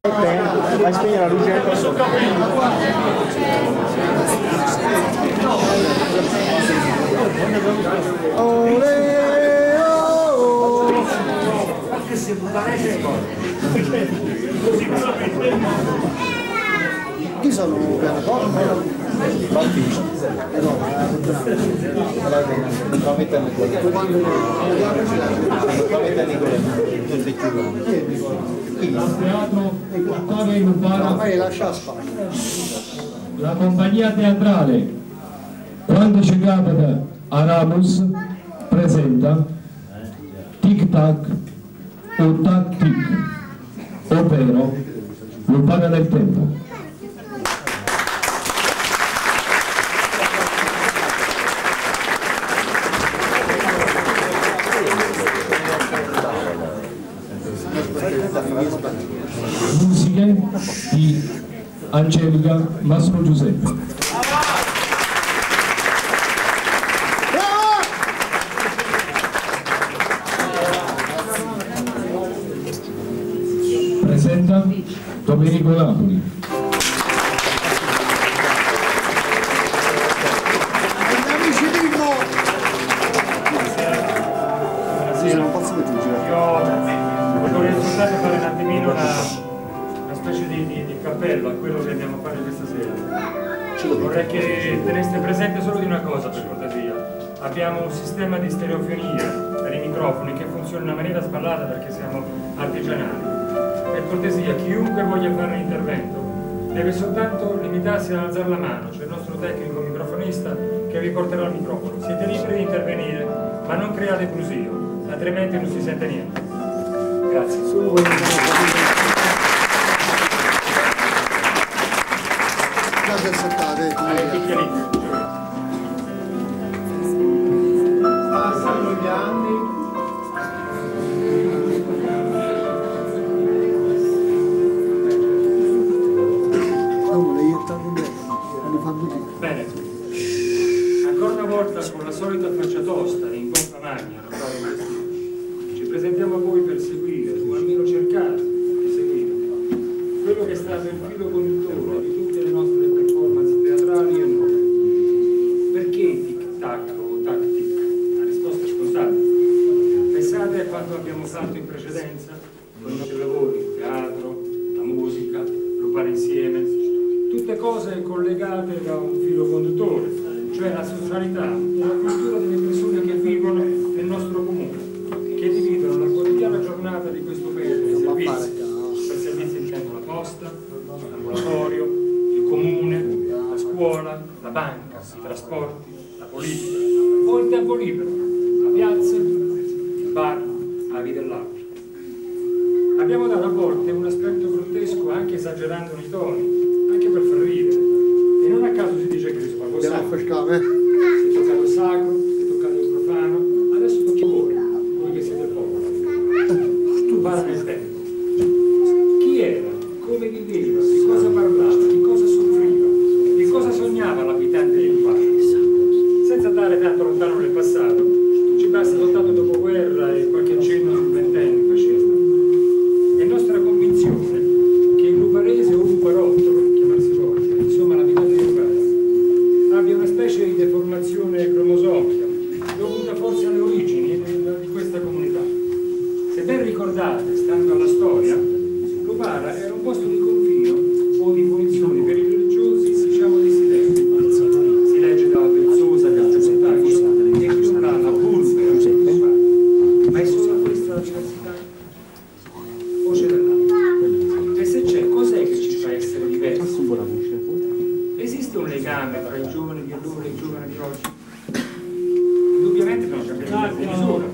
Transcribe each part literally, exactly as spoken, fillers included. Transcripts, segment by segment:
Vai spegnere la luce. Chi sono piano? Battisti. No, tramite Nicola. Tramite Nicola. Tutti chiudono. La compagnia teatrale Quando ci capita a Ramos presenta Tic Tac o Tac Tic, ovvero Lupana nel tempo. Musiche di Angelica Mastro Giuseppe. Presenta Domenico Napoli. Sì, non posso più girare. Vorrei risultare fare un attimino una, una specie di, di, di cappello a quello che andiamo a fare questa sera. Vorrei che teneste presente solo di una cosa, per cortesia. Abbiamo un sistema di stereofonia per i microfoni che funziona in una maniera sballata perché siamo artigianali. Per cortesia, chiunque voglia fare un intervento deve soltanto limitarsi ad alzare la mano. C'è il nostro tecnico microfonista che vi porterà il microfono. Siete liberi di intervenire, ma non create brusio, altrimenti non si sente niente. Grazie. Solo voi. Guarda saltare. Passano gli anni. No, le iettano in li fanno lì. Bene. Ancora una volta con la solita faccia tosta e in pompa magna, non fare un vestito. Ci presentiamo a voi per seguire, o almeno cercare di seguire, quello che è stato il filo conduttore di tutte le nostre performance teatrali e nuove. Perché tic-tac o tac-tic? La risposta è scontata. Pensate a quanto abbiamo fatto in precedenza con i nostri lavori, il teatro, la musica, Lupare insieme, tutte cose collegate da un filo conduttore, cioè la socialità e la cultura delle persone che vivono nel nostro comune, che dividono la quotidiana giornata di questo paese nei servizi. Per servizi intendo la posta, l'ambulatorio, il comune, la scuola, la banca, i trasporti, la politica, o il tempo libero, la piazza, il bar, la vita dell'altro. Abbiamo dato a volte un aspetto grottesco anche esagerando nei toni, anche per far ridere. E non a caso si dice che si fa così. Si è toccato il sacro, si è toccato il profano, adesso tocchi voi, voi che siete il popolo. Tu parla nel tempo. Chi era? Come viveva? Di cosa parlava? Di cosa soffriva? Di cosa sognava l'abitante del quarto? Senza andare tanto lontano nel passato, ci basta soltanto il dopoguerra e qualche accenno sul ventennio fascismo. È nostra convinzione che il luparese o luparotto, per chiamarsi voglia, insomma l'abitante del quarto, abbia una specie di deformazione cromosomica, dovuta forse alle origini di questa comunità. Se ben ricordate, stando alla storia, Lupara era un posto di confino o di punizione per i religiosi, diciamo dissidenti. Si legge dalla Verzosa del Giusettaccio e più dalla Bulbera, ma è solo questa la diversità? O c'è dell'altro? E se c'è, cos'è che ci fa essere diversi? Esiste un legame tra i giovani di allora e i giovani di oggi? Indubbiamente non cambiamo di misura,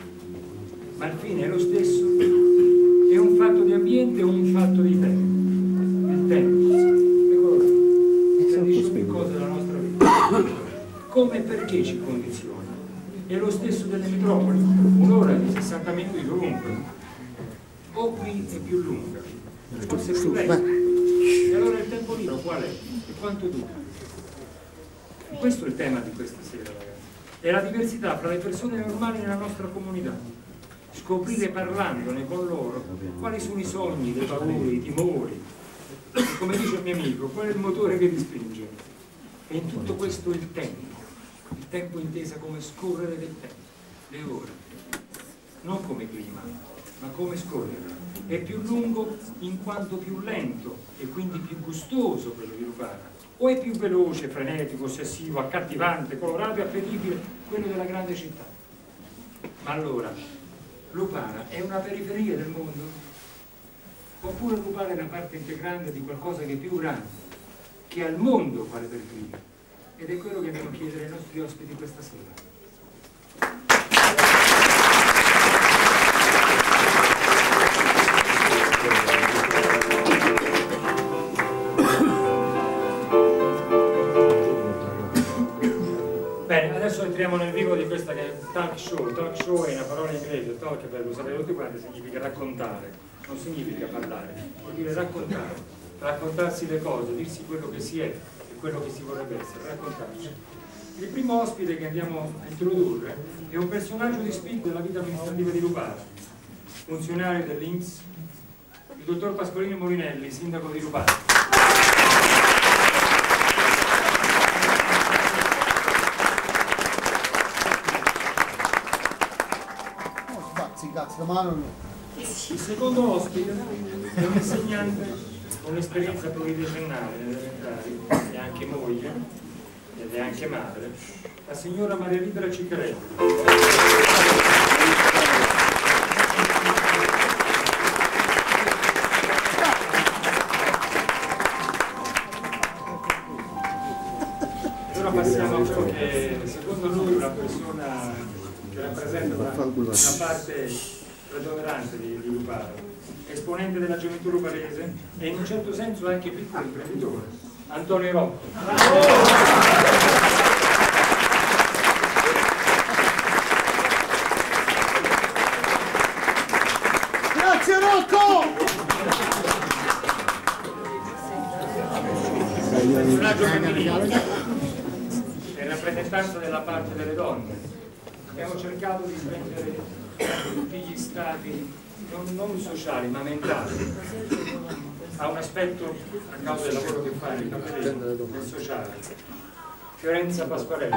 ma il fine è lo stesso. È un fatto di ambiente o un fatto di tempo? Il tempo, eccolo là, tradisce ogni cosa della nostra vita. Come e perché ci condiziona? È lo stesso delle metropoli, un'ora di sessanta minuti dovunque. O qui è più lunga, forse più breve. E allora il tempo libero qual è? E quanto dura? Questo è il tema di questa sera, ragazzi. È la diversità fra le persone normali nella nostra comunità. scoprire parlandone con loro quali sono i sogni, le paure, i timori, e come dice il mio amico, qual è il motore che li spinge. E in tutto questo il tempo, il tempo intesa come scorrere del tempo, le ore, non come clima, ma come scorrere. È più lungo in quanto più lento e quindi più gustoso quello di Lupara, o è più veloce, frenetico, ossessivo, accattivante, colorato e appetibile quello della grande città? Ma allora, Lupara è una periferia del mondo? Oppure Lupara è una parte integrante di qualcosa che è più grande, che ha il mondo quale periferia? Ed è quello che andiamo a chiedere ai nostri ospiti questa sera. Bene, adesso entriamo nel vivo di questa che è un talk show. Talk show è una parola inglese, talk per lo sapete tutti quanti, significa raccontare, non significa parlare, vuol dire raccontare, raccontarsi le cose, dirsi quello che si è e quello che si vorrebbe essere, raccontarci. Il primo ospite che andiamo a introdurre è un personaggio di spicco della vita amministrativa di Lupara, funzionario dell'I N P S, il dottor Pasqualino Molinelli, sindaco di Lupara. Cazzo, ma non... Il secondo ospite è un insegnante con un'esperienza pluridecennale nelle elementari, è anche moglie ed è anche madre, la signora Maria Libera Ciccarelli. Ora passiamo a quello che secondo lui è una persona che rappresenta una, una parte predominante di, di Lupara, esponente della gioventù luparese e in un certo senso anche piccolo imprenditore, Antonio Rocco. Grazie Rocco! Personaggio femminile e rappresentanza della parte delle donne. Abbiamo cercato di prendere tutti gli stati non, non sociali ma mentali. Ha un aspetto, a causa del lavoro che fa nel capello, nel sociale. Fiorenza Pasquarelli.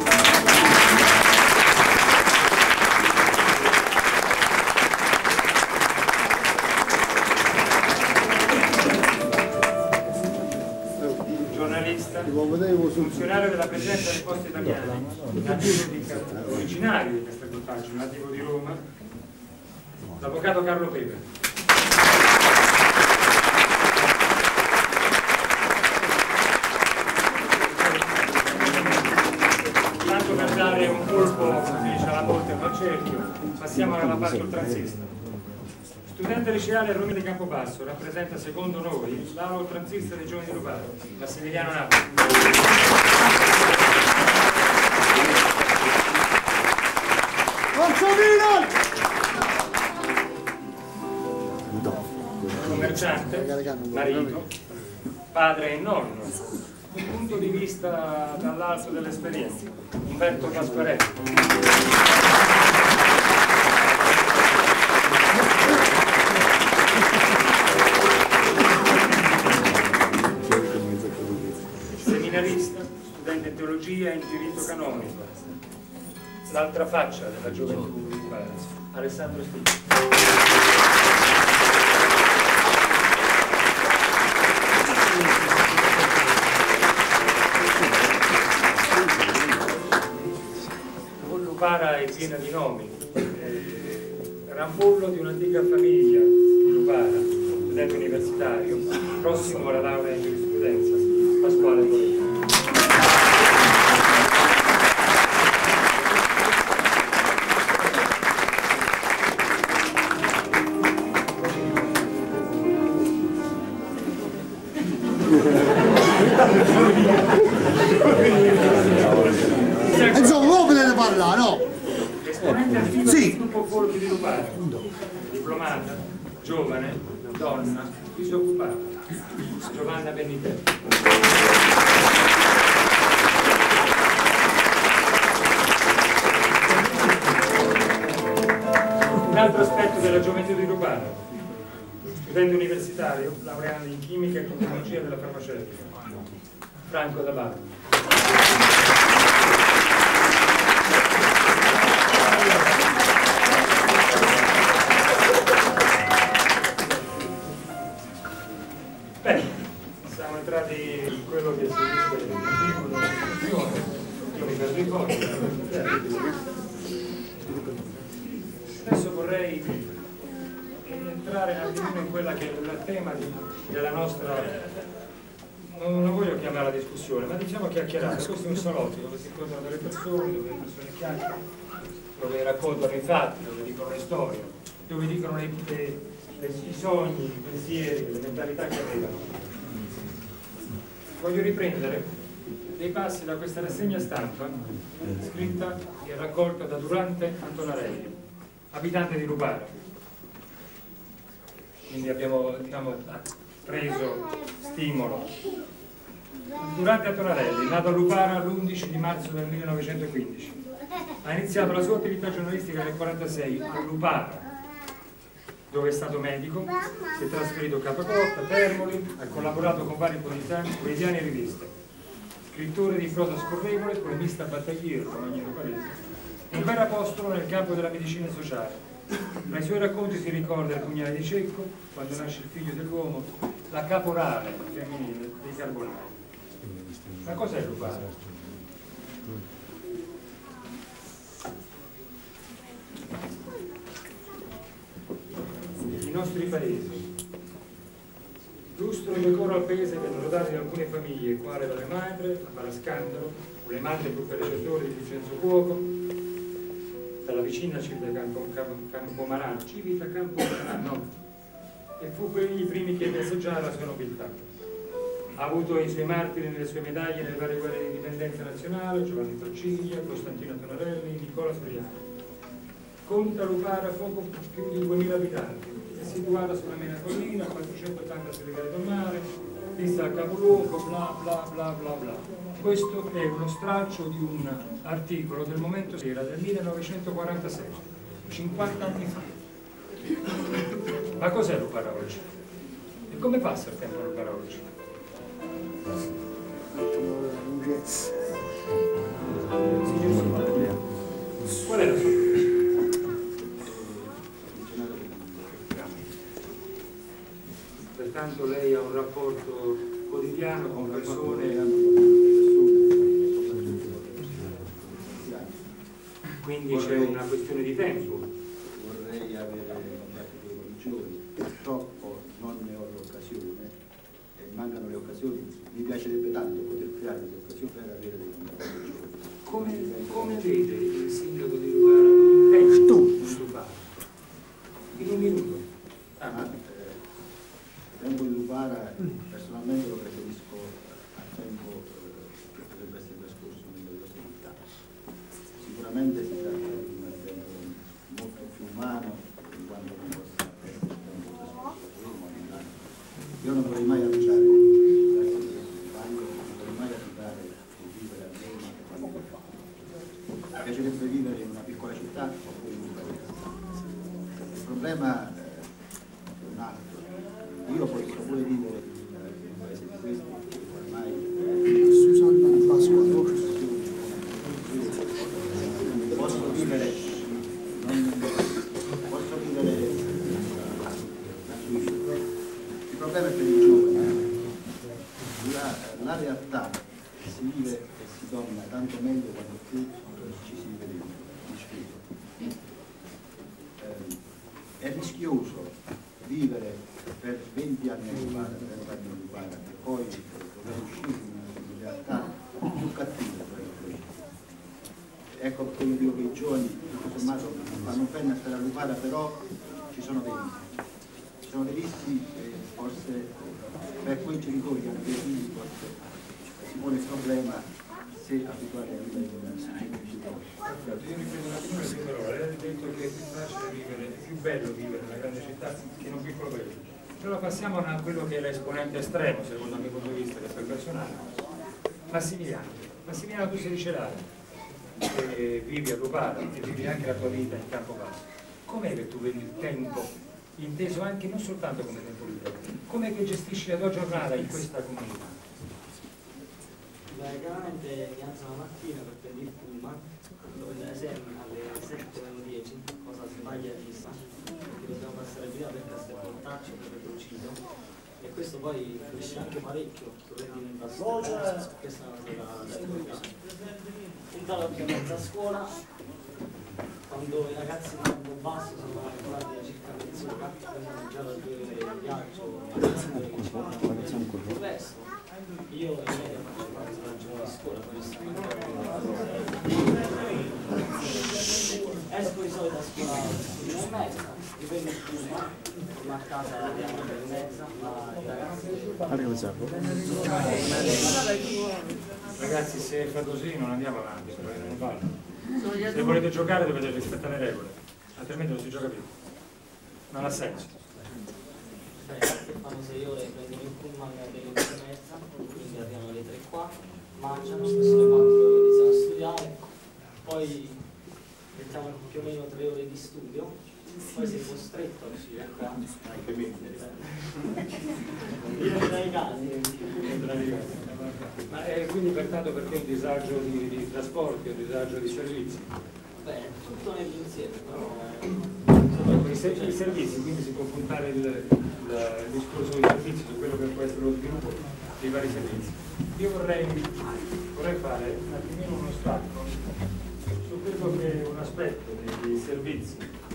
Giornalista, funzionario della Presidenza delle Poste Italiane, nativo di, originario di Castelvolturno, nativo di Roma, l'avvocato Carlo Pepe. Tanto per dare un colpo, come dice la volta, al cerchio, passiamo alla parte oltranzista. Studente liceale a Roma di Campobasso, rappresenta secondo noi l'ala oltranzista dei giovani di Lupara, Massimiliano Napoli. Commerciante, marito, padre e nonno, un punto di vista dall'alto dell'esperienza, Umberto Pasquarelli. Seminarista, studente in teologia e in diritto canonico, l'altra faccia della gioventù di Lupara, Alessandro Spicchi. Lupara è piena di nomi, eh, rampollo di un'antica famiglia di Lupara, studente universitario, prossimo alla laurea in giurisprudenza, Pasquale Moretti. Insomma, non potete parlare, no? Esponente attivo Sì. del gruppo Folchi di Lupara, diplomata, giovane, donna, disoccupata, Giovanna Benitelli. altro aspetto della gioventù di Lupara, studente universitario, laureando in chimica e tecnologia della farmaceutica, Franco D'Abato. Bene, siamo entrati in quello che si dice il motivo della discussione. Io mi perdo i conti. Adesso vorrei entrare un attimino in quella che è il tema di, della nostra, non, non voglio chiamarla discussione, ma diciamo chiacchierata. Questo è un salotto dove si incontrano delle persone, dove le persone chiacchierano, dove raccontano i fatti, dove dicono le storie, dove dicono le, le, le, i sogni, i pensieri, le mentalità che avevano. Voglio riprendere dei passi da questa rassegna stampa scritta e raccolta da Durante Antonarelli, abitante di Lupara. Quindi abbiamo, diciamo, preso stimolo. Durante Antonarelli, nato a Lupara l'undici di marzo del millenovecentoquindici, ha iniziato la sua attività giornalistica nel millenovecentoquarantasei a Lupara, dove è stato medico, si è trasferito a Capacotta, Termoli, ha collaborato con vari quotidiani, quotidiani e riviste. Scrittore di prosa scorrevole, polemista battagliero con ogni luparese, un vero apostolo nel campo della medicina sociale. Tra i suoi racconti si ricorda Il pugnale di Cecco, Quando nasce il figlio dell'uomo, La caporale femminile dei Carbonari. Ma cos'è Lupara? I nostri paesi. Lustro e decoro alpese vennero dati in alcune famiglie, quale dalle madre, la Parascandalo, o le madri per recettori di Vincenzo Cuoco, dalla vicina Civita Campo, Campomarano, Civita Campomarano, e fu quegli i primi che messaggiarono la sua nobiltà. Ha avuto i suoi martiri nelle sue medaglie nelle varie guerre di indipendenza nazionale, Giovanni Torciglia, Costantino Tonarelli, Nicola Soriano. Conta Lupara poco più di duemila abitanti, è situata sulla Mena Collina, a quattrocentottantasei gradi del mare, vista al capoluogo, bla bla bla bla bla. Questo è uno stralcio di un articolo del Momento Sera del millenovecentoquarantasei, cinquanta anni fa. Ma cos'è Lupara oggi? E come passa il tempo a Lupara oggi? Qual è la sua? Pertanto lei ha un rapporto quotidiano con persone, quindi c'è una questione di tempo. Vorrei avere contatti con i giovani, purtroppo non ne ho l'occasione e mancano le occasioni. Mi piacerebbe tanto poter creare delle occasioni per avere dei contatti con i giovani. Come, come vede il sindaco di Lupara il tempo di Lupara? In un minuto. Ah, ma, eh, il tempo di Lupara personalmente lo preferisco al tempo eh, che potrebbe essere trascorso nelle cose città. Sicuramente si tratta di un tempo molto più umano di quanto non possa essere il tempo trascorso a Roma, a Milano. Io non vorrei mai abitare, grazie a questo banco, non vorrei mai abitare e vivere a Roma. Mi piacerebbe vivere in una piccola città oppure in un paese. Il problema è un altro. Io posso pure vivere in un paese di questi che ormai Susanna Pasqua posso vivere non, posso vivere la Svizzera. Il problema è per i giovani. La, la realtà si vive e si domina tanto meglio quando più ci si vive dentro. Eh, è rischioso vivere per venti anni in Lupara, trenta anni in Lupara, e poi dover uscire in una realtà più cattiva. Ecco perché io dico che i giovani, tutto sommato, fanno bene a stare a Lupara, però ci sono dei rischi. Ci sono dei rischi e forse per quei genitori che hanno dei figli forse si pone il problema se abituati a vivere in una città. Io ripeto un attimo le parole, lei ha detto che è più facile vivere, è più bello vivere in una grande città che in un piccolo paese. Allora passiamo a quello che è l'esponente estremo, secondo il mio punto di vista, che è il personale. Massimiliano. Massimiliano, tu sei liceale, e vivi a Lupara e vivi anche la tua vita in Campobasso. com'è che tu vedi il tempo inteso anche non soltanto come tempo libero, com'è che gestisci la tua giornata in questa comunità? Beh, chiaramente mi alzo la mattina per prendere il pullman, dove sempre alle sette meno dieci, cosa sbagliatissima, perché dobbiamo passare via per Castelvoltaccio, per Petrocino, e questo poi finisce anche parecchio, dovete in questa è una cosa da ricordare. Puntare l'occhio a mezza scuola, quando i ragazzi in campo basso sono arrivati a circa mezz'ora, prendono già da due ore di viaggio, il resto. Io in media faccio quattro ragioni di scuola, poi esco di solito a scuola alle una e mezza, riprendo il pullman, torno a casa alle nove e mezza, ma i ragazzi... Ragazzi, se fa così non andiamo avanti, non vale. Se volete giocare dovete rispettare le regole, altrimenti non si gioca più. Non ha senso. Beh, se fanno sei ore prendono il pullman alle undici e mezza, quindi arrivano alle tre e quarto, mangiano, sono le quattro iniziano a studiare, poi mettiamo più o meno tre ore di studio, poi sei costretto a uscire qua, anche me, io dai casi. Ma è quindi pertanto perché un disagio di, di trasporti, un disagio di servizi? Beh, tutto nell'insieme, però... I, ser I servizi, quindi si può puntare il, il, il discorso dei servizi su quello che può essere lo sviluppo dei vari servizi. Io vorrei, vorrei fare un attimino uno stacco su quello che è un aspetto dei, dei servizi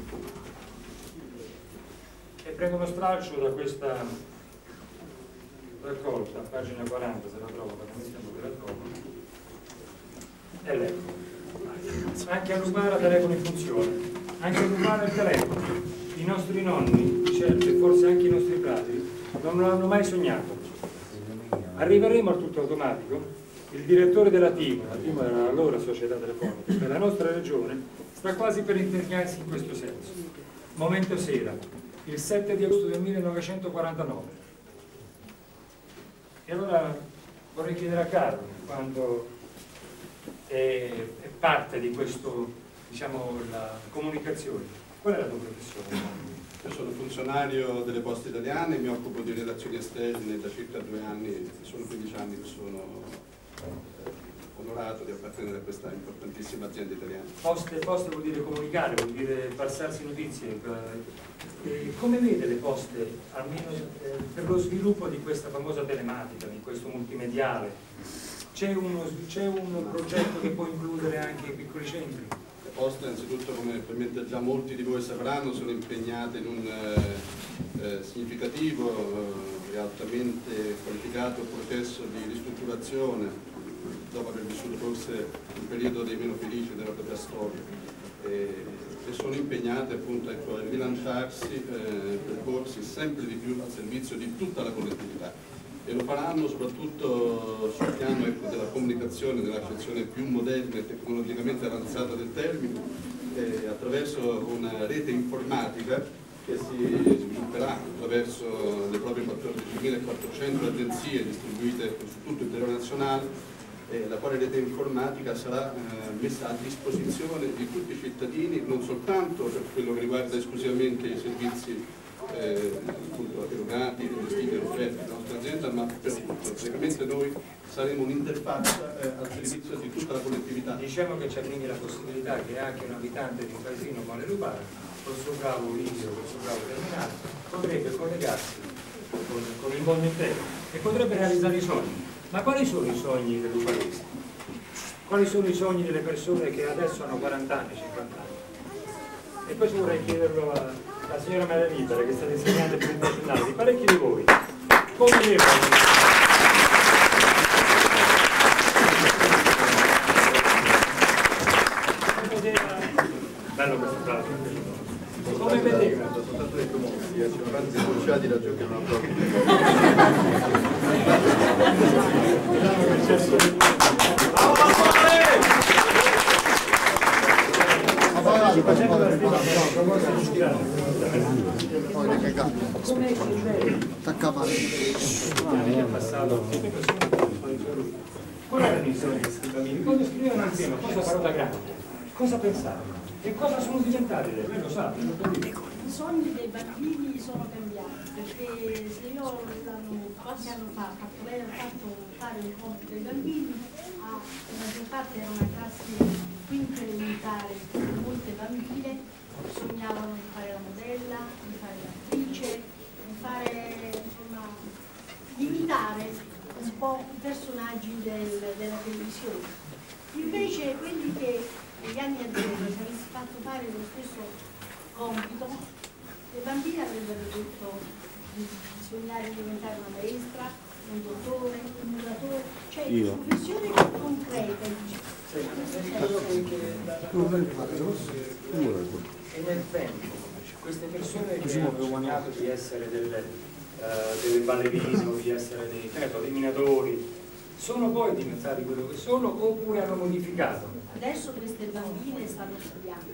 e prendo uno stralcio da questa raccolta, pagina quaranta, se la trovo, perché mi sembra che la trovo, e leggo. Anche a Lupara telefono in funzione, anche a Lupara il telefono. I nostri nonni, certo, e forse anche i nostri padri, non l'hanno mai sognato. Arriveremo al tutto automatico. Il direttore della T I M, la T I M era allora società telefonica, per la nostra regione, sta quasi per impegnarsi in questo senso. Momento sera, il sette di agosto del millenovecentoquarantanove. E allora vorrei chiedere a Carlo, quando è, è parte di questo, diciamo, la comunicazione, qual è la tua professione? Io sono funzionario delle Poste Italiane, mi occupo di relazioni esterne da circa due anni, sono quindici anni che sono eh, onorato di appartenere a questa importantissima azienda italiana. Poste, poste vuol dire comunicare, vuol dire passarsi notizie. E come vede le poste, almeno eh, per lo sviluppo di questa famosa telematica, di questo multimediale? C'è un progetto che può includere anche i piccoli centri? Le poste, innanzitutto, come probabilmente già molti di voi sapranno, sono impegnate in un eh, eh, significativo e eh, altamente qualificato processo di ristrutturazione, dopo aver vissuto forse un periodo dei meno felici della propria storia. E, e sono impegnate appunto ecco, a rilanciarsi eh, per porsi sempre di più al servizio di tutta la collettività, e lo faranno soprattutto sul piano ecco, della comunicazione nell'accezione più moderna e tecnologicamente avanzata del termine, eh, attraverso una rete informatica che si svilupperà attraverso le proprie quattordicimilaquattrocento agenzie distribuite su tutto il territorio nazionale, eh, la quale rete informatica sarà eh, messa a disposizione di tutti i cittadini, non soltanto per quello che riguarda esclusivamente i servizi eh, appunto, erogati, gestiti e offerti dalla nostra azienda, ma per tutto. Praticamente noi saremo un'interfaccia eh, al servizio di tutta la collettività. Diciamo che c'è quindi la possibilità che anche un abitante di un paesino come Lupara, col suo bravo video, col suo bravo terminale, potrebbe collegarsi con, con il mondo intero e potrebbe realizzare i sogni. Ma quali sono i sogni dei luparesi? Quali sono i sogni delle persone che adesso hanno quaranta anni, cinquanta anni? E poi vorrei chiederlo alla signora Maria Libera, che sta insegnando il internazionale, di parecchi di voi. Come devono? Bello questo bravo. Come vedeva? Soltanto le promozioni, ci sono tanti bocciati da giocare una propria. Qual erano i sogni dei bambini? Quando scrivevano insieme, cosa farò da grande? Cosa pensavano? Che cosa sono diventati lei? Lei lo sa, lo dico. I sogni dei bambini sono cambiati, perché se io qualche anno fa ho fatto, lei ha fatto fare un compito ai bambini, a, la maggior parte era una classe quinta elementare, molte bambine sognavano di fare la modella, di fare l'attrice, di fare, insomma, di imitare un po' i personaggi del, della televisione. Invece quelli che negli anni addietro si avessi fatto fare lo stesso compito, le bambine avrebbero detto di sognare di diventare una maestra, un dottore, un muratore, cioè di professioni concrete. E nel tempo queste persone che hanno sognato di essere delle, uh, delle ballerine o di essere dei, certo, dei minatori, sono poi diventati quello che sono oppure hanno modificato? Adesso queste bambine stanno studiando.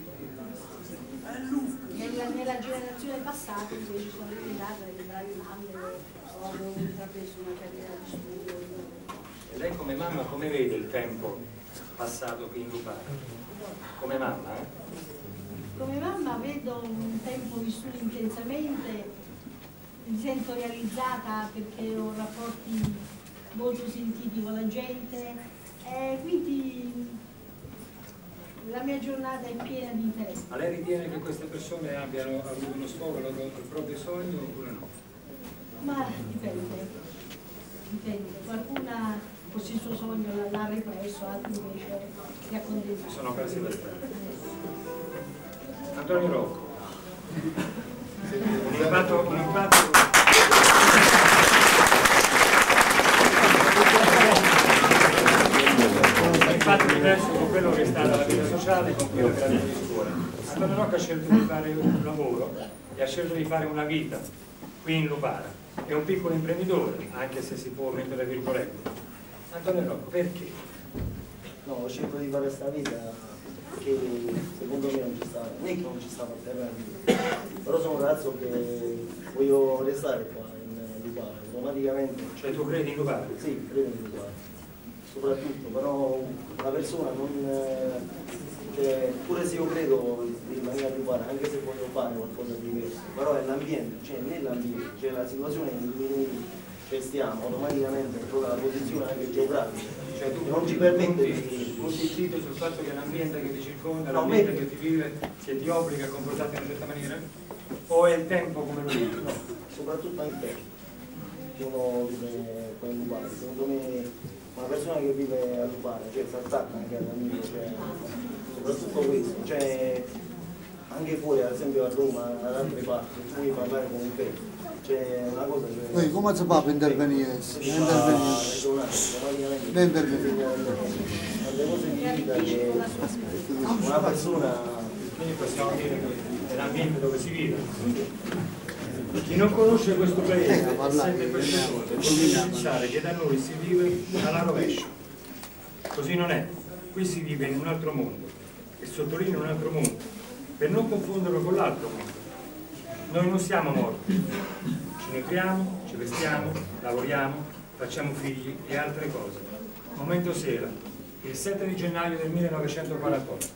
Nella, nella generazione passata invece sono diventate delle bravi mamme o hanno intrapreso una carriera di studio. E lei come mamma come vede il tempo passato qui in Lupara? Come mamma, eh? Come mamma vedo un tempo vissuto intensamente, mi sento realizzata perché ho rapporti molto sentiti con la gente e quindi la mia giornata è piena di interesse. Ma lei ritiene che queste persone abbiano avuto uno sfogo al proprio sogno oppure no? Ma dipende, dipende. Qualcuna forse il suo sogno l'ha represso, altri invece si accontentano. Sono persi per strada. Antonio Rocco. Un impatto, un impatto. Infatti diverso con quello che è stata la vita sociale e con quello che è la vita di scuola. Antonio Rocca ha scelto di fare un lavoro e ha scelto di fare una vita qui in Lupara. È un piccolo imprenditore, anche se si può mettere virgolette. Antonio Rocca, perché? No, ho scelto di fare questa vita perché secondo me non ci stava, non è che non ci stava alternativa, però sono un ragazzo che voglio restare qua in Lupara, automaticamente. Cioè tu credi in Lupara? Sì, credo in Lupara. Soprattutto, però la persona non, cioè, pure se io credo di rimanere a Lupara, anche se voglio fare qualcosa di diverso, però è l'ambiente, cioè non è l'ambiente, cioè la situazione in cui noi cioè, stiamo automaticamente proprio la posizione anche geografica, Cioè tu non ci permette di... punti il dito sul fatto che l'ambiente che ti circonda, No, l'ambiente me- che ti vive, che ti obbliga a comportarti in una certa maniera? O è il tempo come lo dici? No, soprattutto anche te, che uno vive qua in Lupara, secondo me una persona che vive a Lupara, cioè si attacca anche all'amico, cioè, soprattutto questo, cioè anche fuori, ad esempio a Roma, ad altre parti, puoi parlare con un te, cioè una cosa... Cioè, Poi come si fa per intervenire? Si fa regionale, automaticamente, Non intervenire. alle cose di vita che una persona... Quindi possiamo dire che è l'ambiente dove si vive. Chi non conosce questo paese e sente queste cose potrebbe pensare che da noi si vive alla rovescia. Così non è. Qui si vive in un altro mondo, e sottolineo un altro mondo, per non confonderlo con l'altro mondo. Noi non siamo morti, ci nutriamo, ci vestiamo, lavoriamo, facciamo figli e altre cose. Momento sera, il sette di gennaio del millenovecentoquarantotto.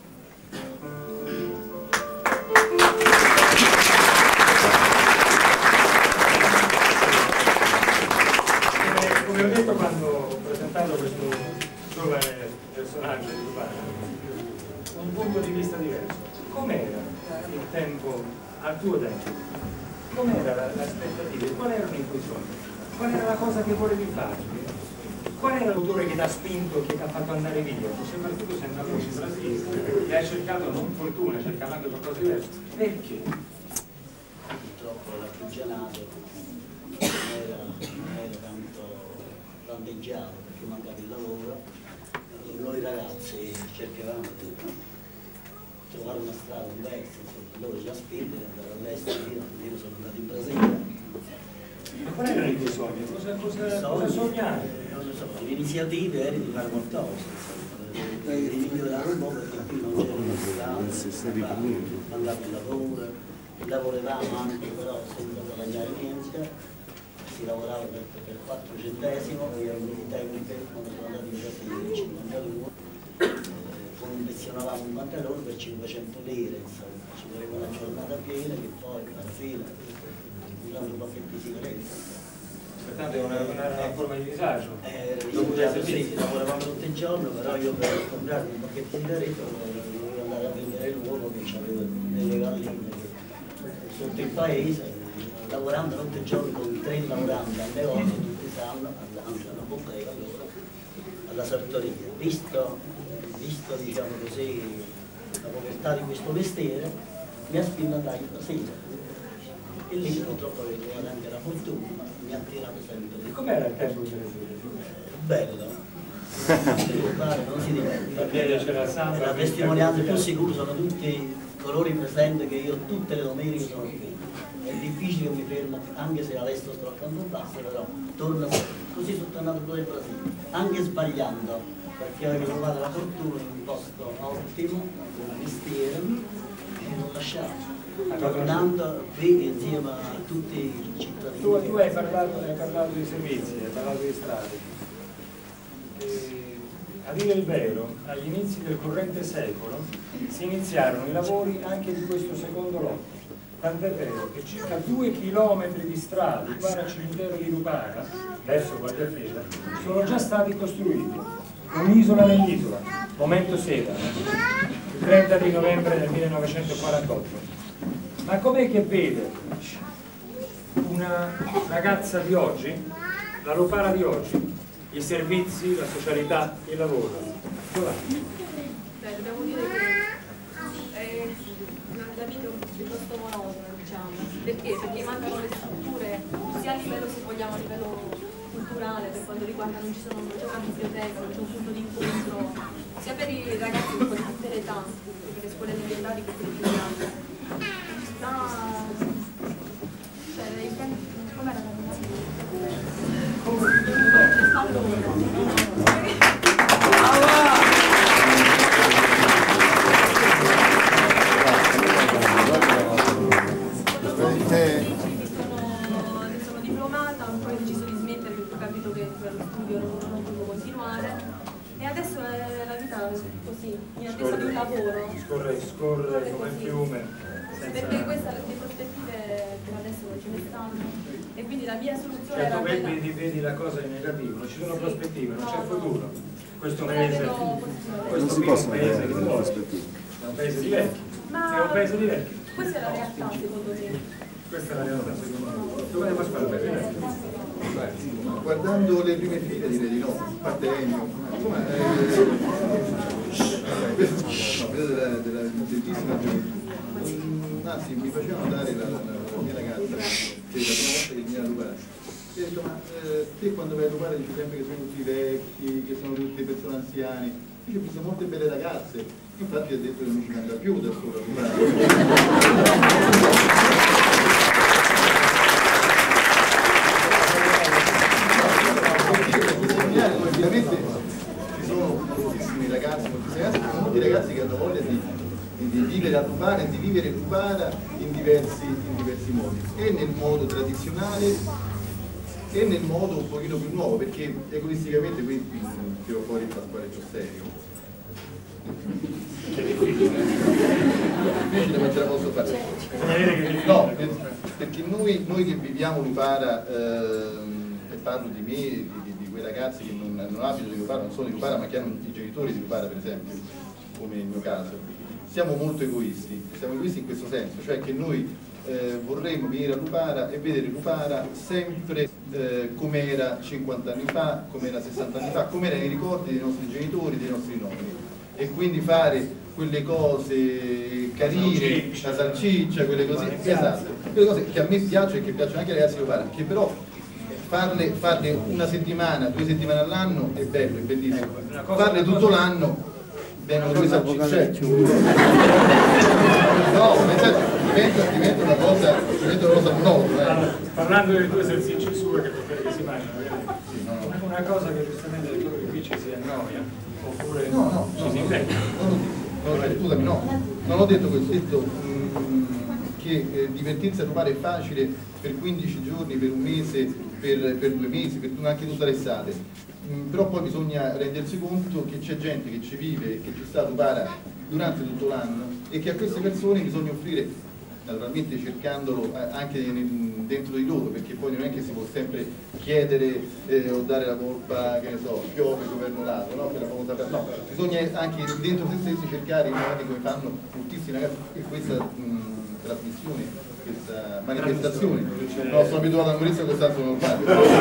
Come ho detto quando ho presentato questo giovane personaggio di Lupara, un punto di vista diverso. Com'era il tempo, al tuo tempo? Com'era l'aspettativa? Qual erano i tuoi sogni? Qual era la cosa che volevi fare? Qual era l'autore che ti ha spinto, che ti ha fatto andare via? Soprattutto sei andato in Brasile e hai cercato non fortuna, hai cercato anche qualcosa di diverso. Perché? Purtroppo l'artigianato non era, non era tanto ranteggiato perché mancava il lavoro e noi ragazzi cercavamo di trovare una strada diversa, loro ci ha spinto ad andare all'estero, io sono andato in Brasile. Ma quali erano i tuoi sogni? Cosa, cosa, cosa sognavi? Non lo so, l'iniziativa era di fare qualcosa, di migliorare un po' perché qui non c'era una strada, mancava il lavoro, lavoravamo anche però senza guadagnare niente. Si lavorava per, per quattro centesimo e ai miei tecniche quando sono andati in casa di cinquantadue con confezionavamo un pantalone per cinquecento lire, insomma, ci voleva una giornata piena che poi alla fine usando un pacchetto di sigarette. Pertanto è una, una, una forma di disagio. Eh, io sì, lavoravamo tutto il giorno, però io per comprare un pacchetto di sigarette dovevo andare a vendere l'uomo che aveva delle galline sotto il paese, lavorando tutto il giorno con tre lavoranti al negozio, tutti sanno, anche alla bottega, alla sartoria. Visto, visto diciamo così, la povertà di questo mestiere, mi ha spinto a dare la sera. E lì purtroppo avevo trovato anche la fortuna, mi ha tirato sempre. Com'era il tempo delle sere? Bello, non si dimentica. La testimonianza più sicura sono tutti coloro presenti che io tutte le domeniche sono qui. È difficile che mi fermo, anche se adesso sto accanto a basso, però torno così sono tornato pure in Brasile, anche sbagliando, perché avevo trovato la fortuna in un posto ottimo, un mestiere, e non lasciato. Tornando qui insieme a tutti i cittadini. Tu, tu hai, parlato, hai parlato di servizi, hai parlato di strade. E, a dire il vero, agli inizi del corrente secolo si iniziarono i lavori anche di questo secondo lotto. Tant'è vero che circa due chilometri di strade qua al cimitero di Lupara, verso Guardiafeda, sono già stati costruiti. Un'isola nell'isola, momento sera, il trenta di novembre del millenovecentoquarantotto. Ma com'è che vede una ragazza di oggi, la Lupara di oggi, i servizi, la socialità, il lavoro? Beh, dobbiamo dire che è una vita piuttosto monotona, diciamo. Perché? Perché mancano le strutture, sia a livello, se vogliamo, a livello culturale, per quanto riguarda non ci sono, non c'è una biblioteca, non c'è un punto di incontro, sia per i ragazzi di tutte le età, per le scuole elementari che per i più grandi. No, cioè, com'era la sono diplomata, poi ho deciso di smettere perché ho capito che per lo studio non, non potevo continuare e adesso è la vita così, in attesa di un lavoro. Scorre, scorre come il fiume. Perché queste le prospettive per adesso non ce ne stanno e quindi la mia soluzione certo, era vedi, quella... vedi, vedi la cosa in negativo, non ci sono sì. prospettive, non no, c'è futuro. Questo non paese, questo qui è un paese che muore, è un paese di vecchi, ma è un paese di vecchi. Questa è la realtà secondo me. Questa è la realtà secondo me. Dove andiamo a sparare? Guardando le prime file direi di no, a parte Ennio. Insomma, eh, no, vedo della, della bellissima gioventù. Anzi, mi faceva notare la, la, la mia ragazza, che la prima volta che veniva a Lupara, mi ha detto, ma eh, te quando vai a Lupara dici sempre che sono tutti vecchi, che sono tutte persone anziane, io ho visto molte belle ragazze, infatti ha detto che non ci cambia più da solo a Lupara. Ovviamente ci sono moltissimi ragazzi, moltissimi ragazzi, molti ragazzi che hanno voglia di di vivere a Lupara e di vivere Lupara in diversi, in diversi modi, e nel modo tradizionale e nel modo un pochino più nuovo, perché egoisticamente qui tiro fuori il Pasquale Giosserio. È difficile, difficile ma ce la posso fare. No, perché noi, noi che viviamo Lupara, ehm, e parlo di me, di, di, di quei ragazzi che non, non abitano di Lupara, non sono di Lupara, ma che hanno i genitori di Lupara per esempio, come nel mio caso. Siamo molto egoisti, siamo egoisti in questo senso, cioè che noi eh, vorremmo venire a Lupara e vedere Lupara sempre eh, come era cinquanta anni fa, come era sessanta anni fa, come era nei ricordi dei nostri genitori, dei nostri nonni, e quindi fare quelle cose carine, la salciccia, quelle cose, esatto, quelle cose che a me piacciono e che piacciono anche ai ragazzi di Lupara, che però farle, farle una settimana, due settimane all'anno è bello, è bellissimo, farle tutto l'anno vengono due salsicce. No, diventa, diventa una cosa, diventa una cosa monotona. Eh. Parlando delle due salsicce sue che che si mangiano, sì, no, no. Una cosa che giustamente qui ci si annoia, oppure no, no, ci no, si invecchia. No, no, no, scusami, no, non ho detto questo, ho detto mh, che eh, divertirsi a Lupara è facile per quindici giorni, per un mese, per, per due mesi, per anche tutta l'estate. mh, però poi bisogna rendersi conto che c'è gente che ci vive, che ci sta a Lupara durante tutto l'anno e che a queste persone bisogna offrire, naturalmente cercandolo anche dentro di loro, perché poi non è che si può sempre chiedere eh, o dare la colpa, che ne so, piove, governo lato, no? Per la famosa, no, bisogna anche dentro se stessi cercare i modi come fanno moltissimi ragazzi e questa mh, trasmissione, questa manifestazione. No, sono abituato a Maurizio a quest'altro normale.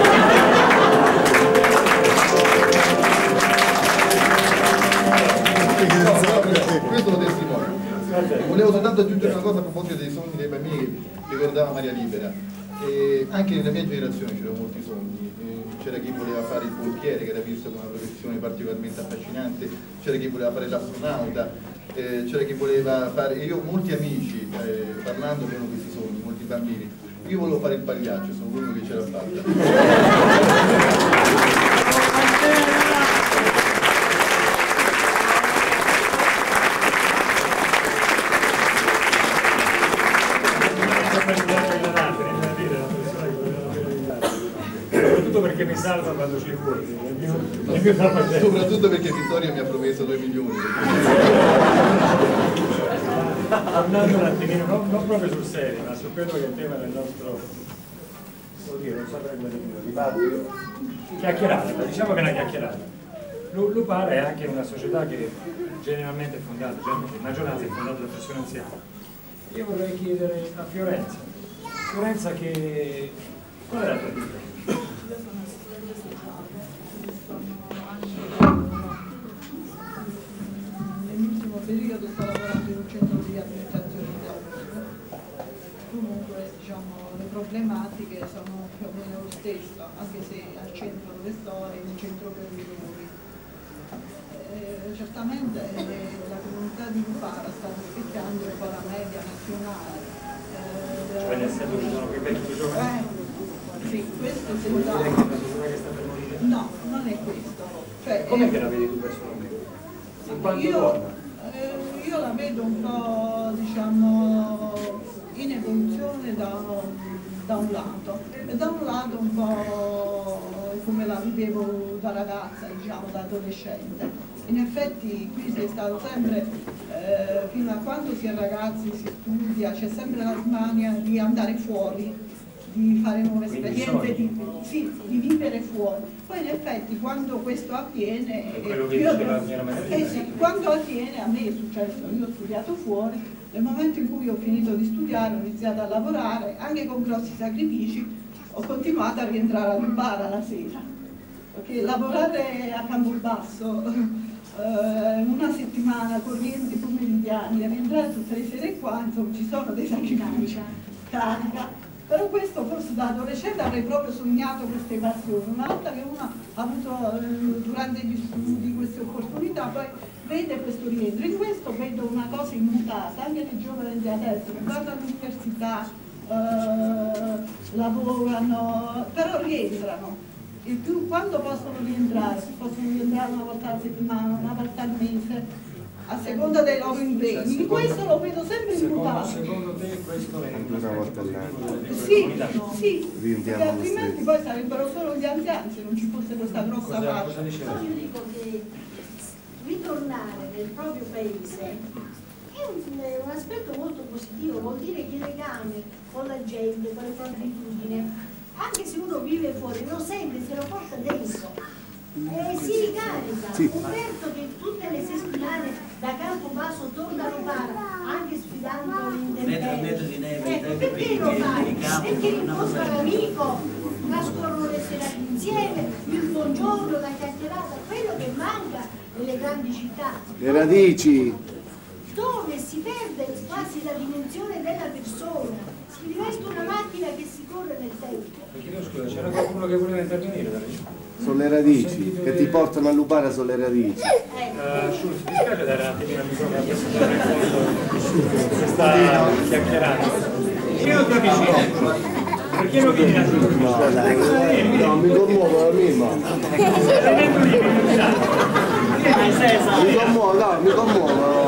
No, questo lo testimonia. Volevo soltanto aggiungere una cosa a proposito dei sogni dei bambini che ricordava Maria Libera. E anche nella mia generazione c'erano molti sogni, c'era chi voleva fare il pompiere, che era visto come una professione particolarmente affascinante, c'era chi voleva fare l'astronauta, eh, c'era chi voleva fare, io ho molti amici eh, parlando avevano questi sogni, molti bambini. Io volevo fare il pagliaccio, sono l'unico che ce l'ha fatta. Soprattutto perché mi salva quando ci vuoi. Soprattutto perché Vittorio mi ha promesso due milioni. Tornando un attimino, non, non proprio sul serio, ma su quello che è il tema del nostro, oddio, non saprei come dire, dibattito, chiacchierata, diciamo che è una chiacchierata. Lupara è anche una società che generalmente è fondata, generalmente in maggioranza è fondata da persone anziane. Io vorrei chiedere a Fiorenza, Fiorenza che, qual è la tua vita? Io sono studente sociale, sono anni nell'ultimo periodo sto lavorando in un centro di riabilitazione di autismo. Comunque diciamo le problematiche sono più o meno lo stesso, anche se al centro dove sto è un centro per minori. Eh, certamente eh, la comunità di Lupara sta rispecchiando un po' la media nazionale. Eh, cioè nel senso ci sono più vecchi giovani? Eh, sì, questo senza... No, non è questo. Cioè, com'è è... che la vedi tu personalmente? In quanto io, donna? eh, io la vedo un po', diciamo, in evoluzione da, da un lato e da un lato un po' come la vivevo da ragazza, diciamo, da adolescente. In effetti qui si è stato sempre, eh, fino a quando si è ragazzi, si studia, c'è sempre la smania di andare fuori, di fare nuove esperienze, di, sì, di vivere fuori. Poi in effetti quando questo avviene, quello che io, diceva Piera Maria, eh sì, quando avviene a me è successo, io ho studiato fuori, nel momento in cui ho finito di studiare ho iniziato a lavorare, anche con grossi sacrifici, ho continuato a rientrare a Lupara la sera, perché lavorare a Campobasso una settimana con rientri pomeridiani e rientrare tutte le sere qua, insomma ci sono dei sacrifici, carica, però questo forse da adolescente avrei proprio sognato questa evasione. Una volta che uno ha avuto eh, durante gli studi queste opportunità, poi vede questo rientro. In questo vedo una cosa immutata anche nei giovani di adesso che vanno all'università, eh, lavorano, però rientrano. E più quando possono rientrare, possono rientrare una volta alla settimana, una volta al mese, a seconda dei loro impegni. In questo lo vedo sempre immutato. Secondo te questo è una volta all'anno? Sì, sì, perché altrimenti poi sarebbero solo gli anziani se non ci fosse questa grossa fascia. Io dico che ritornare nel proprio paese è un, un aspetto molto positivo, vuol dire che il legame con la gente, con le proprie abitudini, anche se uno vive fuori, lo sente, se lo porta dentro e si ricarica. Sì. Umberto che tutte le settimane da Campobasso torna a Lupara, anche sfidando l'intervento. Ecco, perché lo fa? Perché incontra l'amico, trascorrono le serate insieme, il buongiorno, la chiacchierata, quello che manca nelle grandi città. Le radici. Dove si perde quasi la dimensione della persona, si diventa una macchina che si corre nel tempo. Chiedo scusa, c'era qualcuno che voleva intervenire da lì? Sono le radici, che le... ti portano a Lupara sono le radici. Uh, Schulz, mi spiace dare un attimino il microfono a questo che sta chiacchierando. Chi non ti avvicina? Perché non vieni a tu? No, mi commuovo la mima. Mi commuovo, no, mi commuovo.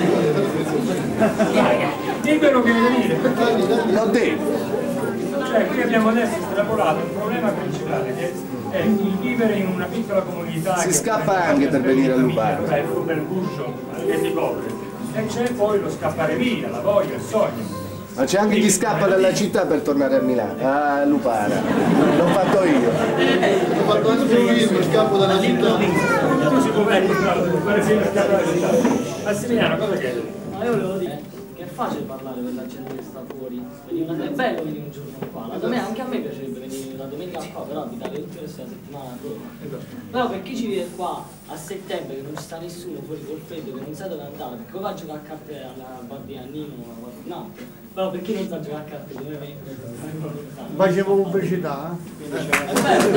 Dì quello che deve dire. L'ho detto. Cioè, qui abbiamo adesso estrapolato il problema principale, che è il vivere in una piccola comunità. Si che scappa anche per venire a Lupara. È il bel guscio che ti copre. E c'è poi lo scappare via, la voglia, il sogno. Ma c'è anche chi scappa dalla città per tornare a Milano, a Lupara. L'ho fatto io. Ho fatto anche io, mi scappo dalla città. Tu si può fare sempre scappo dalla città. Massimiliano, cosa chiedi? Ma io volevo dire che è facile parlare per la gente che sta fuori. Venire una... È bello venire un giorno qua. La domenica, anche a me piacerebbe venire la domenica qua, però abitare tutte le settimane a Roma. Però per chi ci vive qua a settembre, che non sta nessuno fuori col freddo, che non sa dove andare, perché va a giocare a carte alla Barbia Nino o a qualcun altro. Però per chi non sa giocare a carte come me, facevo pubblicità, eh? È bello.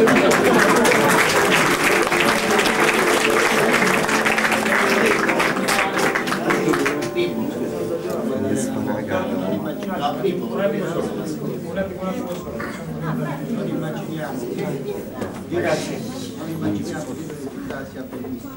Non immaginiamo, ragazzi, non immaginiamo che questa città sia bellissima.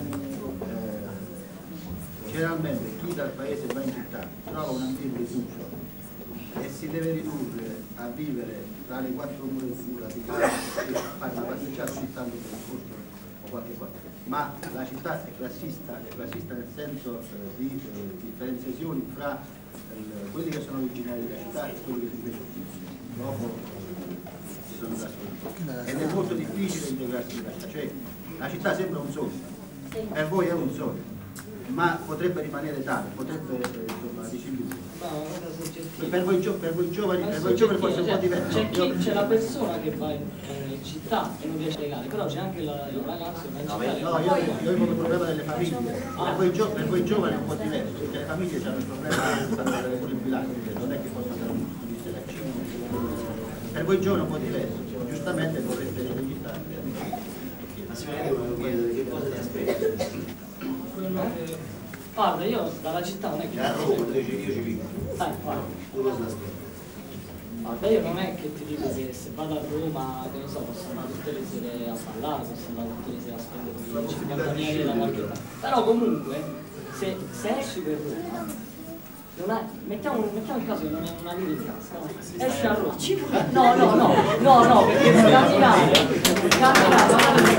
Eh, generalmente chi dal paese va in città trova un ambiente chiuso e si deve ridurre a vivere tra le quattro mura di casa e fare una passeggiata ogni tanto per il corso o qualche cosa. Ma la città è classista, è classista nel senso eh, di eh, differenziazioni fra eh, quelli che sono originari della città e quelli che invece dopo si sono trasferiti. Ed è molto difficile integrarsi nella città, cioè la città sembra un sogno, per voi è un sogno, ma potrebbe rimanere tale, potrebbe eh, insomma disillusionare. Per voi, per voi giovani, per voi giovani forse è un po' diverso. C'è chi, c'è la persona che va in, in città e non riesce a legare, però c'è anche la, il ragazzo che va in città. No, io, io ho il problema delle famiglie. Ah. Per, voi, per voi giovani è un po' diverso, perché le famiglie hanno il problema di fare pure il bilancio, cioè non è che possono andare un punto di vista. Per voi giovani è un po' diverso, giustamente vorreste registrare. Ma sicuramente volevo chiedere che cosa ti aspetti? Guarda, io dalla città non è che... A Roma, io ci vivo. Dai, guarda. Tu cosa ti aspetti? Guarda, io non è che ti dico che se vado a Roma, che ne so, posso andare tutte le sere a ballare, posso andare tutte le sere a spendere cinquanta mila da qualche parte. Però comunque, se, se esci per Roma, non è, mettiamo, mettiamo il caso che non è una lira in tasca, no? Esci a Roma. No, no, no, no, no, perché camminare, camminare,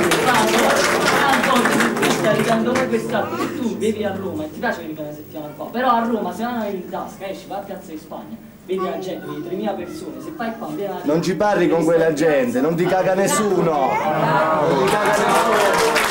tanto stai ridendo come quest'altro, se tu vivi a Roma e ti piace venire una settimana qua, però a Roma se non hai in tasca, esci, vai a Piazza di Spagna, vedi la gente, vedi tremila persone, se fai qua vedi la gente. Non ci parli con quella gente, non ti caga nessuno. Non ti caga nessuno.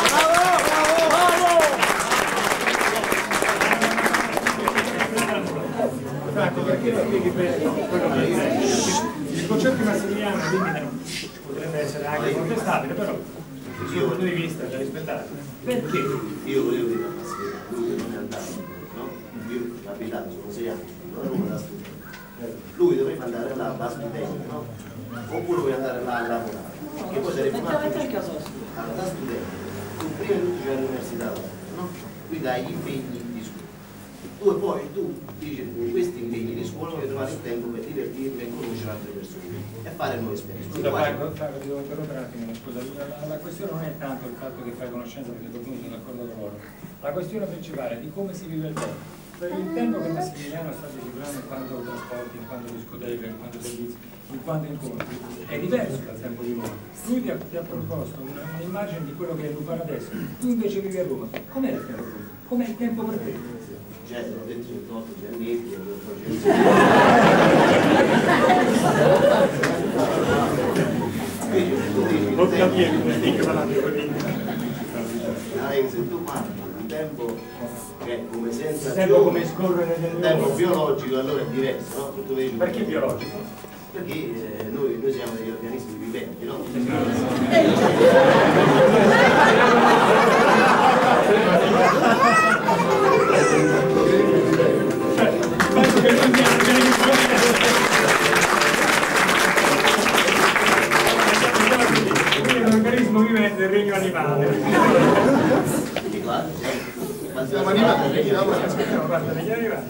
Franco, perché non spieghi bene quello che dice? Il concetto di Massimiliano quindi potrebbe essere anche contestabile, però dal suo punto di vista è da rispettare. Perché? Io volevo dire a Massimiliano, lui che non è andato, no? Io ho abitato, sono sei anni, non a Roma da studiare. Lui dovrebbe andare là da studente, no? Oppure vuoi andare là a lavorare. Che poi sarebbe un altro discorso. Allora, da studente, tu prima di tutto c'è l'università, no? Quindi hai gli impegni di scuola. Tu e poi tu dici questi impegni di scuola vuoi trovare il tempo per divertirmi e conoscere altre persone e fare nuove esperienze. Scusa Franco, Franco, ti devo interrompere un attimo, scusa, la, la questione non è tanto il fatto che fai conoscenza perché qualcuno sono d'accordo con loro, la questione principale è di come si vive il tempo. Per il tempo che Massimiliano sta celebrando in quanto trasporti, in quanto discoteca, in quanto servizi, in quanto incontri, è diverso dal tempo di Roma. Lui ti ha, ti ha proposto un'immagine di quello che è Lupara adesso, tu invece vivi a Roma. Com'è il tempo per te? Com'è il tempo per te? Cioè, ho detto centotto giannetti, ho detto se tu parli di tempo che è come sensazione, tempo come scorrere del tempo biologico, allora è diverso, no? Tu vedi perché biologico? Perché eh, noi, noi siamo degli organismi viventi, no? Penso che non sia un organismo vivente del regno animale. Siamo arrivati, siamo Aspettiamo, guarda, negli arrivati.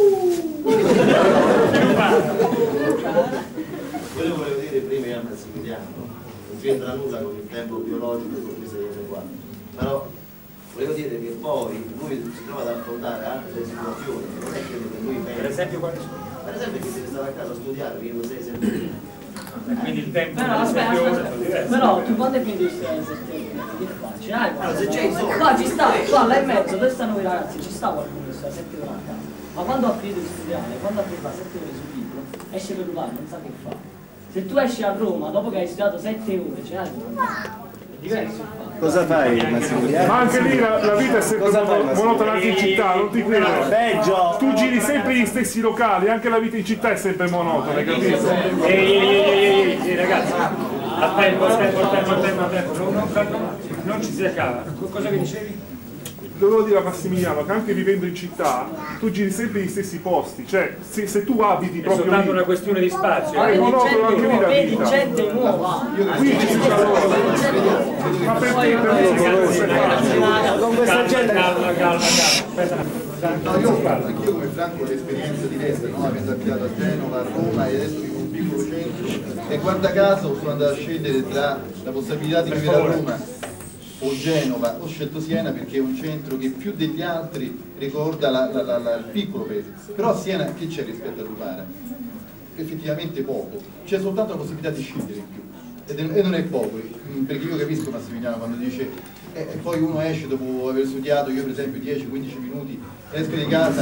Quello che volevo dire prima a Massimiliano, non c'entra nulla con il tempo biologico con cui sei qua, però volevo dire che poi lui si trova ad affrontare altre situazioni, non è quello che lui pensa. Per esempio quali sono? Per esempio che se ne stava a casa a studiare, che non sei sempre lì. quindi il tempo Però, delle aspetta, sette ore aspetta, sono diverse. però tu quando hai finito il sette ore? Che facci? Ah, Allora, se c'è il sole. qua ci sta, qua là in mezzo, dove stanno i ragazzi? Ci sta qualcuno che sta sette ore a casa. Ma quando ha finito di studiare, quando ha finito sette ore sul libro, esce per rubare, non sa che fa. Se tu esci a Roma dopo che hai studiato sette ore, cioè, è diverso. Cosa fai, Massimiliano? Ma anche lì la, la vita è sempre monotona anche in città, non ti credo. Peggio! Tu giri sempre gli stessi locali, anche la vita in città è sempre monotona, hai capito? Ehi, ehi, ehi, ehi, ehi, ragazzi, a tempo, a tempo, a tempo, a tempo, a tempo, non, non, non ci si accava. Cosa che dicevi? Volevo dire a Massimiliano che anche vivendo in città tu giri sempre gli stessi posti, cioè se, se tu abiti È proprio soltanto lì, una questione di spazio. è monotono anche lì la Vedi vita. gente nuova. Qui ci si lavora. Ma perché per Con questa gente... Calma, calma, calma. No, io parlo, anch'io come Franco ho l'esperienza diretta, no? Avendo abitato a Genova, a Roma e adesso vivo in un piccolo centro e guarda caso sono andato a scegliere tra la possibilità di vivere a Roma o Genova, ho scelto Siena perché è un centro che più degli altri ricorda la, la, la, la, il piccolo paese, però a Siena che c'è rispetto a Lupara? Effettivamente poco, c'è soltanto la possibilità di scegliere in più ed è, e non è poco, perché io capisco Massimiliano quando dice eh, e poi uno esce dopo aver studiato, io per esempio dieci quindici minuti esco di casa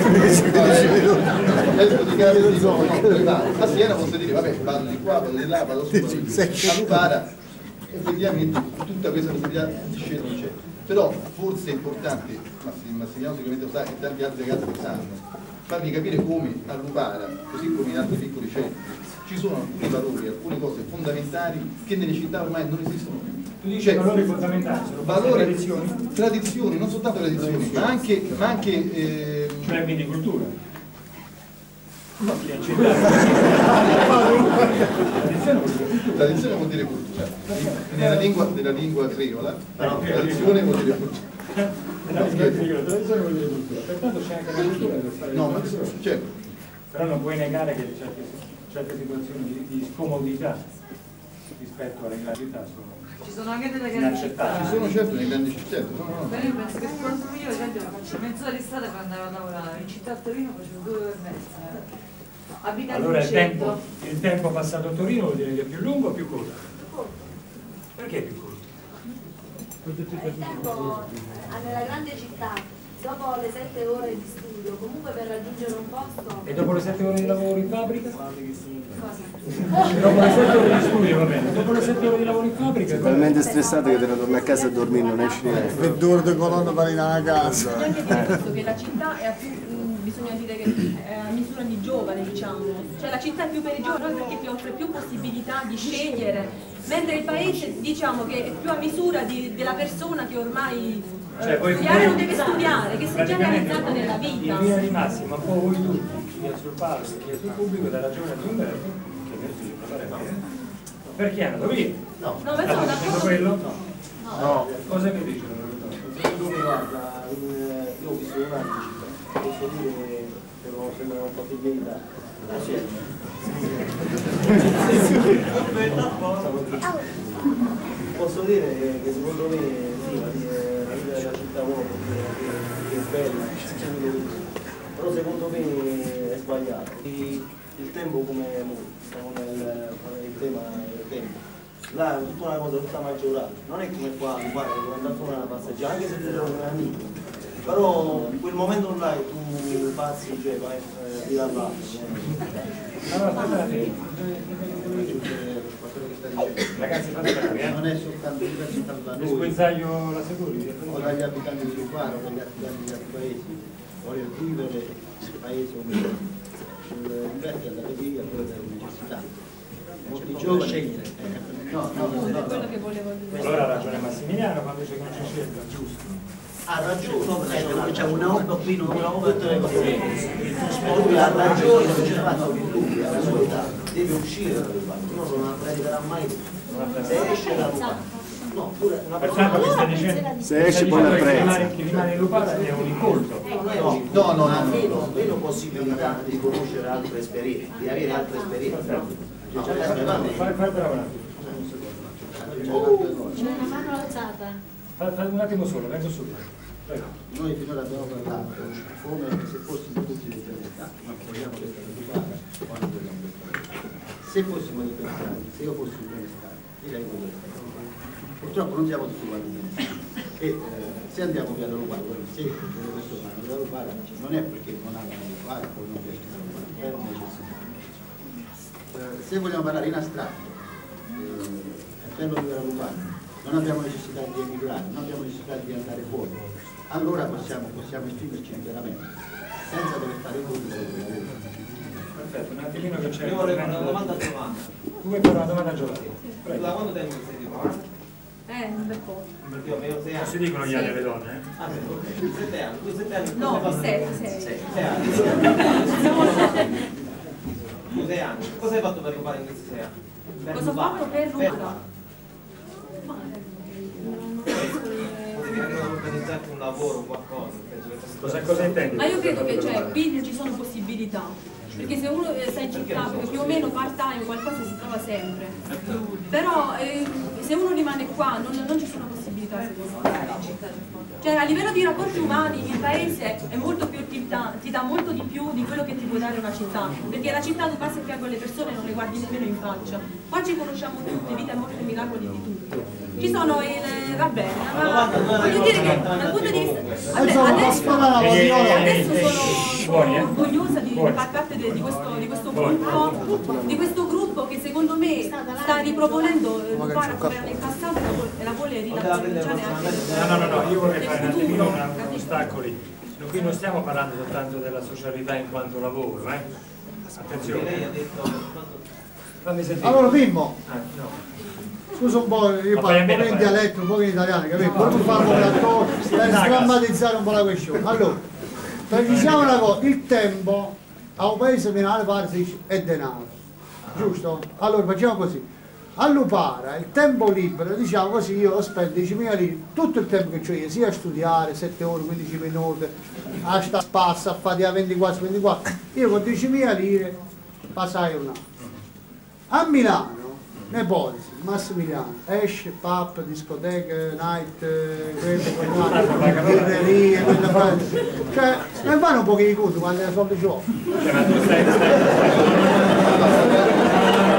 esco di casa e dico no, dove vado? A Siena posso dire vabbè vado di qua, vado di là, vado su, vado di là. A Lupara effettivamente tutta questa possibilità di scelta c'è, però forse è importante, Massimiliano sicuramente lo sa e tanti altri ragazzi lo sanno, farvi capire come a Lupara, così come in altri piccoli centri, ci sono alcuni valori, alcune cose fondamentali che nelle città ormai non esistono più. Tu dici Cioè, valori fondamentali, sono valori, tradizioni? Tradizioni, non soltanto tradizioni, ma anche, ma anche eh, cioè quindi cultura. No, tradizione vuol dire cultura. Nella lingua, nella lingua creola, tradizione vuol dire cultura. Tradizione vuol dire cultura. Pertanto c'è anche la cultura dello stare. No, ma certo. Però non puoi negare che certe, certe situazioni di, di scomodità rispetto alle grandi città sono. Ci sono anche delle grandi città. Ci sono certo nei grandi città. No, no. Beh, io penso che quando io ad esempio faccio mezz'ora di strada per andare a lavorare, in città a Torino facevo due ore e mezza. Abitando Allora in il tempo, centro. il tempo passato a Torino vuol dire che è più lungo o più corto? Perché è più corto? Il tempo nella grande città, dopo le sette ore di studio, comunque per raggiungere un posto. E dopo le sette ore di lavoro in fabbrica? Cosa? Dopo le sette ore di studio va bene, dopo le sette ore di lavoro in fabbrica. Sei talmente stressato che te ne torni a casa a dormire, non esci neanche. Per due di colonna per andare a casa. Bisogna anche dire questo, che la città è a più, mh, bisogna dire che è a misura di giovane, diciamo. Cioè la città è più per i giovani perché ti offre più possibilità di scegliere, mentre il paese diciamo che è più a misura di, della persona che ormai Cioè, poi studiare non deve studiare, che si è già realizzata nella vita. In linea di massima, un po' voi tutti, sia sul palco sia sul pubblico, dà ragione a Umberto, che nel film perché è andato via? No. No, ma Sta sono dicendo d'accordo. quello? No. No. Cosa che dicono? Secondo me guarda, in- io ho visto un anno in città, posso dire che non sembra un po' di verità. Posso dire che secondo me sì, la la vita della città uno può dire che è bella, però secondo me è sbagliato. Il il tempo come noi, siamo nel, nel tema del tempo. Là è tutta una cosa tutta maggiorata, non è come qua, guarda, che quando andato una passeggiata, anche se ti trovi un amico, però quel momento là che tu passi, cioè vai eh, di là all'altro. Ragazzi, fate bravi, eh? Non è soltanto soltanto da Il noi, squinzaglio la seguri? o dagli abitanti di Lupara, o dagli abitanti di altri paesi, voglio vivere il paese umile. L'inverno è andare via poi per necessità. Molti giovani scegliere. No, no, no, È no. quello che volevo dire. Allora ha ragione Massimiliano quando dice che non c'è scelta, giusto? Ha ragione, eh, perché c'è un'auto qui, non tutte le cose. Il trasporto ha ragione, non c'è fatto che tu, alla sua età, devi uscire dal banco, no, non apprenderà mai tutto. Se esce da Lupara. No, pure una Pertanto che sta dicendo, Se esce poi che l'apprezza. rimane, che rimane in Lupara è un incolto. No, No, no, ha no. meno, meno possibilità di conoscere altre esperienze, di avere altre esperienze. No, Fai fai bravo un attimo. C'è una mano alzata. Fai fai un attimo solo, vengo subito. Prego. Noi finora abbiamo parlato come se fossimo tutti di età, ma vogliamo che sia Lupara quando vogliamo che se fossimo dei pensati, se io fossi un benestante, direi questo. Purtroppo non siamo tutti quanti benestati. E eh, se andiamo via da Lupara, se le persone vanno via da Lupara, non è perché non hanno Lupara o non piace da Lupara, è una necessità. Eh, se vogliamo parlare in astratto, eh, è bello vivere a Lupara, non abbiamo necessità di emigrare, non abbiamo necessità di andare fuori, allora possiamo, possiamo esprimerci liberamente, senza dover fare i conti dello che lavoro. Perfetto, un attimino che c'è. Io vorrei fare una domanda a Giovanni. Tu vuoi fare una domanda a Giovanni? Tu da quanto tempo sei di qua? Eh, un bel po'. Perché io avevo sei Non anni. si dicono gli anni alle donne, eh? Ah, ok, sette anni. Tu sette anni. No, cosa hai fatto? sette, sei. Sei anni. Tu sei anni. Cosa hai fatto per rubare in questi sei anni? Per Cosa ho rubare? fatto per Per rubare? Potevi anche organizzarti un lavoro o qualcosa. penso che fosse- Cosa, cosa intendi? Ma io credo che cioè, qui non ci sono possibilità. Perché se uno eh, sta in città più o meno part time qualcosa si trova sempre. Però eh, se uno rimane qua non, non ci sono possibilità secondo me. Cioè a livello di rapporti umani il paese è molto più, ti dà, ti dà molto di più di quello che ti può dare una città. Perché la città tu passi a fianco alle persone e non le guardi nemmeno in faccia. Qua ci conosciamo tutti, vita, morte e miracoli di tutti. Ci sono il va bene, ma voglio dire che dal punto di vista adesso, adesso sono orgogliosa di far parte di questo, di questo gruppo, di questo gruppo che secondo me sta riproponendo Lupara come era nel passato e la vuole rilanciare anche. No, no, no, io vorrei fare un attimino uno stacco lì. Qui non stiamo parlando soltanto della socialità in quanto lavoro, eh? Attenzione. Fammi sentire. Allora Mimmo, Ah, no. scusa un po', io Ma parlo un fai po' bene, in fai. dialetto, un po' in italiano, capito? Poi mi fanno un attore per sdrammatizzare un po' la questione. Allora, precisiamo una cosa, il tempo a un paese finale pare si dice è denaro, giusto? Allora facciamo così. A Lupara il tempo libero, diciamo così, io lo spendo diecimila lire, tutto il tempo che ho io, sia a studiare, sette ore, quindici minuti, a sta spassa, a fare a ventiquattro ventiquattro, io con diecimila lire passai un anno. A Milano, un'ipotesi, Massimiliano, esce, pub, discoteche, night, eh, quelle, quelle, birrerie, quelle fare. Cioè, ne fanno un po' di conto quando ne soldi gioco. Cioè, ma tu stai, stai.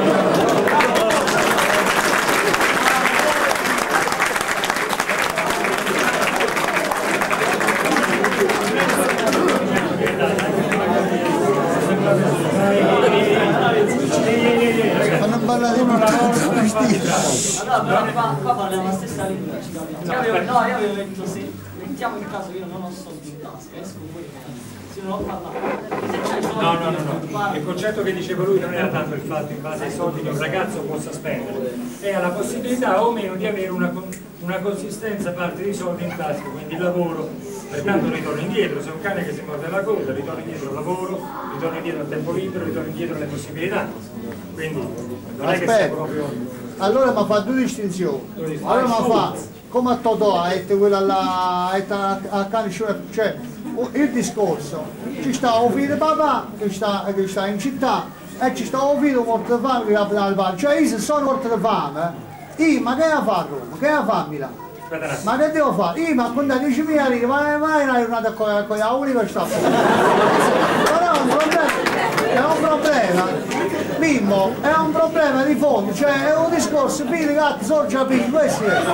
Fanno ballare un Allora, qua, qua parliamo la stessa lingua, ci capiamo. Io avevo, no, io avevo detto se mettiamo in caso che io non ho soldi in tasca, esco poi se non ho parlato. Se c'hai soldi, No, no, no, no. Il concetto che diceva lui non era tanto il fatto in base ai soldi che un ragazzo possa spendere, era la possibilità o meno di avere una, una consistenza a parte dei soldi in tasca, quindi il lavoro, pertanto ritorno indietro, se un cane che si morde la coda, ritorno indietro al lavoro, ritorno indietro al tempo libero, ritorno indietro alle possibilità. Quindi non è che sia Aspetta, proprio. allora mi fa due distinzioni. Allora mi fa come a Totò, aette quella là, aette a a cane, cioè il discorso, ci sta un figlio di papà che sta, che sta in città e ci sta un figlio morto di fame che va al bar, cioè io se sono morto di fame, io ma che devo fare a Roma, che devo fare a Milano? Ma che devo fare? Io ma con diecimila lire, ma mai una giornata con con la università? Però è un problema, è un problema, Mimmo, è un problema di fondo, cioè è un discorso, figli, gatti, sorge a pigli, questo è.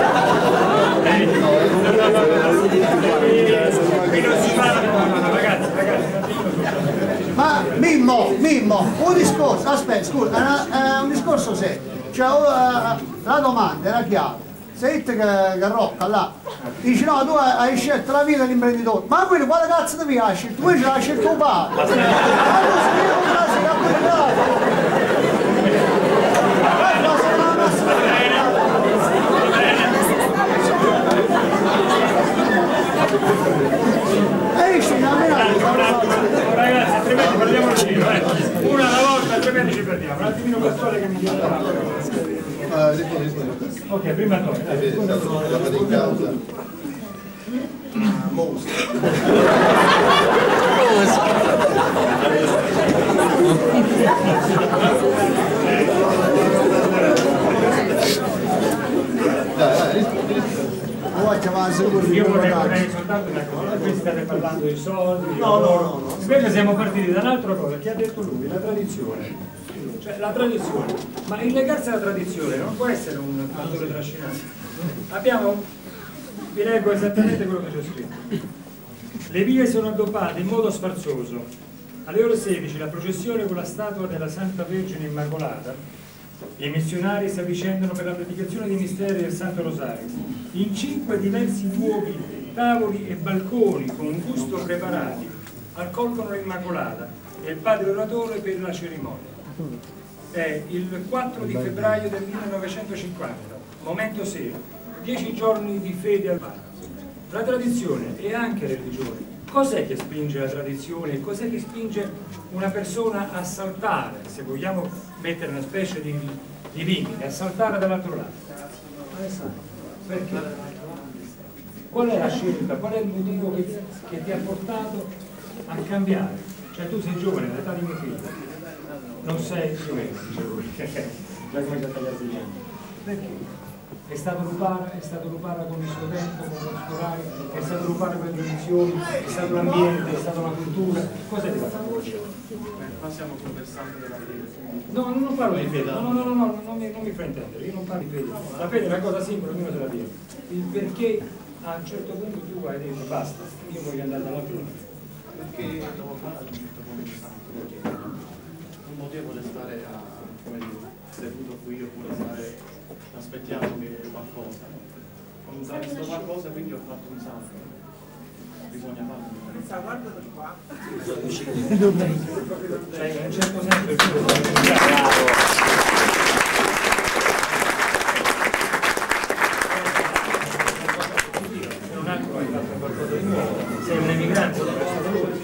Ragazzi, ragazzi, Ma Mimmo, Mimmo, un discorso, aspetta, scusa, è, una- è un discorso serio, cioè uh, la domanda era chiara. Se te che, che rocca là, dici no, tu hai scelto la vita dell'imprenditore, ma quello quale cazzo ti piace? Tu invece l'hai scelto tuo padre. Ma tu sei un caso da quel ragazzi, altrimenti parliamo di giro, eh. Una alla volta, altrimenti ci perdiamo. Un attimino quest'ora che mi chiede la Ah, rispondi, rispondi. Ok, prima Antonio. Eh, vedi, stato chiamato in causa. Mosca. Dai, dai, rispondi, rispondi. vuoi chiamare sicuro di Io vorrei guardare. vorrei soltanto una cosa, voi state parlando di soldi, di No, no, lavoro. no, no. Invece siamo partiti da un'altra cosa, che ha detto lui, la tradizione. Cioè la tradizione, ma il legarsi alla tradizione non può essere un fattore trascinante. Abbiamo, vi leggo esattamente quello che c'è scritto. Le vie sono addobbate in modo sfarzoso. Alle ore sedici la processione con la statua della Santa Vergine Immacolata. I missionari si avvicendano per la predicazione dei misteri del Santo Rosario. In cinque diversi luoghi, tavoli e balconi con gusto preparati accolgono l'Immacolata e il padre oratore per la cerimonia. È il quattro di febbraio del millenovecentocinquanta, momento sera, dieci giorni di fede al mare. La tradizione e anche religione. Cos'è che spinge la tradizione? Cos'è che spinge una persona a saltare, se vogliamo mettere una specie di, di limite, a saltare dall'altro lato? Perché? Qual è la scelta? Qual è il motivo che, che ti ha portato a cambiare? Cioè tu sei giovane, all'età di mio figlio, non sei giovane, già come a tagliarsi gli anni. Perché? È stato rubare, è stato rubare con il suo tempo, con il suo orario, è stato rubare per le tradizioni, è stato l'ambiente, è stata la cultura. Cos'è che fatto? Qua stiamo conversando della fede. No, non parlo di fede, no, no, no, no, no, non mi, non mi fa intendere, io non parlo di fede. La fede è una cosa simile, ognuno te la dice. Il perché a un certo punto tu hai detto basta, io voglio andare dall'altro lato. Perché devo fare il Monte Santo, perché non potevo restare a, come dire, seduto qui oppure stare aspettiamo che qualcosa. Ho visto qualcosa, quindi ho fatto un salto. Bisogna farlo. Guarda da qua. Cioè, in un certo senso il un altro hai fatto qualcosa di nuovo, sei un emigrante da questo valore.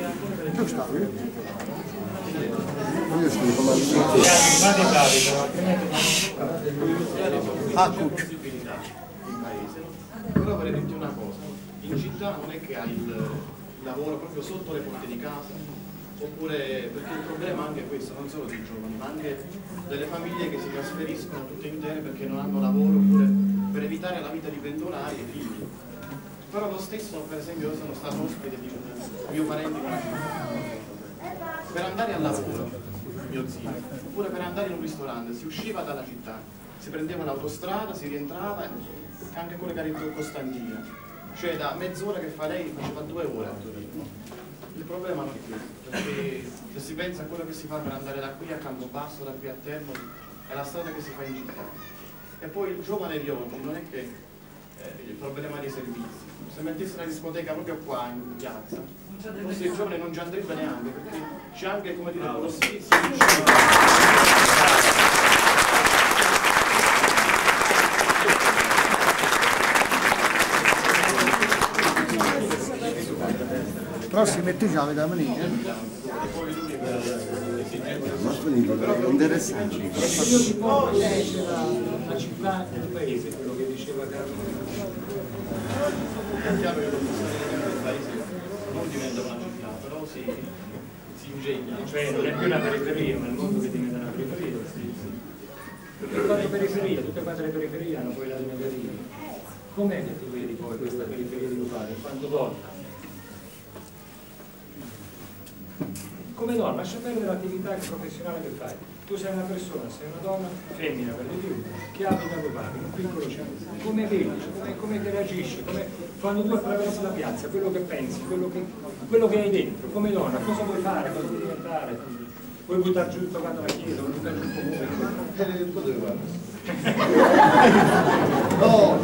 Io sono come al Fate bravi, però altrimenti ah, possibilità in paese. Però vorrei dirti una cosa, in città non è che hai il lavoro proprio sotto le porte di casa, oppure perché il problema anche è questo, non solo dei giovani, ma anche delle famiglie che si trasferiscono tutte intere perché non hanno lavoro, oppure per evitare la vita di pendolari e figli. Però lo stesso, per esempio, io sono stato ospite di un mio parente in una città. Per andare al lavoro, mio zio, oppure per andare in un ristorante, si usciva dalla città, si prendeva l'autostrada, si rientrava, anche collegare in Costantina, cioè da mezz'ora che fa lei faceva due ore a Torino. Il problema non è questo, perché se si pensa a quello che si fa per andare da qui a Campobasso, da qui a Termoli, è la strada che si fa in città. E poi il giovane di oggi non è che eh, il problema dei servizi, se mettesse una discoteca proprio qua in piazza, forse il giovane non ci andrebbe neanche, perché c'è anche, come dire, lo sfizio di Però si mette già da venire. È interessante. io ti porto la città e il paese, quello che diceva Carlo. È chiaro che il paese non diventa una città, però si, si ingegna. Cioè non è più una periferia, ma il mondo che diventa una periferia. Tutte quante periferie, tutte quante le periferie hanno poi la negativa. Com'è che ti vedi poi questa periferia di Lupare? Quanto donna? Come donna, lascia perdere l'attività professionale che fai. Tu sei una persona, sei una donna, femmina per di più, che abita a Lupare, in un piccolo centro. Come vedi, come, come che reagisci, come, quando tu attraversi la piazza, quello che pensi, quello che, quello che hai dentro, come donna, cosa vuoi fare, cosa vuoi diventare? Vuoi buttare giù toccando la chiesa, vuoi buttare giù il comune? No,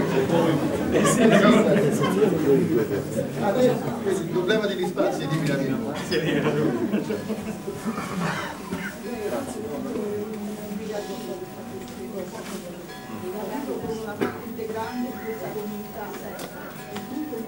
il problema degli spazi è di Milano. una parte grande di questa comunità,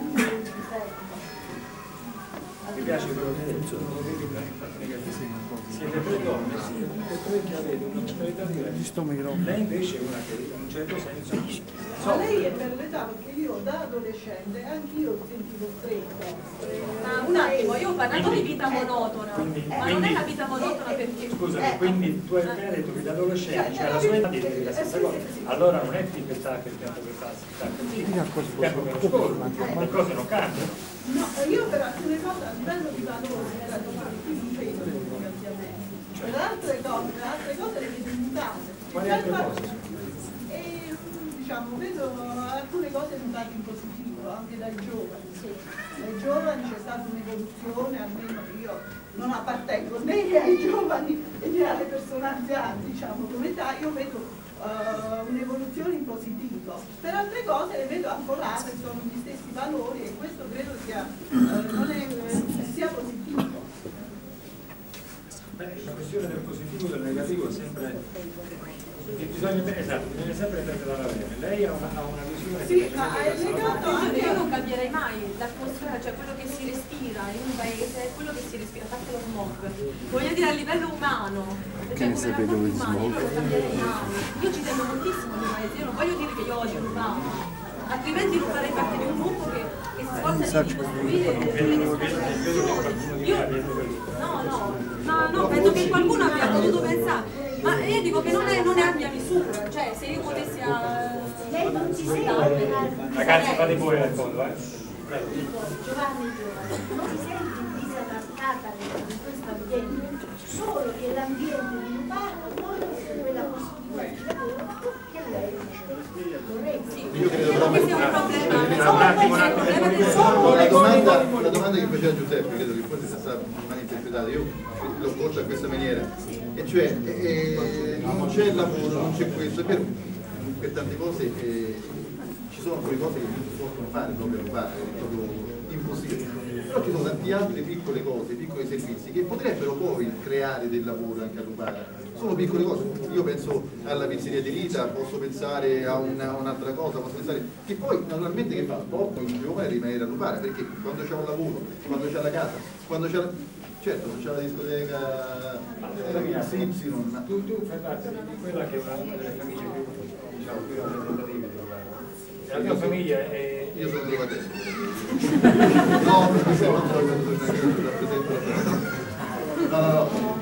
mi piace quello che hai detto, non lo vedi per negativo. siete tre donne, siete tre che avete una mentalità diversa. Lei invece è una che in un certo senso Ma lei è per l'età, perché io da adolescente anch'io sentivo freddo. Ma un attimo, io ho parlato di vita monotona, ma non è una vita monotona perché... Scusami, quindi tu hai appena detto che da adolescente c'era la sua età di dire la stessa cosa. Allora non è più età che il tempo che passa, il tempo che lo scorre, le cose non cambiano. No, io per alcune cose a livello di valore era più difeso del cambiamento. Per altre cose, per altre cose le vedo mutate. Quali altre cose? E diciamo, vedo alcune cose mutate in positivo, anche dai giovani. Dai giovani c'è stata un'evoluzione, almeno io non appartengo né ai giovani né alle persone anziane, diciamo, come età, io vedo Uh, un'evoluzione in positivo. Per altre cose le vedo affollate, sono gli stessi valori e questo credo sia, uh, non è, sia positivo. Beh, la questione del positivo e del negativo è sempre... Bisogna, esatto, bisogna sempre prendere la bene. Lei ha una, ha una visione... Sì, ma è legato anche... Io non cambierei mai l'atmosfera, cioè quello che si respira in un paese, quello che si respira, a parte lo smog. Voglio dire a livello umano, cioè come rapporti umani, io non lo cambierei mai. Io ci tengo moltissimo nel paese, io non voglio dire che io oggi rubavo, altrimenti non farei parte di un gruppo che, che si sforza di costruire delle istituzioni. Io... No, no, no, no, penso che qualcuno abbia potuto pensare. Ma io dico che non è, non è a mia misura, cioè se io potessi a... Lei non si sente... Ragazzi, fate voi nel fondo, eh. Giovanni, non si sente disattaccata in questo ambiente, solo che l'ambiente di Lupano non è quella possibilità di lavoro che lei vorrebbe. Io credo che sia un problema. un attimo, un attimo. La domanda, la domanda che faceva Giuseppe, credo che forse sia stata malinterpretata, io l'ho posta in questa maniera, e cioè eh, non c'è il lavoro, non c'è questo, è vero, per tante cose eh, ci sono alcune cose che non si possono fare proprio a fare, è proprio impossibile, però ci sono tante altre piccole cose, piccoli servizi che potrebbero poi creare del lavoro anche a Lupara. Sono piccole cose, io penso alla pizzeria di Rita, posso pensare a un'altra un cosa, posso pensare che poi naturalmente che fa porto un giovane a rimanere a Lupara, perché quando c'è un lavoro, quando c'è la casa, quando c'è la... certo non c'è la discoteca X Y. Tu, tu fai parte di quella che è una, una delle famiglie più, diciamo, più rappresentative di Lupara. La tua famiglia è... Io sono trovatese. No, perché se non rappresento la... No, no, no.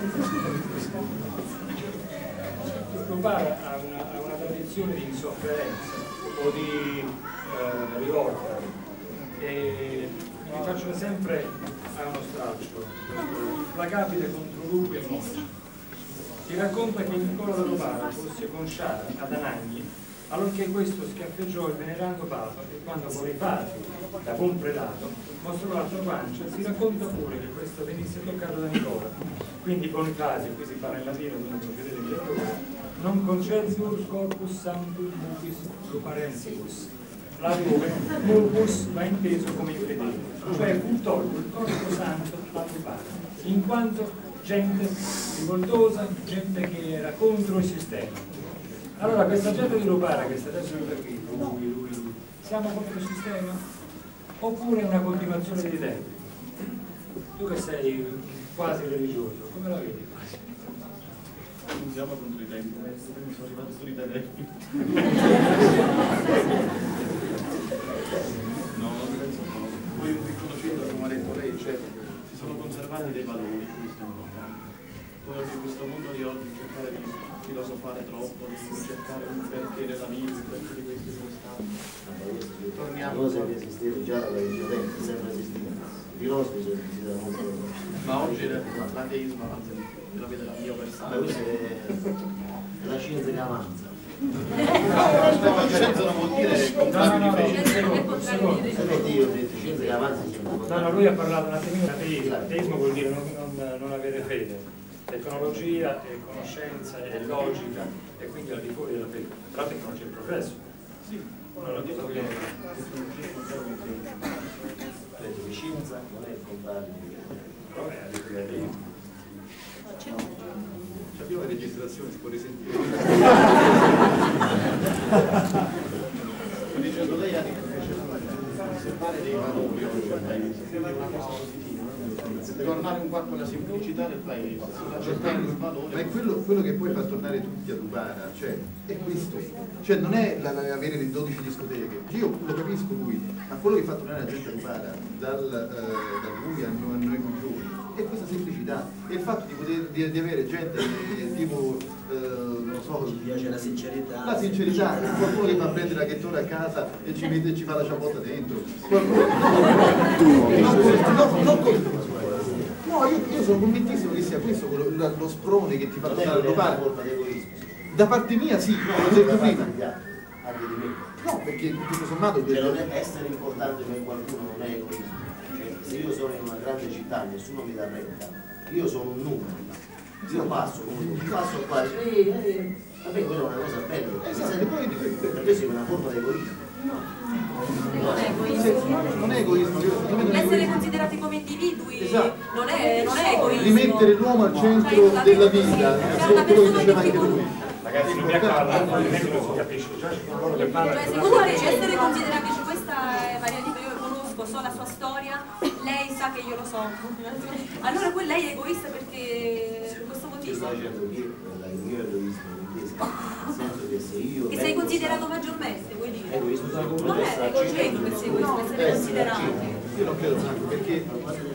Lupara ha una, ha una tradizione di insofferenza o di eh, rivolta e mi faccio sempre a uno straccio, implacabile contro lupi e mosche. Si racconta che Nicola da Lupara fosse con Sciara ad Anagni, allorché questo schiaffeggiò il venerando Papa e quando Bonifacio, da buon prelato, mostrò la sua pancia, si racconta pure che questo venisse toccato da Nicola. Quindi Bonifacio, qui si parla in latino, quindi procedete di errore, non conceditur corpus sanctus mutis luparensibus, laddove mulpus va inteso come infedele, cioè fu tolto il corpo santo a Lupara, in quanto gente rivoltosa, gente che era contro il sistema. Allora questa gente di Lupara che sta adesso per qui, lui, lui, lui, siamo contro il sistema? Oppure è una continuazione dei tempi? Tu che sei quasi religioso, come la vedi? Non siamo contro i tempi, sono arrivati solo i tempi. No, non penso no. Poi un piccolo centro, come ha detto lei, cioè si sono conservati dei valori, questo è importante. Poi in questo mondo di oggi cercare di filosofare troppo, di cercare un perché della vita, un perché di questi sono stati. Torniamo. Cose che esistevano già da tempo, sempre esistevano. I filosofi sono esistiti da molto tempo. Ma oggi l'ateismo avanza, la vede la mia personale. Questa è la scienza che avanza. La scienza non vuol dire comprare di fede. Io ho detto scienza che avanza. No, no, lui ha parlato un attimino di ateismo. Ateismo vuol dire non, non, non avere fede. Tecnologia è conoscenza, è logica e quindi al di fuori della fede. Tra l'altro non c'è il progresso. Sì. Allora cosa vogliamo fare? Credo che scienza non è comprare di fede. Però è al di fuori della fede. Abbiamo la registrazione, si può risentire. Sto dicendo lei ha detto che c'è da osservare dei valori oggi al paese, quindi è una cosa positiva. tornare un po' a quella semplicità del paese, accettare il valore. Ma è quello, quello che poi fa tornare tutti a Lupara, cioè è questo, cioè non è la, la, avere le dodici discoteche, io lo capisco lui, ma quello che fa tornare la gente a Lupara dal, eh, da lui a noi, a noi maggiori è questa semplicità, è il fatto di poter di, di avere gente eh, tipo eh, non so, mi piace la sincerità, la sincerità, qualcuno che va a prendere la ghettora a casa e ci mette e ci fa la ciabatta dentro, qualcuno non, non così. No, io, io sono convintissimo che sia questo quello, lo sprone che ti fa tornare a Lupara. Da parte mia sì, l'ho detto prima. No, perché tutto sommato cioè, non è essere importante per qualcuno non è egoismo. Cioè, se io sono in una grande città e nessuno mi dà retta, io sono un numero. Io passo comunque, passo qua, ehi, ehi, vabbè, quella è una cosa bella. Esatto, per me è una forma di egoismo. Non è egoismo. Non è egoismo. L'essere considerati come individui esatto. non, è, non è egoismo. Rimettere l'uomo al centro cioè, della vita, è quello che diceva anche lui. Ragazzi, non mi accalda, non si capisce. Cioè, secondo me essere considerati, questa è Maria Lipa, io conosco, so la sua storia, lei sa che io lo so. Allora poi lei è egoista perché per questo motivo. Io sto dicendo che il mio egoismo nel senso che se io che sei considerato maggiormente, vuoi dire? Egoismo non è egoismo che sei egoismo, è essere considerato. Io non credo Franco perché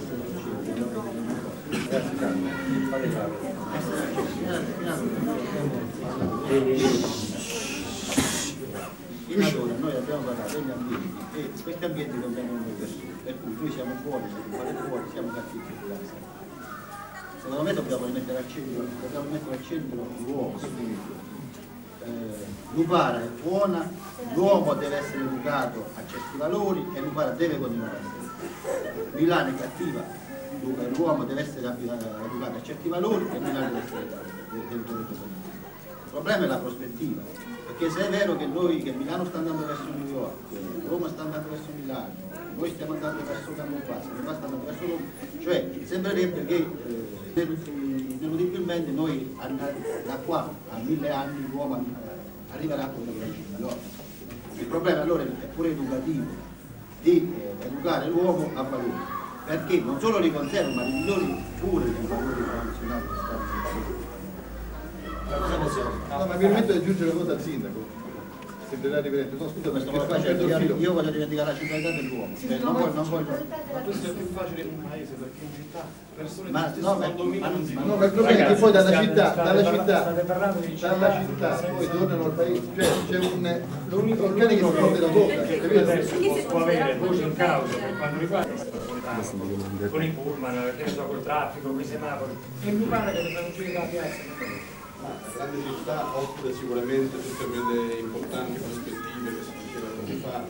in allora noi abbiamo parlato degli ambienti e questi ambienti contengono le persone, per cui noi siamo buoni, siamo fare buoni, siamo cattivi sulla strada. Secondo me dobbiamo rimettere al centro, dobbiamo mettere al centro l'uomo. Eh, Lupara è buona, l'uomo deve essere educato a certi valori e Lupara deve continuare a essere. Milano è cattiva, l'uomo deve essere educato a certi valori e Milano deve essere educato. Il problema è la prospettiva, perché se è vero che noi, che Milano sta andando verso New York, Roma sta andando verso Milano, noi stiamo andando verso Campobasso, Roma sta andando verso Roma, cioè sembrerebbe che eh, ineludibilmente noi da qua a mille anni l'uomo eh, arriverà a quello che è New York. Il problema allora è pure educativo, di eh, educare l'uomo a valori, perché non solo li conserva, ma li migliori pure i valori tradizionali che stanno in no, ma mi permetto di aggiungere una cosa al sindaco. Sembrerà riverente. No, scusa, questo lo faccio, io, io voglio rivendicare la centralità dell'uomo. Sì, cioè, sì, non no, voglio, non voglio. Ma questo è più facile in un paese perché in città persone ma, di stesso no, ma, condominio ma, non si ma no, ma il problema è che poi dalla città, dalla città, state parlando di dalla città, poi tornano al paese, cioè c'è un l'unico cane che si morde la bocca, capito? Adesso può, può avere voce in causa per quanto riguarda il metropolitano, con i pullman, che ne so, col traffico, con i semafori, e mi pare che debbano uscire dalla piazza. La grande città offre sicuramente tutte quelle importanti prospettive che si dicevano di fa,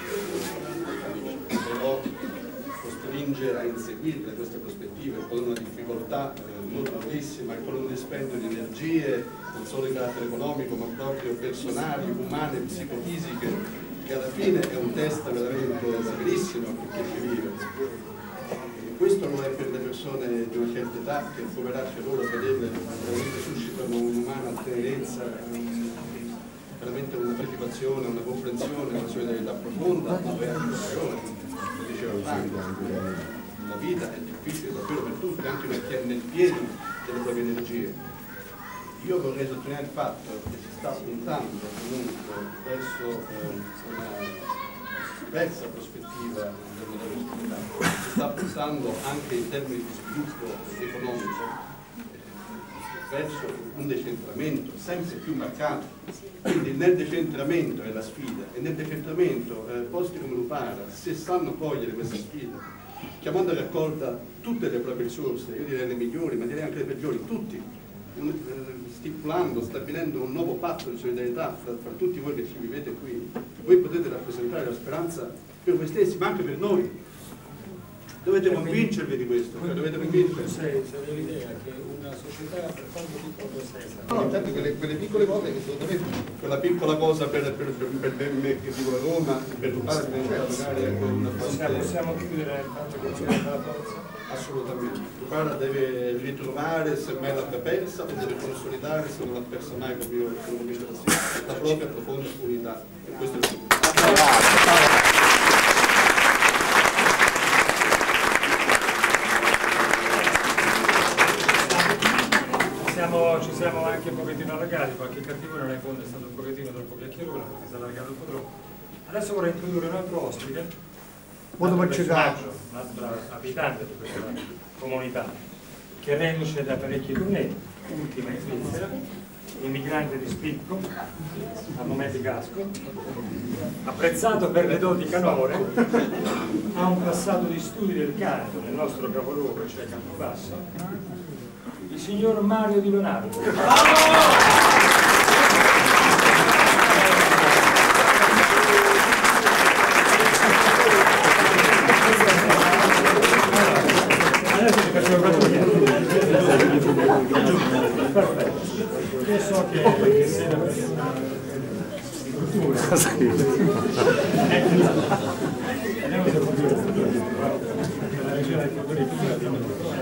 però costringe a inseguirle queste prospettive con una difficoltà eh, notevolissima e con un dispendio di energie non solo di carattere economico ma proprio personali, umane, psicofisiche, che alla fine è un test veramente severissimo per chi ci vive. Questo non è per le persone di una certa età che poveracce loro cadere veramente suscitano un'umana tenerezza, veramente una partecipazione, una comprensione, una solidarietà profonda, ma poi anche una ragione, come diceva Franco, la vita è difficile davvero per tutti, anche per chi è nel pieno delle proprie energie. Io vorrei sottolineare il fatto che si sta puntando comunque verso eh, una diversa prospettiva del modello di società, si sta pensando anche in termini di sviluppo economico verso un decentramento sempre più marcato. Quindi nel decentramento è la sfida e nel decentramento eh, posti come Lupara, se sanno cogliere questa sfida, chiamando a raccolta tutte le proprie risorse, io direi le migliori, ma direi anche le peggiori, tutti, un, eh, stipulando, stabilendo un nuovo patto di solidarietà fra, fra tutti voi che ci vivete qui, voi potete rappresentare la speranza per voi stessi, ma anche per noi. Dovete convincervi di questo, cioè dovete convincervi. Sei l'idea che una società per quanto piccola possa essere. No, certo, quelle, quelle piccole cose che secondo me quella piccola cosa per, per, per, per me che vivo a Roma, per Lupara che viene a magari con una possiamo, possiamo chiudere il fatto che c'è la forza? Assolutamente. Lupara deve ritrovare, semmai l'abbia persa, o deve consolidare, se non l'ha persa mai come io come dicevo, la propria profonda unità. E questo è il punto. siamo, ci siamo anche un pochettino allargati, qualche cattivone in fondo è stato un pochettino troppo chiacchierone perché si è allargato un po' troppo. Adesso vorrei introdurre un altro ospite, un altro personaggio, un altro abitante di questa comunità, che reduce da parecchi tournée, ultima in Svizzera, immigrante di spicco, al momento di casco, apprezzato per le doti canore, ha un passato di studi del canto nel nostro capoluogo, cioè Campobasso, il signor Mario Di Leonardo. Adesso ti faccio una perfetto. Io so che, che sei una persona di cultura. Andiamo a cultura. La regione di cultura e cultura abbiamo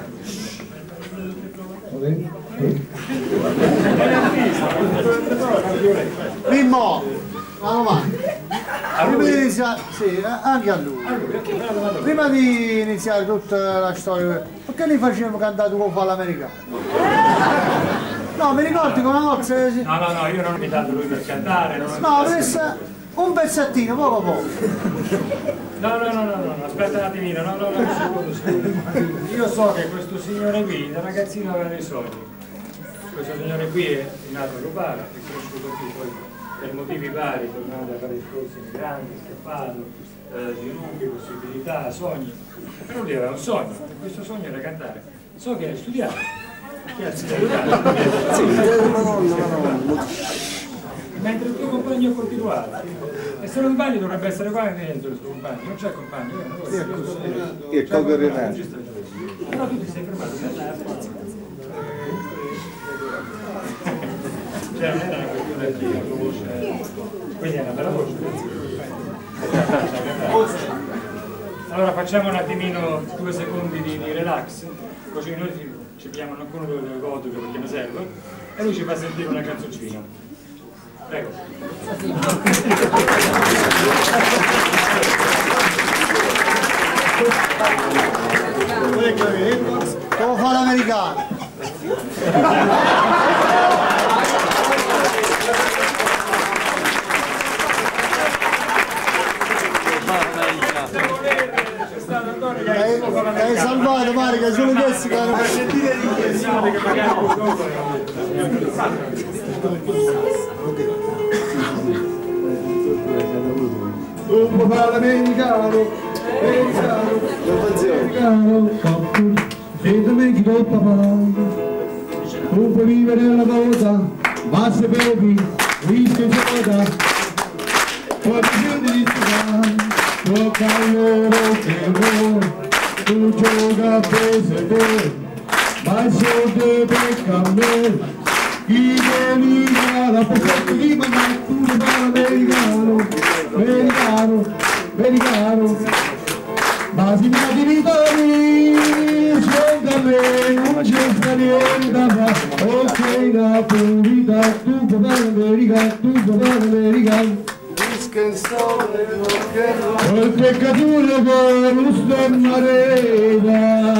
Mimmo, una domanda. Prima di iniziare, sì, anche a lui. Prima di iniziare tutta la storia, perché li facevamo cantare tu come fa l'americano? No, mi ricordi che una volta... No, no, no, io non ho invitato lui per cantare. Non no, per un pezzettino, poco poco. No, no, no, no, no, aspetta un attimino, no, no, no, un secondo, secondo. Io so che questo signore qui, da ragazzino aveva dei sogni. Questo signore qui è nato a Lupara, è cresciuto qui, poi per motivi vari, tornato a fare discorsi migranti, scappato, eh, sviluppi, possibilità, sogni. Però lui aveva un sogno, e questo sogno era cantare. So che hai studiato. Che ha studiato? Sì, no, no, no. Mentre il tuo compagno ha continuato. E se non sbaglio dovrebbe essere qua dentro il tuo compagno, non c'è compagno, io non lo so. Che cosa Renato? Però tu ti sei fermato cioè non era una questione di voce, quindi è una bella voce. Allora facciamo un attimino due secondi di, di relax, così noi ci pigliamo ancora due codoli perché ne serve e lui ci fa sentire una canzoncina. Prego. Come fa l'americano? Hai salvato Mario, solo questi che hanno sentire l'intenzione che magari un po' l'americano, americano, americano, sentami che do papà, non puoi vivere nella volta, ma se bevi, whisky e soda, poi ti chiudi di studiare, tocca loro che vuoi, tu gioca a baseball, ma il soldo becca a me. Chi veniva la persona di mandare tu ne parla americano, americano, americano. Ma si fa di ritorni, scelta a me, non c'è sta niente da fare. Ok, la purità, tu puoi fare americano, tu puoi fare americano. Quel peccatore con lo stemmareta,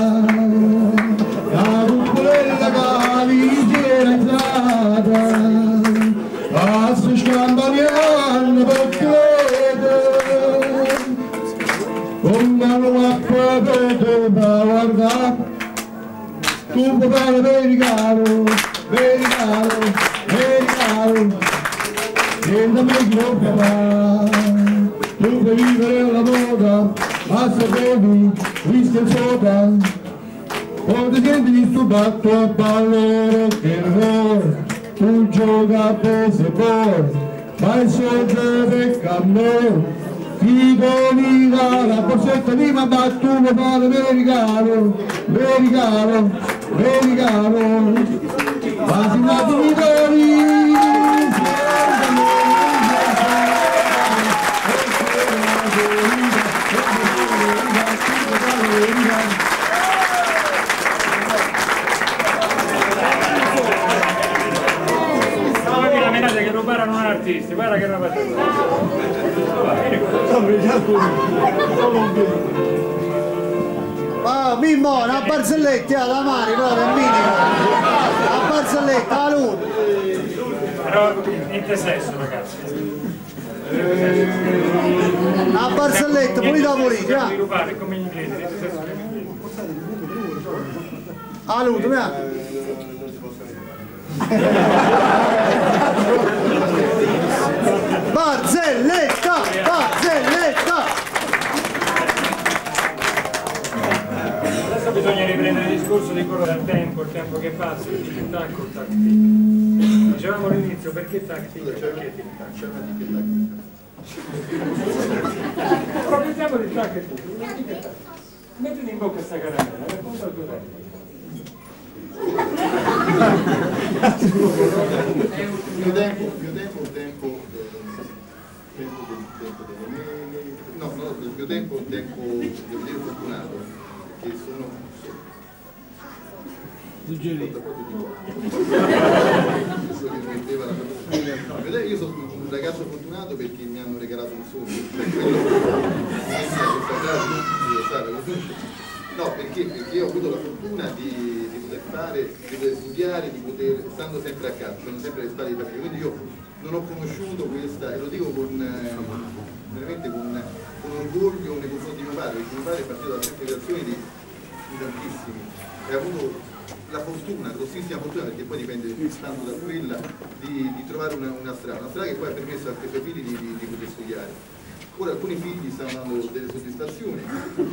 la cupoletta caligerizzata, a se scampagnano per credere, con mano a proprio da guardare, tu puoi fare americano, americano, americano. Sentami che non papà, tu puoi vivere la moda, ma se bevi, whisky e soda, poi ti senti disturbato a ballare che non, tu gioca a baseball, ma il soldo becca a me, ti veniva la borsetta di mamma, tu puoi fare americano, americano, americano, ma si va di ritorni. Artisti, guarda che roba c'è. Ah, Mimmo, una barzelletta, ah, la mani proprio, è minimo. Una barzelletta, la luna. Però niente sesso, ragazzi. Una barzelletta, pulita pulita. Sviluppare come in inglese, niente sesso come in inglese. Ah, luna, mi ha. Barzelletta, barzelletta. Adesso bisogna riprendere il discorso di quello del tempo, il tempo che passa, il tic-tac, il tac-tic. Dicevamo all'inizio, perché tac-tic? Perché tic-tac? Approfittiamo del tac-tic. Mettiti in bocca sta caramella, racconta il tuo tempo. Il mio tempo, il mio tempo è un tempo, eh, tempo, del, tempo delle mele, no, no, il mio tempo è un tempo, devo dire, fortunato, perché sono io sono un ragazzo fortunato perché mi hanno regalato un sogno, cioè quello no, perché? Perché io ho avuto la fortuna di, di poter fare, di poter studiare, di poter, stando sempre a casa, stando sempre alle spalle di famiglia, quindi io non ho conosciuto questa, e lo dico con, eh, veramente con, con orgoglio nei confronti di mio padre, perché mio padre è partito da sette generazioni di, di tantissimi, e ha avuto la fortuna, grossissima fortuna, perché poi dipende tanto da quella, di, di trovare una, una strada, una strada che poi ha permesso a questi figli di, di, di poter studiare. Ora alcuni figli stanno dando delle soddisfazioni,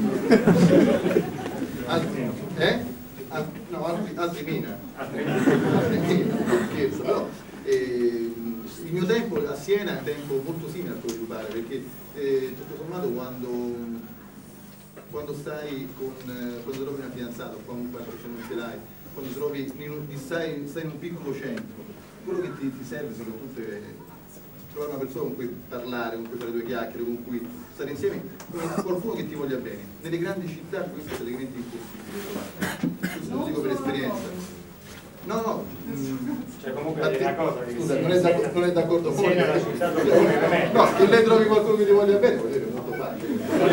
altri, eh? Al, no, altri, altri meno, altri meno, no, scherzo, però eh, il mio tempo a Siena è un tempo molto simile a quello di Lupara, perché eh, tutto sommato quando, quando stai con, eh, quando trovi una fidanzata, quando non ce l'hai, quando trovi, stai, stai in un piccolo centro, quello che ti, ti serve soprattutto è trovare una persona con cui parlare, con cui fare due chiacchiere, con cui stare insieme, qualcuno che ti voglia bene. Nelle grandi città questo è praticamente impossibile trovare. Questo lo dico per esperienza. No, no. Cioè comunque è una cosa che scusa, non è d'accordo, non è d'accordo con me. me. No, che lei trovi qualcuno che ti voglia bene, vuol dire, è molto facile.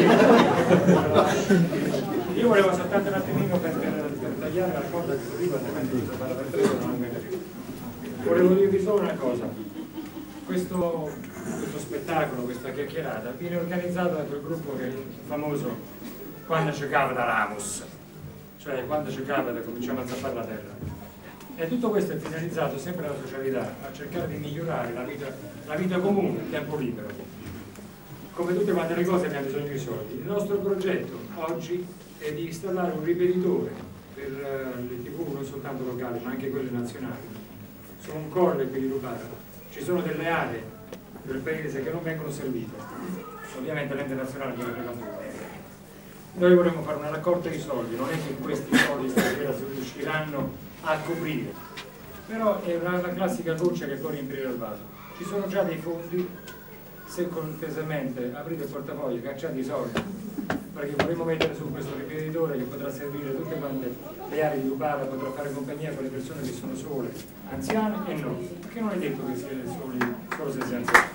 Io volevo soltanto un attimino per, per, per tagliare la cosa che dico, altrimenti si parla per tre ore, non mi capito. Volevo dirvi solo una cosa. Questo, questo spettacolo, questa chiacchierata viene organizzata da quel gruppo che è famoso quando giocava da Ramos, cioè quando giocava da cominciamo a zappare la terra. E tutto questo è finalizzato sempre alla socialità, a cercare di migliorare la vita, la vita comune, il tempo libero. Come tutte quante le cose abbiamo bisogno di soldi. Il nostro progetto oggi è di installare un ripetitore per le tivù non soltanto locali ma anche quelle nazionali su un colle qui di Lupara. Ci sono delle aree del paese che non vengono servite, ovviamente l'ente nazionale gliela frega tutto. Noi vorremmo fare una raccolta di soldi, non è che questi soldi stasera si riusciranno a coprire, però è una, una classica goccia che può riempire il vaso. Ci sono già dei fondi, se cortesemente aprite il portafoglio, cacciate i soldi, perché vorremmo mettere su questo ripetitore che potrà servire tutte quante le aree di Lupara, potrà fare compagnia con le persone che sono sole, anziane e no, perché non è detto che sia soli, solo se si è anziani.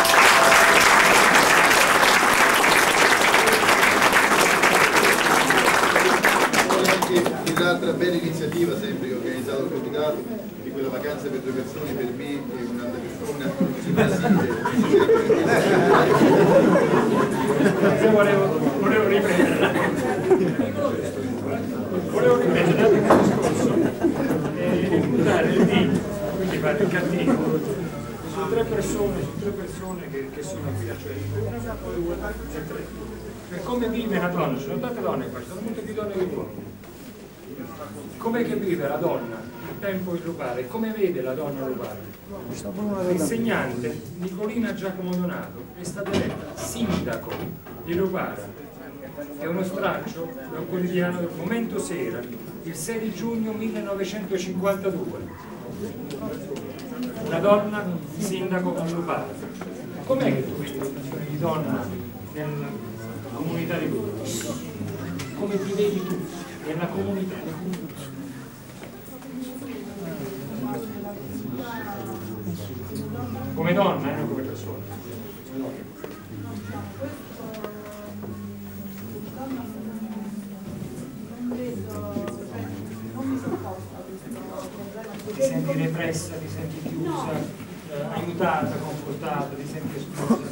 Un'altra bella iniziativa sempre che ho organizzato al Comitato di quella vacanza per due persone, per me e un'altra persona in Brasile. Io volevo, volevo riprendere volevo riprendere il discorso e imputare il dito, quindi fare il cattivo su tre persone, su tre persone che, che sono qui, cioè una, due e tre. Per come vive una donna, ci sono tante donne qua, ci sono molte più donne che uomini. Com'è che vive la donna il tempo in Lupara e come vede la donna a Lupara? L'insegnante Nicolina Giacomo Donato è stata eletta sindaco di Lupara. È uno straccio da un quotidiano del Momento Sera il sei di giugno millenovecentocinquantadue. Una donna sindaco a Lupara. Com'è che tu vedi la situazione di donna nella comunità di Lupara? Come ti vedi tu nella comunità? Come donna, eh, non come persona. depressa, ti senti chiusa, eh, aiutata, confortata, ti senti esclusa?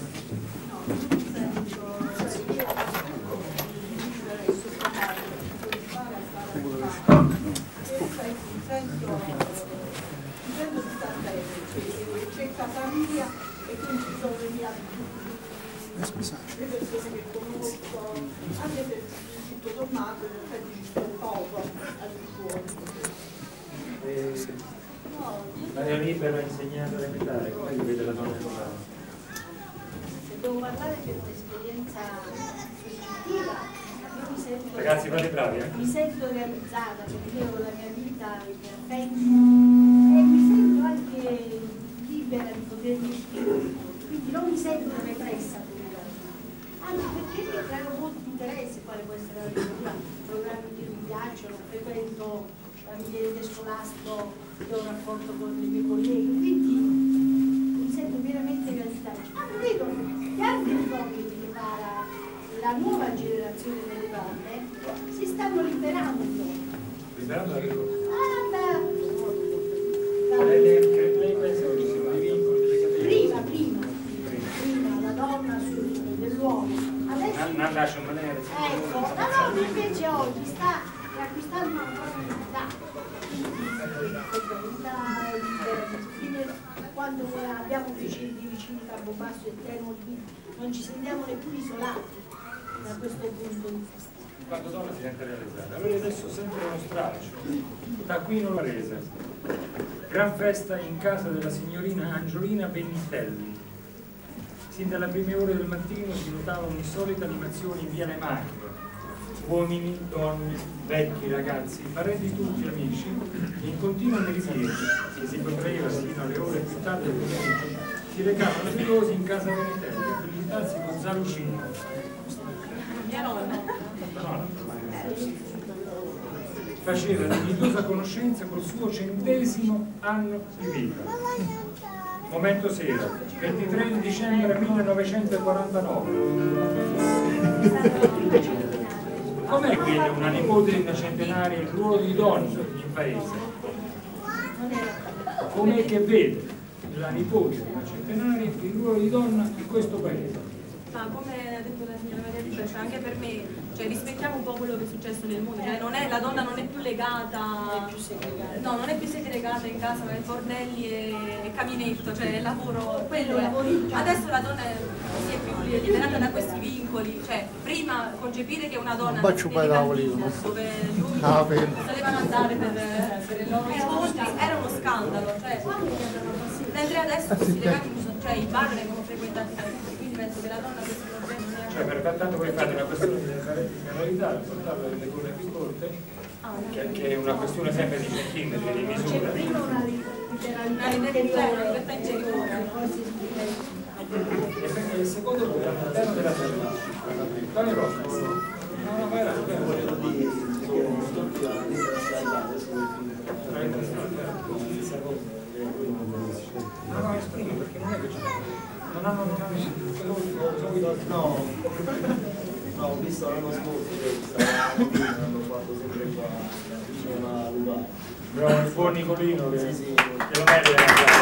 C'è casa mia e quindi ci sono le mie abitudini, le persone che conosco, anche se tutto sommato in effetti ci sto poco al di fuori. Maria Libera ha insegnato elementare, come vede la donna rurale? Se devo parlare per un'esperienza soggettiva, io mi sento, Ragazzi, fate bravi, eh? mi sento realizzata perché io ho la mia vita, i miei affetti e mi sento anche libera di poter gestire, quindi non mi sento repressa per il anche perché mi creano molti interessi, quale può essere la lettura, programmi che mi piacciono, frequento l'ambiente scolastico, ho un rapporto con i miei colleghi, quindi mi sento pienamente realizzata. Ma vedo che anche i compiti che fa la nuova generazione delle donne si stanno liberando. Liberando da che cosa? Ah, da, da, Lei, lei, lei pensa che ci siano dei vincoli? prima, prima, prima la donna sul dell'uomo. Adesso Non lascia manere. ecco, la donna invece oggi sta riacquistando una possibilità di quando abbiamo vicini di vicini Campobasso e Termoli, non ci sentiamo neppure isolati da questo punto di vista. Quando donna si sente realizzata. Allora adesso sempre uno stralcio. Da qui non la resa. Gran festa in casa della signorina Angiolina Bennitelli. Sin dalle prime ore del mattino si notava un'insolita animazione in via Le Macchie. Uomini, donne, vecchi, ragazzi, parenti tutti, amici, in continua meridiera, che si contraeva sino alle ore più tarde del pomeriggio, si recavano seriosi in casa Bennitelli a felicitarsi con Zalucino. Mia nonna. Faceva dignitosa conoscenza col suo centesimo anno di vita. Momento sera, ventitré di dicembre millenovecentoquarantanove. Com'è che una nipote di una centenaria il ruolo di donna in paese? Com'è che vede la nipote di una centenaria il ruolo di donna in questo paese? Ma come ha detto la signora Maria Libera, cioè anche per me, cioè rispettiamo un po' quello che è successo nel mondo, cioè non è, la donna non è più legata, non è più segregata, no, non è più segregata in casa con fornelli e, e caminetto, cioè lavoro, quello è. Adesso la donna si è più liberata da questi vincoli, cioè prima concepire che una donna dove gli uomini ah, salivano andare per, per i loro scontri era uno scandalo, cioè mentre adesso questi legami, cioè i bar vengono frequentati da tutti, quindi penso che la donna questo problema non è. Cioè per tanto voi fate una questione di generalità, portarla nelle cose più corte, che, che è una questione sempre di centimetri, di misura. C'è prima una liberalità interiore, poi si esplica. E il secondo punto è all'interno della società. Tony Rossi. No, no, vai là, voglio dire, no, no, esprimi perché non è che c'è. Non hanno no, no, ho visto l'anno scorso che hanno fatto sempre qua vicino a Lugano. Però il buon Nicolino che, sì, sì. che lo merita.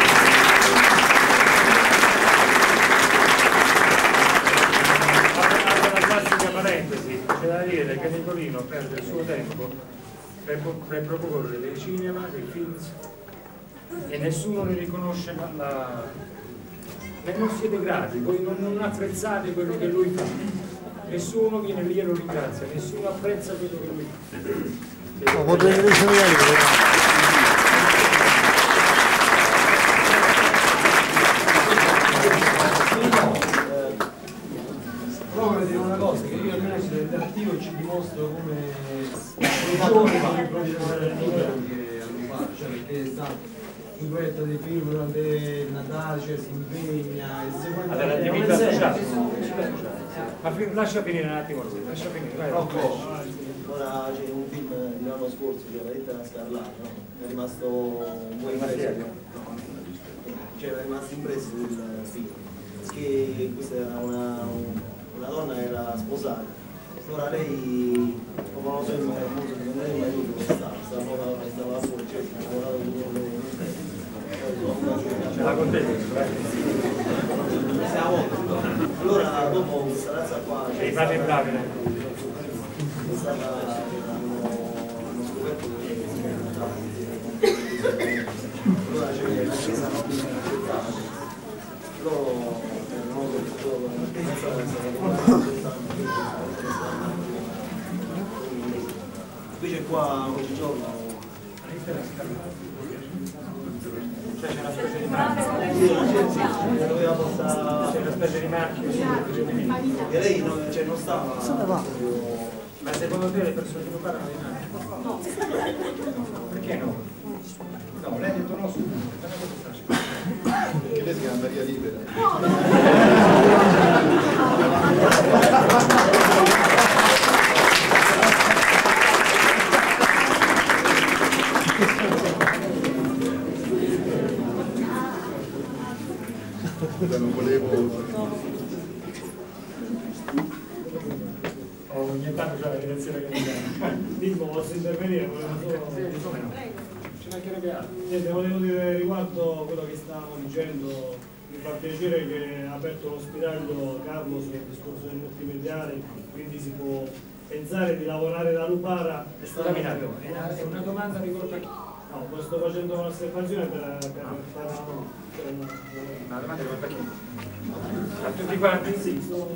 Una classica parentesi, c'è da dire che Nicolino perde il suo tempo per, per proporre dei cinema, dei film e nessuno ne riconosce la, la non siete grati, voi non, non apprezzate quello che lui fa, nessuno viene lì e lo ringrazia, nessuno apprezza quello che lui fa. No, potrei Voglio dire una cosa, che io almeno sono interattivo e ci dimostro come funziona il progetto che hanno fatto, cioè perché sta in progetto dei film durante il Natale, cioè si impegna e si allora, la vita sociale. Ma lascia finire un attimo, lascia finire, vai. Ora c'è un film dell'anno scorso che aveva detto la Scarlatti, no? È rimasto un po' impresso, cioè è rimasto impresso il film, che questa era una, una donna era sposata, allora lei, come non so, il marito, secondo me il marito dove stava, stava, stava fuori, cioè si lavorava con La contessa. Allora dopo questa razza qua Sei fate bravi. è stata hanno scoperto che allora c'è la chiesa nobile loro hanno detto invece qua oggigiorno Cioè c'è una specie di marchio. doveva portare C'è una specie di marchio. e lei non, cioè, non stava Ma secondo te le persone che lo parlano di marchio? No. Perché no? No, lei ha detto no subito. Perché lei si chiama Maria Libera. Non volevo. Oh, ogni tanto c'è la direzione che mi dà. Dimmo, posso intervenire? Volevo solo... Ci mancherebbe altro. Niente, volevo dire riguardo quello che stavamo dicendo, mi fa piacere che ha aperto lo spiraglio Carlo sul discorso del multimediale, quindi si può pensare di lavorare da Lupara. Scusami un attimo, è una, è una domanda rivolta a chi? No, poi sto facendo un'osservazione per, per fare una, per una, una domanda rivolta a chi? A tutti quanti? Sì, sto...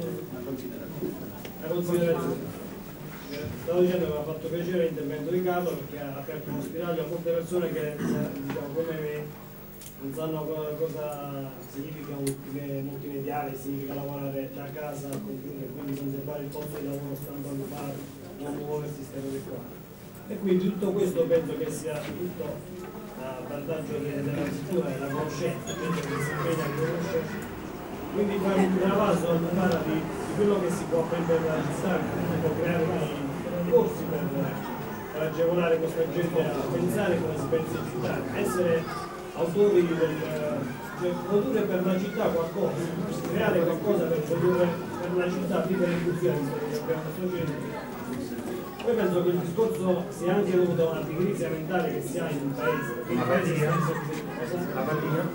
La considerazione. Stavo dicendo che mi ha fatto piacere l'intervento di Carlo perché ha aperto uno spiraglio a molte persone che, diciamo, come me, non sanno cosa significa multimediale, significa lavorare da casa al computer, quindi conservare il posto di lavoro stando a Lupara, non muoversi, queste cose qua. E quindi tutto questo penso che sia tutto a vantaggio della cultura e della conoscenza, gente che si impegna a conoscere. Quindi fare un travaso al Lupara di, di quello che si può apprendere dalla città, quindi può creare dei corsi per, per agevolare questa gente a pensare come si pensa in città, essere autori del, cioè produrre per la città qualcosa, creare qualcosa per produrre per la città, vivere in funzione, che abbiamo fatto gente. Poi penso che il discorso sia anche dovuto a una pigrizia mentale che si ha in un paese. Una fatica? La fatica?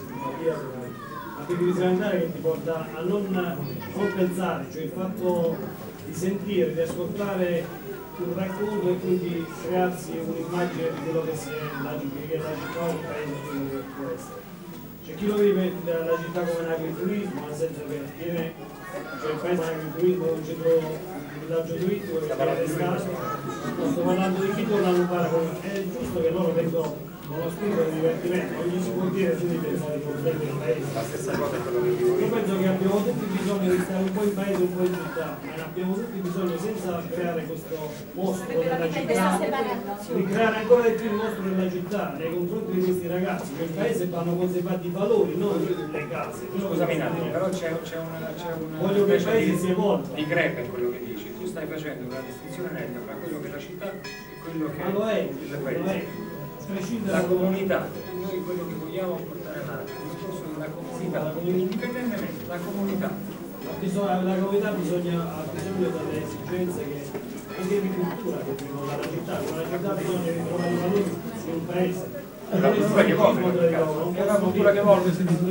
Una pigrizia mentale che ti porta a non, non pensare, cioè il fatto di sentire, di ascoltare un racconto e quindi crearsi un'immagine di quello che, si è, la, che è la città o il paese che può essere. C'è chi lo vive la città come un agriturismo, nel senso che viene, cioè il paese è un agriturismo, un centro, un villaggio turistico che viene pescato. Sto parlando di chi torna a Lupara, è giusto che loro vengono con lo spirito di divertimento, non gli si può dire tu di pensare di comprendere il paese. La stessa cosa è quello che dico io. penso che abbiamo tutti bisogno di stare un po' in paese, un po' in città, ma ne abbiamo tutti bisogno senza creare questo mostro della città, di creare ancora di più il mostro della città nei confronti di questi ragazzi, che il paese vanno conservati i valori, non le case. Scusami un attimo, però c'è una, una voglio che il paese si evolva. Di greco in quello che dici, tu stai facendo una distinzione netta tra quello che è la città e quello che ma lo è, il paese. Lo è. La comunità, noi quello che vogliamo portare avanti, il discorso della comunità, indipendentemente, la comunità. Bisogna, la comunità bisogna, ha bisogno delle esigenze che, anche di cultura che vengono dalla città, con la città bisogna ritrovare i valori di un paese. È una cultura che evolve, è una cultura che evolve,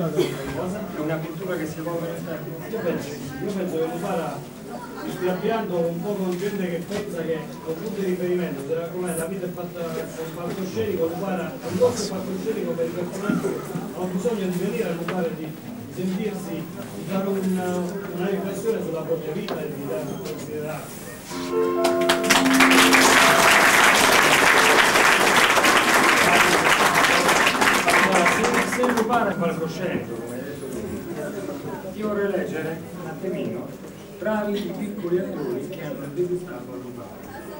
è una cultura che si evolve nel tempo. Io penso, io penso che Lupara stia avviando un po' con gente che pensa che con punto di riferimento, se la, come la vita è fatta con palcoscenico, Lupara un posto palcoscenico per i personaggi hanno bisogno di venire a Lupara e di sentirsi, di fare un, una riflessione sulla propria vita e di darsi in considerazione. Se Lupara è palcoscenico, come hai detto tu, io vorrei leggere un attimino bravi i piccoli attori che hanno debuttato a Lupara.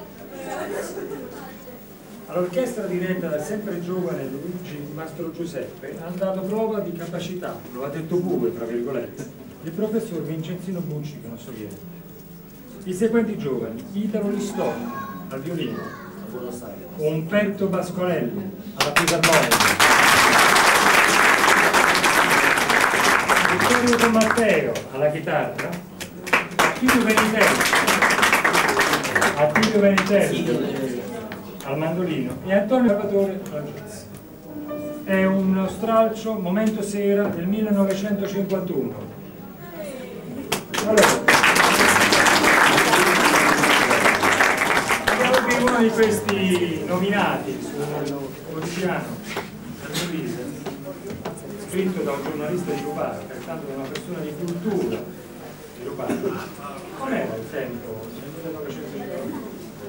All'orchestra diretta dal sempre giovane Luigi Mastro Giuseppe ha dato prova di capacità, lo ha detto pure, tra virgolette, il professor Vincenzino Bucci, che non so chi è. I seguenti giovani: Italo Listone al violino, Umberto Basconelli alla fisarmonica, Vittorio Don Matteo alla chitarra, Attilio Benitelli, Attilio Benitelli al mandolino e Antonio Salvatore alla jazz. è uno stralcio Momento Sera del millenovecentocinquantuno. Allora, abbiamo qui uno di questi nominati sul quotidiano Treviso, scritto da un giornalista di Lupara, pertanto da una persona di cultura di Lupara. Com'era il tempo nel millenovecentocinquantuno?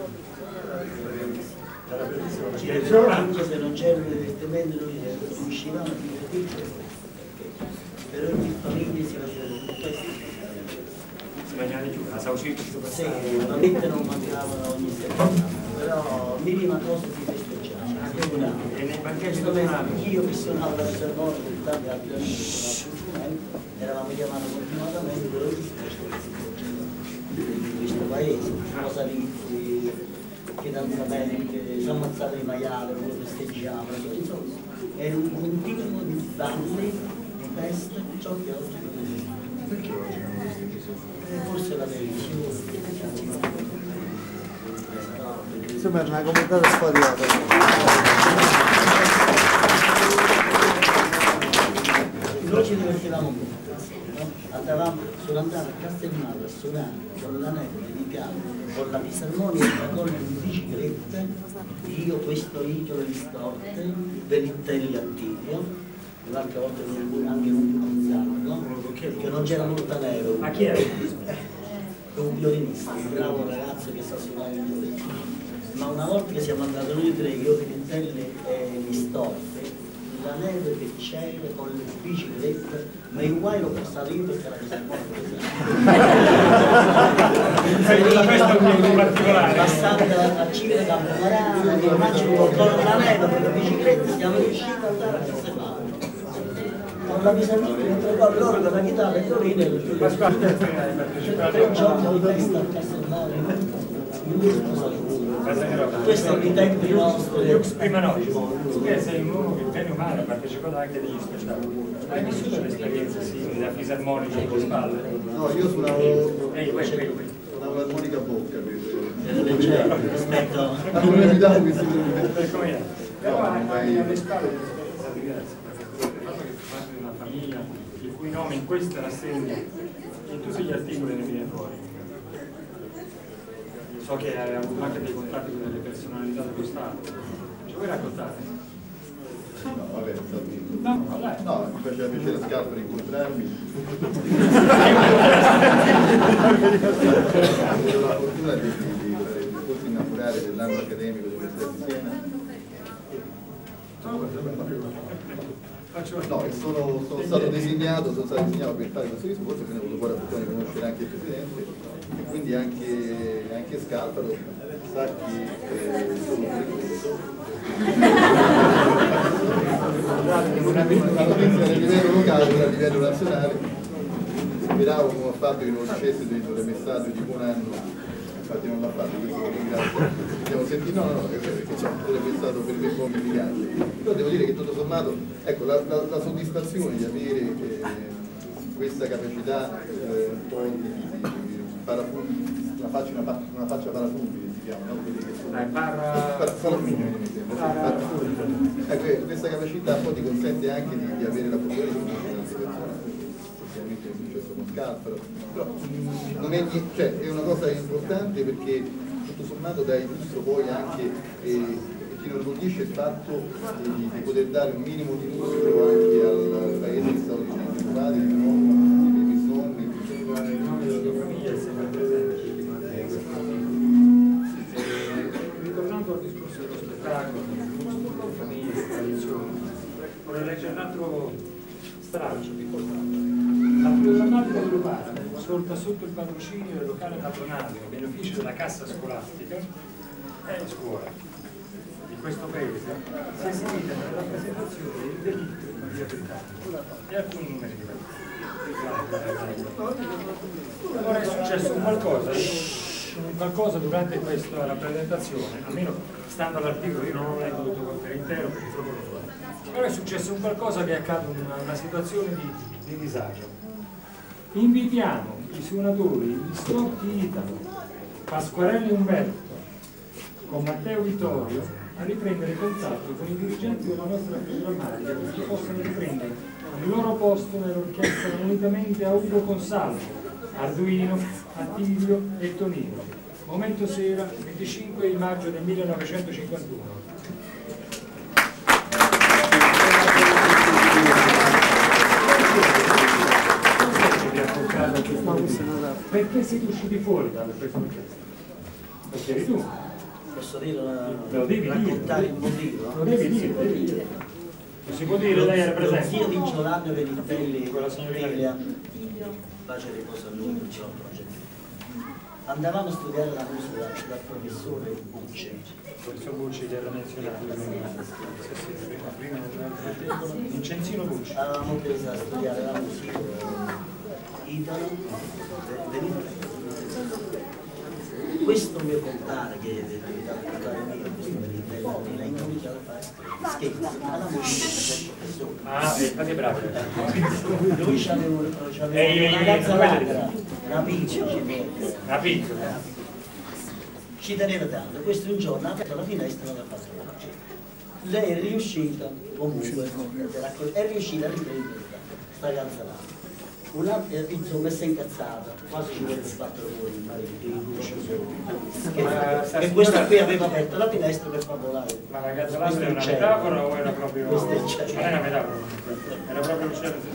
Anche se non c'erano i divertimenti, noi uscivamo di divertirci, per ogni famiglia si faceva tutto questo. Si mangiava di più, la saucita si sì, ovviamente non mangiavano ogni settimana, però minima cosa si festeggiava. E nei banchetti io che suonavo la sermone con tanti altri amici che suonavano strumenti, eravamo chiamati continuamente per ogni festeggiamento in questo paese, cosa di fidanzamenti, si ammazzava il maiale, lo festeggiavano, insomma, era un continuo di balli, di feste, ciò che oggi non esiste. Perché oggi non esiste? Forse la televisione. Sembra una commentata sfariata. Noi ci divertivamo molto, no? Andavamo solo andare a Castelnuovo a suonare con la neve di piano, con la fisarmonica con le biciclette, io questo itolo di storte, Velitelli attivo, l'altra volta anche un Gonzalo, che non c'era molto nero. Ma chi era? Un violinista, un bravo ragazzo che sa suonare il violino. Ma una volta che siamo andati noi tre, io Velitelli e gli storte, la neve che c'era con le biciclette, ma il guai l'ho passato io perché la fisarmonica pesante. Passando a Civile Campomarana, mi immagino con la neve per le biciclette, siamo riusciti ad andare a Castellano. Con la fisarmonica, loro con la chitarra e il violino e il tre giorni di festa a Castellano. Questo è i tempi nostri. Prima no, tu sei un uomo che bene o male ha partecipato anche a degli spettacoli. Hai vissuto un'esperienza simile da fisarmonica alle spalle? No, io suonavo Ehi, quei, quei, quei. suonavo l'armonica a bocca, rispetto non mi davo questi però anche alle spalle è un'esperienza diversa, perché il fatto che fai parte di una famiglia il cui nome in questa rassegna in tutti gli articoli ne viene fuori. So che hai avuto anche dei contatti con delle personalità dello Stato. Ci vuoi raccontare? No, vabbè, no, no, dai. No, mi faceva piacere a Scarpa incontrarmi. Ho la fortuna di, di, di fare il corso inaugurale dell'anno accademico dell'Università di Siena. No, e sono, sono stato designato, sono stato designato per fare questo discorso, quindi ho avuto poi la fortuna di conoscere anche il Presidente e quindi anche, anche Scalfaro sa chi eh, sono preso. Una notizia a livello locale, a livello nazionale, speravo come ho fatto che non uscisse dentro il messaggio di buon anno. Infatti non l'ha fatto, questo lo ringrazio. Abbiamo sentito, no, no, no, perché sarebbe stato per me poco efficace. Però devo dire che tutto sommato, ecco, la, la, la soddisfazione di avere eh, questa capacità eh, un po' di, di parafulmine, una faccia, una, una faccia parafulmine si chiama, no? Quelli che sono, eh, para... para, parafulmine, parafulmine. Ecco, questa capacità poi ti consente anche di, di avere la fortuna di conoscere tante persone. Ovviamente è successo con Scalfaro, però mh, non è, cioè, è una cosa importante perché tutto sommato dà illustro poi anche eh, chi non inorgoglisce il fatto eh, di, di poter dare un minimo di lustro anche al, al paese che sta dicendo i padri, i nonni, i bisnonni, il nome della tua famiglia è sempre presente. Ritornando al discorso dello spettacolo, delle famiglie, delle tradizioni, vorrei leggere un altro stralcio, piccolo stralcio. La programmatica di Lupara, sorta sotto il patrocinio del locale padronale a beneficio della cassa scolastica e scuola di questo paese, si è esibita nella rappresentazione del delitto in via Britannica e alcuni numeri di ora è successo un qualcosa, un qualcosa durante questa rappresentazione, almeno stando all'articolo, io non ho letto tutto per intero perché troppo lo so, però è successo un qualcosa che accade in una, una situazione di, di disagio. Invitiamo i suonatori di Storti Italo, Pasquarelli Umberto, con Matteo Vittorio a riprendere contatto con i dirigenti della nostra drammatica perché possano riprendere il loro posto nell'orchestra unitamente a Ugo Consalvo, Arduino, Attilio e Tonino. Momento sera, venticinque maggio del millenovecentocinquantuno. Perché siete usciti fuori da questa orchestra? Perché eri tu? Posso dire una... Lo devi raccontare dire. un motivo? Lo devi dire, devi dire. Non si può dire, lei era presente. Io di Giovanni Venitelli con la signorina pace e riposo a lui, non c'è un progetto. Andavamo a studiare la musica dal professore Bucci. Il professor Bucci che era menzionato Vincenzino Bucci. Avevamo preso a studiare la musica italo venite. Questo mio compare che è diventato compare mio, questo Venitelli, l'ha incominciato a fare scherzi alla musica del professore. Ah, infatti è bravo. Lui c'aveva una gazzalata, una piccola, una piccola. Ci teneva tanto. Questo un giorno ha aperto la finestra e non ha fatto la luce. Lei è riuscita, comunque, è riuscita a riprendere questa gazzalata. Un'altra, insomma, si è incazzata, quasi ci vuole sbattere fuori il marito. E questo qui aveva aperto la finestra per far volare. Ma la gazzalata è una metafora o era proprio... Questo è il non cielo. è una metafora, era proprio il cielo.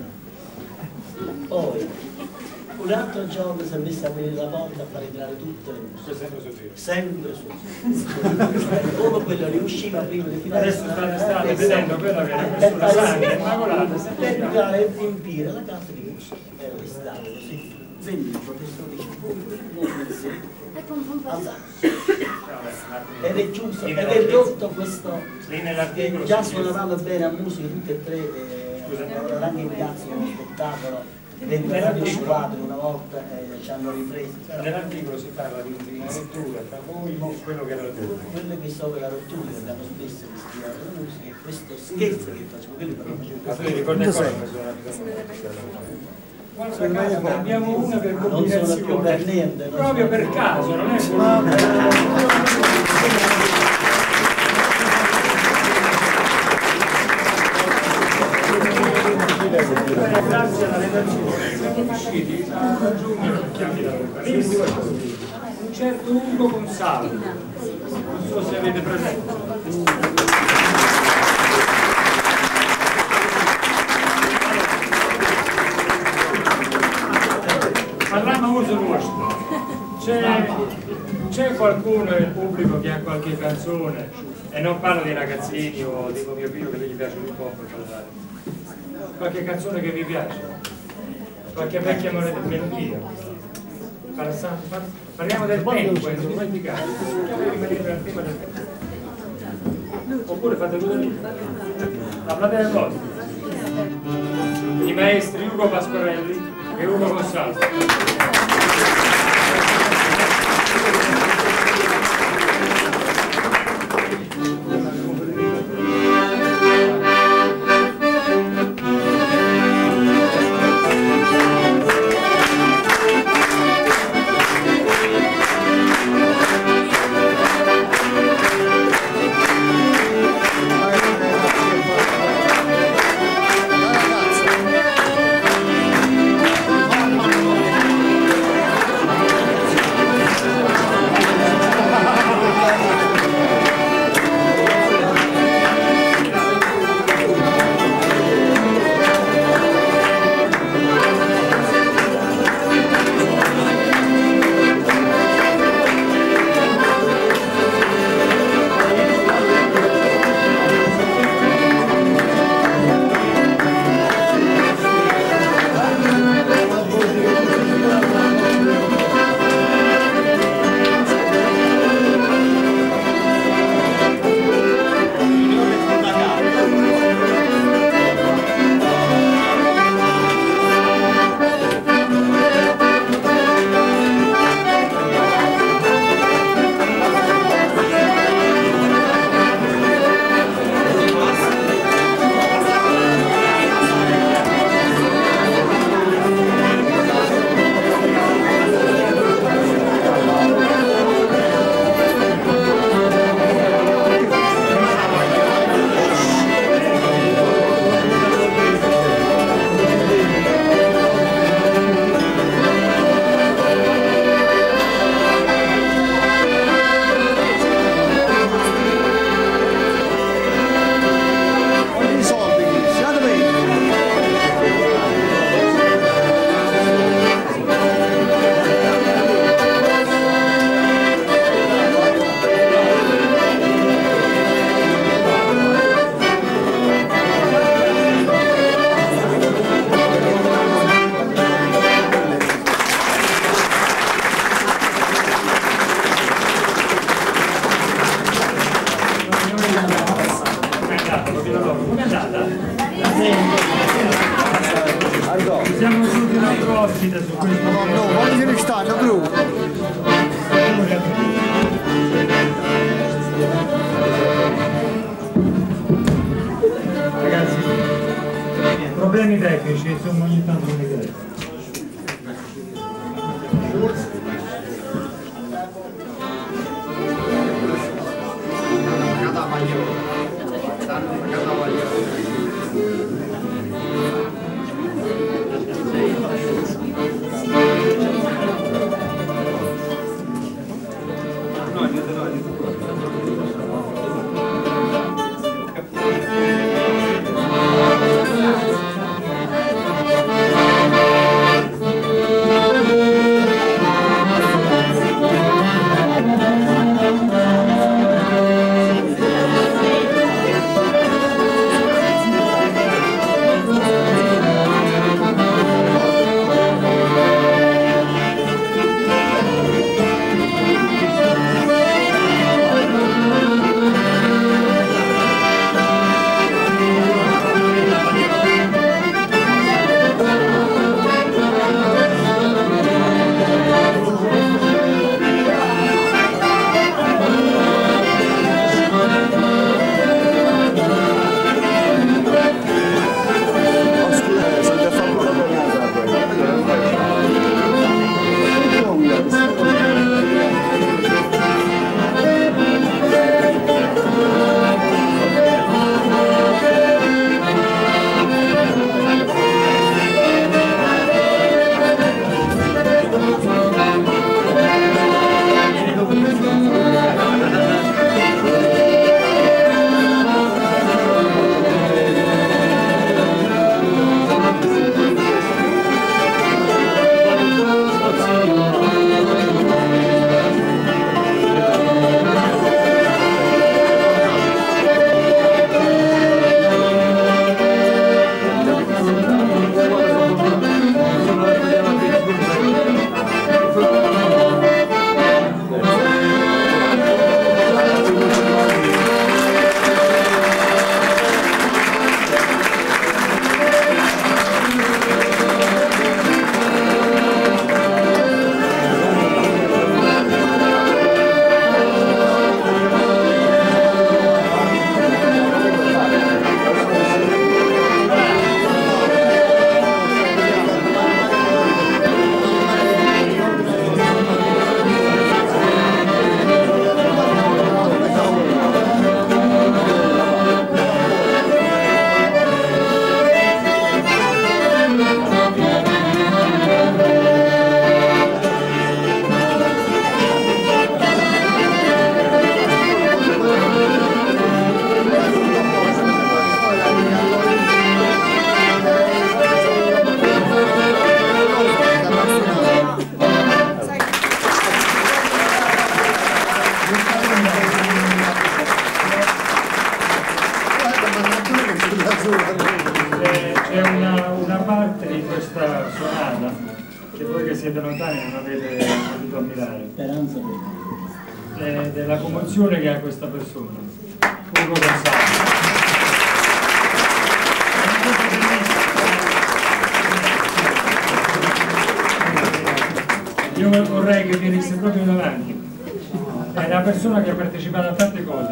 Poi, un altro giorno si è messo a aprire la porta a far entrare tutte le musiche. Sempre su Sempre su. Come quello che usciva prima di adesso state, state vedendo quella che era questa la sangue immacolata per entrare e riempire la casa di musica. Era l'estate così. Venne il professore dice, voi non pensate. Ed è giusto, ed è tutto questo. Già suonavamo bene a musica tutte e tre, eh, anche in piazza uno spettacolo. Vennero sciolati una volta e ci hanno ripreso. Nell'articolo si parla di una rottura tra voi e quello che era la rottura. Quello che so che la rottura che abbiamo spesso di studiare la musica e questo scherzo che facevo, quello però ma tu ti ricordi ancora come sono guarda caso ne abbiamo una per combinazione. Non sono più per niente. Proprio per caso, non è grazie alla redazione siamo riusciti a raggiungere chiami da localissimo un certo Ugo Consalvo, non so se avete presente. Parliamo a uso nostro. C'è qualcuno nel pubblico che ha qualche canzone, e non parlo di ragazzini o tipo mio figlio che gli piace l'hip hop, qualche canzone che vi piace, qualche vecchia melodia. Parliamo del tempo, è dimenticato, cerchiamo di rimanere al tema del tempo. Oppure fate tutto lì. La platea vostra. I maestri Ugo Pasquarelli e Ugo Consalvo. Ragazzi, Siamo tutti un altro ospite su questo. No, no, quando ce ne stanno, bro? Ragazzi, problemi tecnici, insomma ogni tanto non mi interessa. C'è una, una parte di questa sonata che voi che siete lontani non avete potuto ammirare. Speranza eh, della commozione che ha questa persona. Ugo Gonzalo. Io vorrei che venisse proprio davanti. È una persona che ha partecipato a tante cose.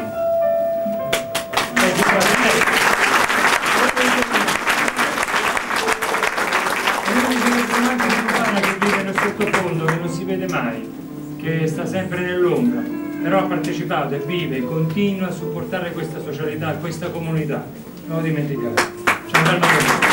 Che vive nel sottofondo, che non si vede mai, che sta sempre nell'ombra, però ha partecipato e vive e continua a supportare questa socialità, questa comunità. Non lo dimenticate. C'è un bel lavoro.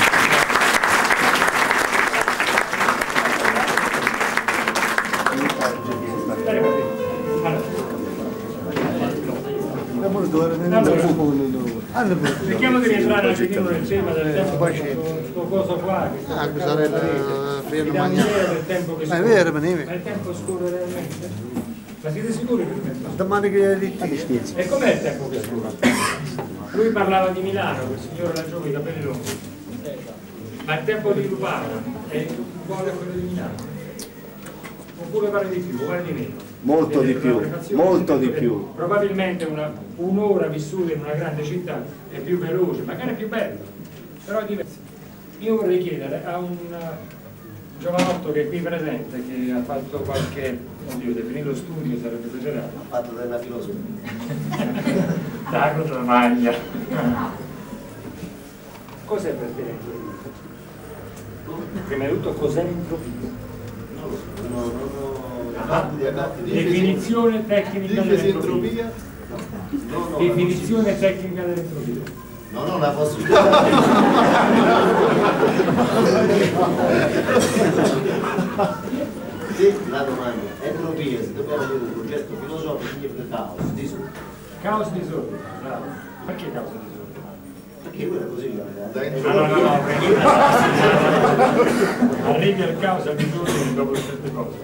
Allora, cerchiamo di rientrare un attimino nel tema del tempo, questo coso qua che ah, che sarebbe mi dà un'idea del tempo che scorre. Ma è vero, ma il tempo scorre realmente? Ma siete sicuri che il tempo scorre? Domani che è E com'è il tempo che scorre? Lui parlava di Milano, quel signore laggiù con i capelli lunghi. Ma il tempo di Lupana è uguale a quello di Milano? Oppure vale di più, vale di meno? Molto di più, molto di più. Probabilmente un'ora vissuta in una grande città è più veloce, magari è più bella, però è diversa. Io vorrei chiedere a un giovanotto che è qui presente, che ha fatto qualche, oddio, definito studio sarebbe esagerato. Ha fatto della filosofia. Dago della maglia. Cos'è per te l'entropia? Prima di tutto, cos'è l'entropia? Non lo so, no, no, no. Ah, definizione tecnica dell'entropia. No, no, definizione tecnica dell'entropia. No, no, la possibilità. Sì, la domanda. Entropia, se dobbiamo dire un concetto filosofico, significa caos, disordine. Caos, disordine, bravo. Perché caos, disordine? Perché quella è così la No, no, no, no. Arrivi al caos, al disordine dopo certe cose.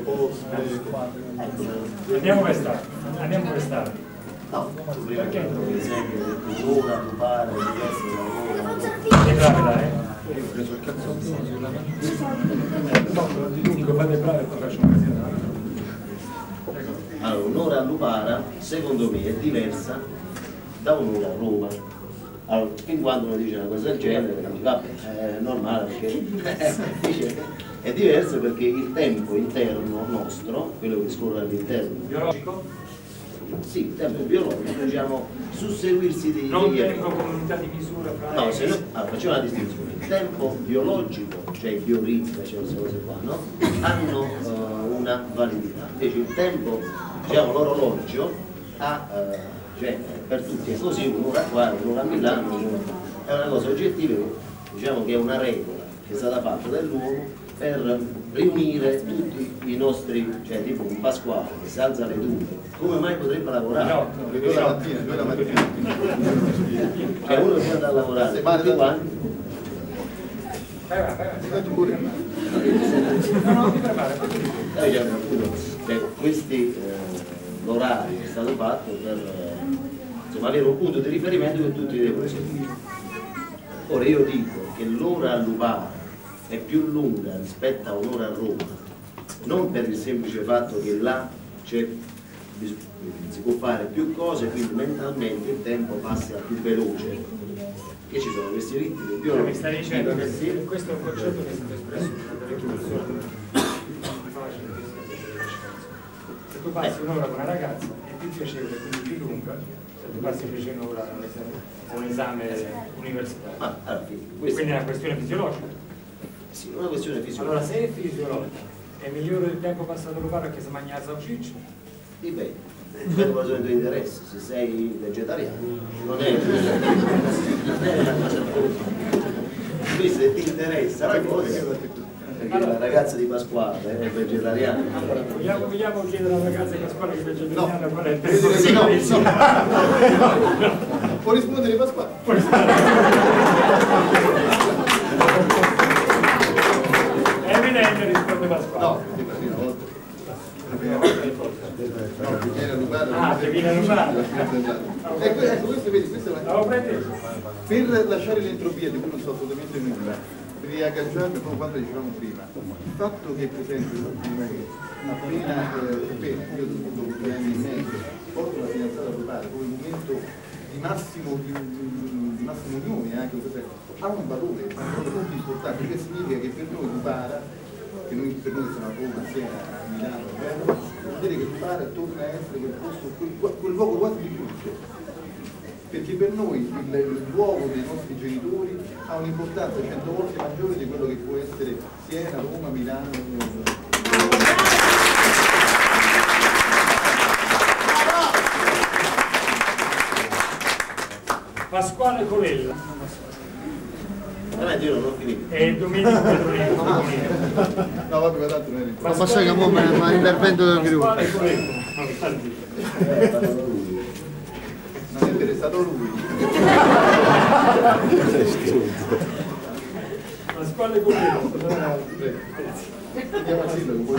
Andiamo per strada. Andiamo per strada. No, perché? Per esempio, l'ora, tu pare, diverso da un'ora. È brava, dai. Io ho preso il cazzottino sulla mano. Dico fate brave e poi faccio una casina. Allora, un'ora a Lupara, secondo me, è diversa da un'ora a Roma. Allora, fin quando uno dice una cosa del genere, dice, vabbè, è normale perché dice, è diverso perché il tempo interno nostro, quello che scorre all'interno. Biologico? Sì, il tempo biologico, diciamo, susseguirsi di... Non di tempo come unità di misura fra... No, se no, allora, facciamo una distinzione. Il tempo biologico, cioè il bioritmo, cioè queste cose qua, no? Hanno uh, una validità. Invece il tempo, diciamo, l'orologio ha, uh, cioè, per tutti è così, un'ora qua, un'ora a Milano, è una cosa oggettiva, diciamo che è una regola che è stata fatta dall'uomo per riunire tutti i nostri, cioè tipo un Pasquale che si alza alle due, come mai potrebbe lavorare? No, alle due la mattina, due la mattina. Cioè uno che andrà a lavorare tutti quanti. Vai, vai, vai. Cioè, questi eh, l'orario è stato fatto per eh, insomma, avere un punto di riferimento che tutti devono seguire. Ora io dico che l'ora a Lupara è più lunga rispetto a un'ora a Roma, non per il semplice fatto che là c'è, si può fare più cose, quindi mentalmente il tempo passa più veloce, che ci sono questi ritmi più... Mi stai dicendo che sì, questo è un concetto che è stato espresso da parecchie persone. Se tu passi un'ora con una ragazza è più piacevole, quindi più lunga, se tu passi invece un'ora a un esame, un esame universitario. Ah, allora, quindi è una questione fisiologica. Sì, una questione fisiologica. Allora, se è fisiologica, è migliore il tempo passato a Lupara che se mangia la salsiccia? Dipende, dipende cosa del tuo interesse. Se sei vegetariano, non è, non è una cosa buona. Quindi se ti interessa la cosa, perché allora, la ragazza di Pasquale è vegetariana. Allora, vogliamo, vogliamo chiedere alla ragazza di Pasquale che è vegetariana no. qual è il tempo? Sì, no, no. Può rispondere Pasquale? È evidente, risponde Pasquale. No, la prima volta è forza. No, che viene a rubare. Ah, che viene a rubare. Ecco, ecco, questo vedi, questo è una... Per lasciare l'entropia, di cui non so assolutamente nulla, per riagganciarmi con quanto dicevamo prima, il fatto che per esempio appena, eh, appena io dopo due anni e mezzo porto una fidanzata a rubare come momento di massimo, di, di, di massima unione, anche ha un valore, ha un valore molto importante, che significa che per noi Lupara, che noi, per noi siamo a Roma, a Siena, a Milano, vuol dire che Lupara torna a essere quel posto, quel, quel luogo quasi di culto. Perché per noi il, il luogo dei nostri genitori ha un'importanza cento volte maggiore di quello che può essere Siena, Roma, Milano. Pasquale Colella. Veramente io non ho finito. E Domenico Pedronino. No, vabbè, ma tanto non è Ma posso che mo mi intervento del gruppo. Pasquale Colella. Non è interessato lui. Pasquale Colella. Andiamo a dirlo.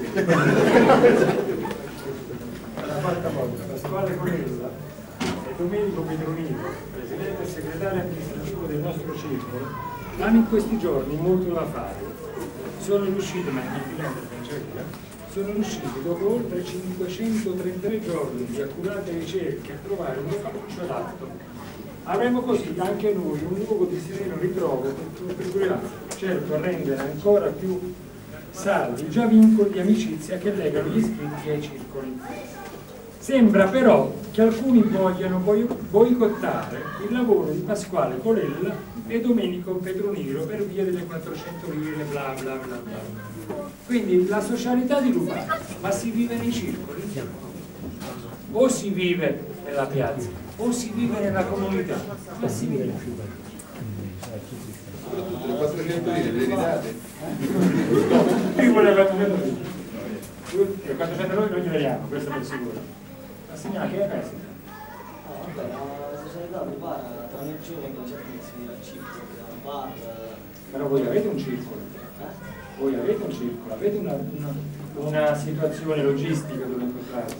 Pasquale Colella e Domenico Pedronino, presidente e segretario amministrativo del nostro circolo, hanno in questi giorni molto da fare. Sono riusciti, ma in sono riusciti dopo oltre cinquecentotrentatré giorni di accurate ricerche a trovare un localccio adatto Avremo così anche noi un luogo di sereno ritrovo che contribuirà certo a rendere ancora più saldi i già vincoli di amicizia che legano gli iscritti ai circoli. Sembra però che alcuni vogliano boi- boicottare il lavoro di Pasquale Colella e Domenico Petroniro per via delle quattrocento lire bla bla bla bla. Quindi la socialità di Lupara, ma si vive nei circoli? O si vive nella piazza, o si vive nella comunità, ma si vive Soprattutto le quattrocento lire le ridate? Io voglio quattrocento lire. Le quattrocento lire non gliele diamo, questo per sicuro. La signora che è questa? No, vabbè, la società prepara tra noi giovani i servizi al circolo, al bar. Però voi avete un circolo? Voi avete un circolo? Avete una, una, una situazione logistica dove incontrarsi?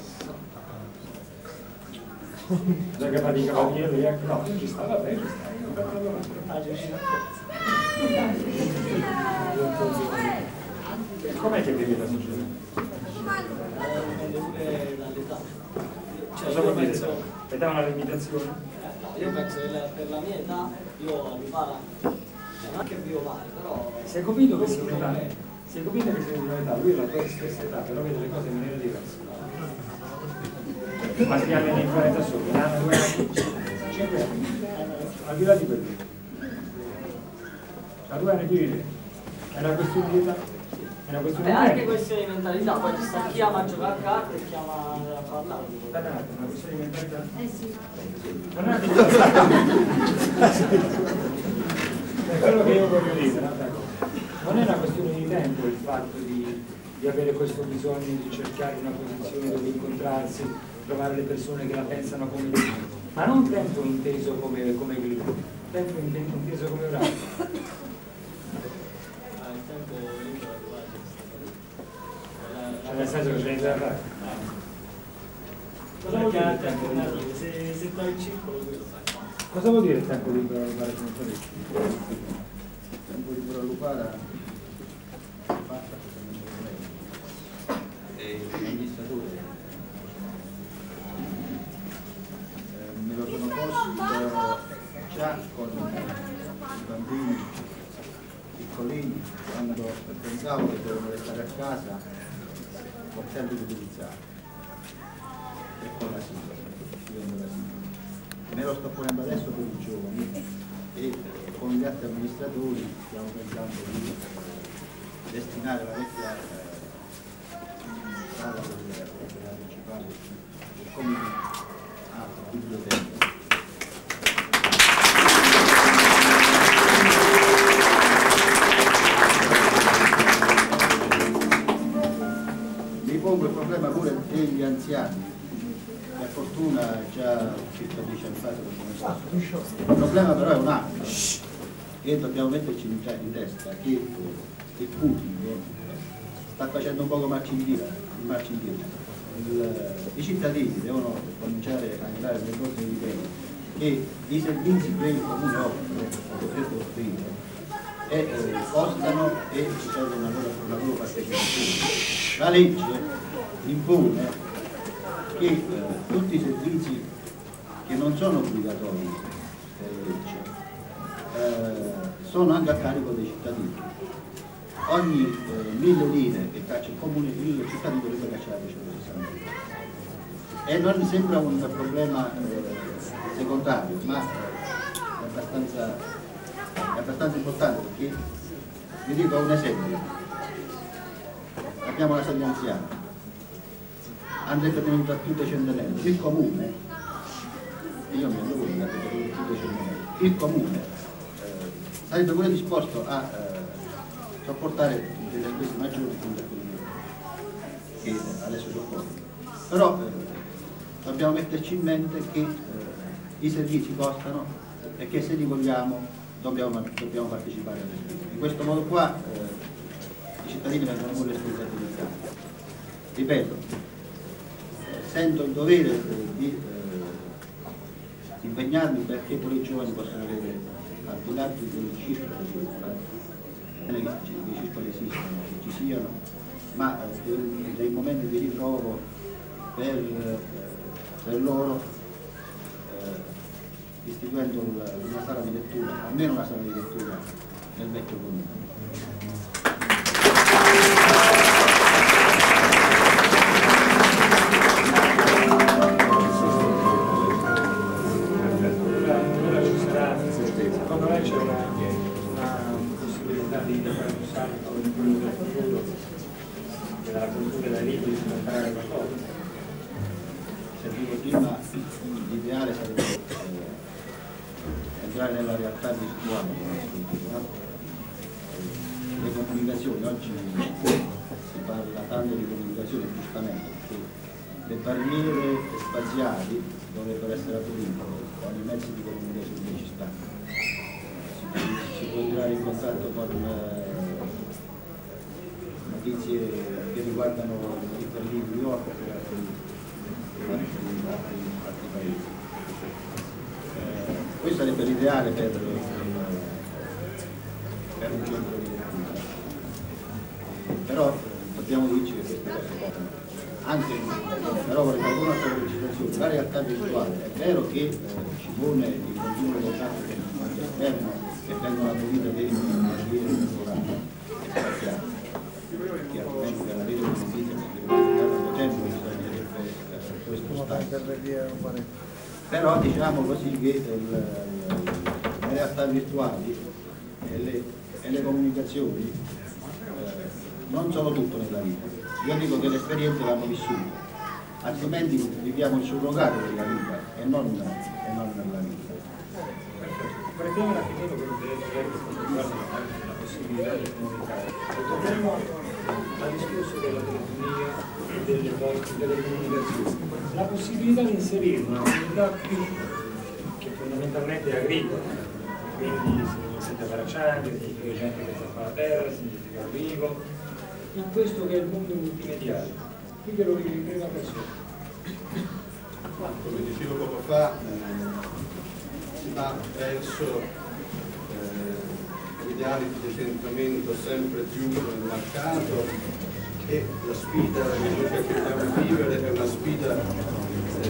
Già che fate i cavalieri, no, non ci sta, vabbè, ci sta. Ah, ci sta. Com'è che vedi la società? Dipende pure dall'età. Cioè, Cosa vuol dire? penso, Età è una limitazione? io penso che la- per la mia età, io a Lupara, cioè, non è che vivo male, però... Si è capito che sei un'età? Si è capito che sei un'età? Lui è la tua stessa età, però vede le cose in maniera diversa. Ma ti hanno influenza solo, ne hanno due anni, cinque anni, al di là di quello. A due anni di vita, è una questione di età, è una questione È di anche tempo. questione di mentalità, poi ci sta chi ama giocare a carte e chi ama a parlare. Aspetta un attimo, una questione di mentalità? Eh sì. Non è quello che io voglio dire, no? Non è una questione di tempo il fatto di, di avere questo bisogno di cercare una posizione dove incontrarsi, trovare le persone che la pensano come te, ma non tempo inteso come, come gruppo, tempo inteso, inteso come orario. Ah, il tempo libero a Lupara c'è Cioè nel senso che c'è niente da fare. Cosa vuol dire il tempo libero? Se, se fai il circolo questo sai. Cosa vuol dire il tempo libero a Lupara? Il tempo libero a Lupara passa e l'amministratore eh, me lo sono posto già con i bambini piccolini quando pensavo che dovevano restare a casa ho sempre utilizzato e con la sintonia. Me lo sto ponendo adesso per i giovani e con gli altri amministratori stiamo pensando di destinare la vecchia eh, sala della principale del comune a biblioteca. Mi pongo il problema pure degli anziani. Per fortuna già circa dieci anni fa sono stato. Il problema però è un altro, che dobbiamo metterci in, in testa, che il Putin sta facendo un poco marcia indietro. Marcia indietro. Il, I cittadini devono cominciare a entrare nel corso di idee che i servizi che il comune offre, potrebbe offrire, e, eh, costano e ci serve una loro, una loro partecipazione. La legge impone che eh, tutti i servizi che non sono obbligatori per legge eh, sono anche a carico dei cittadini. Ogni eh, mille lire che caccia il comune, il cittadino dovrebbe cacciare centosessanta lire. E non mi sembra un problema eh, secondario, ma è abbastanza, è abbastanza importante perché vi dico un esempio. Abbiamo la soglia anziana, andrebbe tenuto a più decentemente. Il comune, io mi rendo conto che andrebbe tenuto a più decentemente, il comune eh, sarebbe pure disposto a eh, sopportare delle spese maggiori rispetto a quelli che adesso sopportano. Però eh, dobbiamo metterci in mente che eh, i servizi costano e che se li vogliamo dobbiamo, dobbiamo partecipare alle spese. In questo modo qua eh, i cittadini vengono pure responsabilizzati. Ripeto, sento il dovere eh, di eh, impegnarmi perché pure i giovani possano avere, al di là del circolo, non è che i circoli esistono, che ci siano, ma eh, dei, dei momenti di ritrovo per, eh, per loro eh, istituendo una sala di lettura, almeno una sala di lettura nel vecchio comune. Secondo lei c'è una, una possibilità di fare un salto in quello del futuro, della cultura della lingua, di imparare qualcosa? Se dico prima, l'ideale sarebbe eh, entrare nella realtà virtuale della cultura. Le comunicazioni, oggi si parla tanto di comunicazione giustamente, perché le barriere spaziali dovrebbero essere abolite con i mezzi di comunicazione che ci stanno. Si può entrare in contatto con eh, notizie che riguardano i Berlino, New York e altri, altri, altri, altri paesi. Eh, questo sarebbe l'ideale per, per un centro di lettura. Però dobbiamo dirci che queste cose possono. Anche, però vorrei fare una altra precisazione, la realtà virtuale è vero che eh, ci pone il continuo contatto con il mondo esterno che vengono abolite dei barriere temporali e spaziali, che altrimenti per la rete di notizia perché da tanto tempo bisognerebbe questo stato. Però diciamo così che il, le realtà virtuali e le, e le comunicazioni eh, non sono tutto nella vita. Io dico che le esperienze vanno vissute, altrimenti viviamo il surrogato della vita e non, e non nella vita. Prendiamo un attimino quello che riguarda la possibilità di comunicare. Torniamo al discorso della telefonia e delle, delle comunicazioni. La possibilità di inserire una comunità più che fondamentalmente è agricola, quindi significa braccianti, significa gente che sta a la terra, significa vivo, in questo che è il mondo multimediale. Qui ve lo vivo in prima persona. Come dicevo poco fa, eh, si va verso eh, ideali di decentramento sempre più marcato e la sfida che noi cerchiamo di vivere è una sfida eh,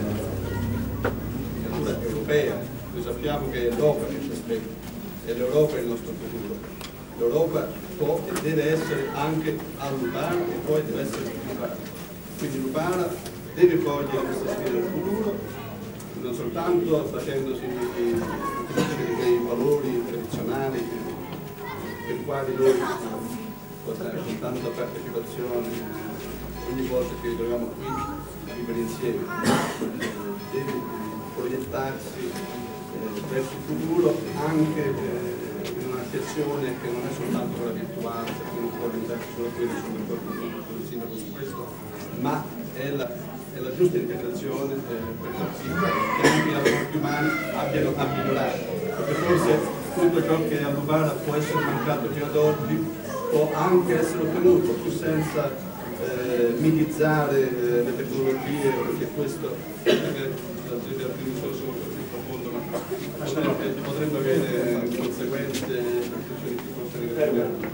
europea. Noi sappiamo che è l'Europa che ci aspetta e l'Europa è il nostro futuro. L'Europa può e deve essere anche a Lupara e poi deve essere Lupara. Quindi Lupara deve cogliere questa sfida del futuro, non soltanto facendosi di quei valori tradizionali per i quali noi portiamo con tanta partecipazione ogni volta che ci troviamo qui a vivere insieme. Deve proiettarsi eh, verso il futuro anche eh, un'azione che non è soltanto quella virtuale, perché non può orientarsi solo a quello, sono d'accordo con il sindaco su questo, ma è la, è la giusta integrazione eh, per far sì che anche i rapporti umani abbiano a migliorare, perché forse tutto ciò che a Lupara può essere mancato fino ad oggi può anche essere ottenuto, più senza eh, mitizzare eh, le tecnologie, perché questo perché l'azienda di risorse molto più profondo, ma potrebbe, potrebbe avere conseguenze e conclusioni più forse negative.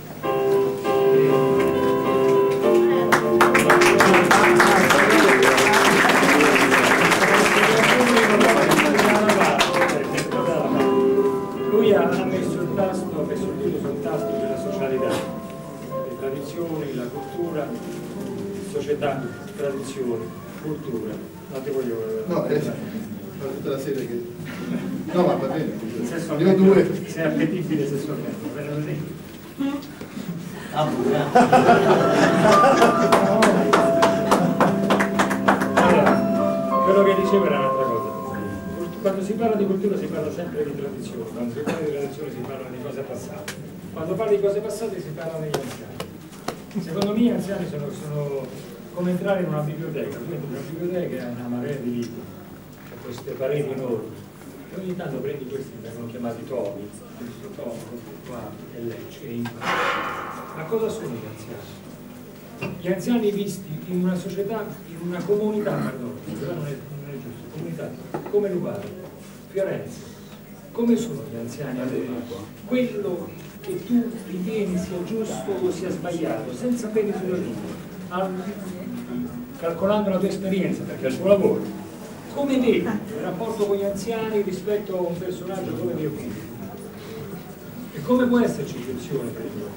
Lui ha messo il tasto, ha messo il dito sul tasto della socialità, le tradizioni, la cultura, società, tradizioni, cultura. Non ti voglio. No, eh, tutta la serie che. No, ma va bene. Io due. Sei appetibile sessualmente, va bene così? Allora, quello che dicevo era un'altra cosa. Quando si parla di cultura si parla sempre di tradizione, quando si parla di tradizione si parla di cose passate. Quando parli di cose passate si parla degli anziani. Secondo me gli anziani sono, sono come entrare in una biblioteca, tu entri in una biblioteca e hai una marea di libri, queste pareti enormi, e ogni tanto prendi questi che vengono chiamati tomi, questo tomo, qua e leggi. Ma cosa sono gli anziani? Gli anziani visti in una società, in una comunità, pardon, però non è, non è giusto, comunità, come Lupara, Firenze, come sono gli anziani a Lupara? Quello che tu ritieni sia giusto o sia sbagliato, senza peli sulla lingua, calcolando la tua esperienza, perché è il tuo lavoro, Come vedi il rapporto con gli anziani rispetto a un personaggio come mio figlio? E come può esserci eccezione per il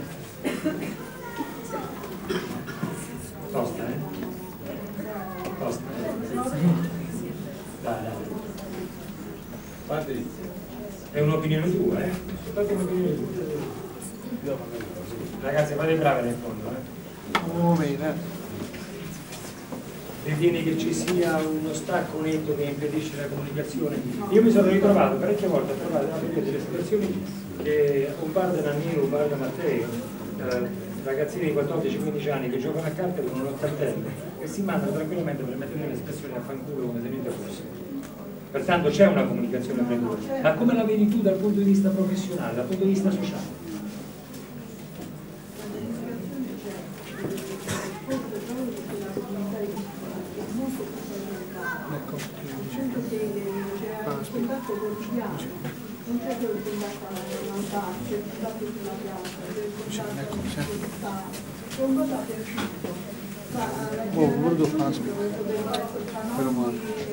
Tosta, eh? Tosta, eh? Dai, dai. Guardi, è un'opinione tua, eh? Soltanto un'opinione tua. Ragazzi, fate bravi nel fondo, eh? Oh, bene. Ritieni che ci sia uno stacco netto che impedisce la comunicazione? Io mi sono ritrovato parecchie volte a trovare a vedere delle situazioni che un bar da Nannino, un bar da Matteo, eh, ragazzini di quattordici quindici anni che giocano a carte con un cartello e si mandano tranquillamente, per mettere l'espressione a fanculo come se niente fosse. Pertanto c'è una comunicazione tra i due. Ma come la vedi tu dal punto di vista professionale, dal punto di vista sociale? Contatto quotidiano, non c'è solo il contatto alla bar, c'è il contatto sulla piazza, c'è il contatto sul stato, c'è un contatto per tutto. Oh, guarda quanto. Però ma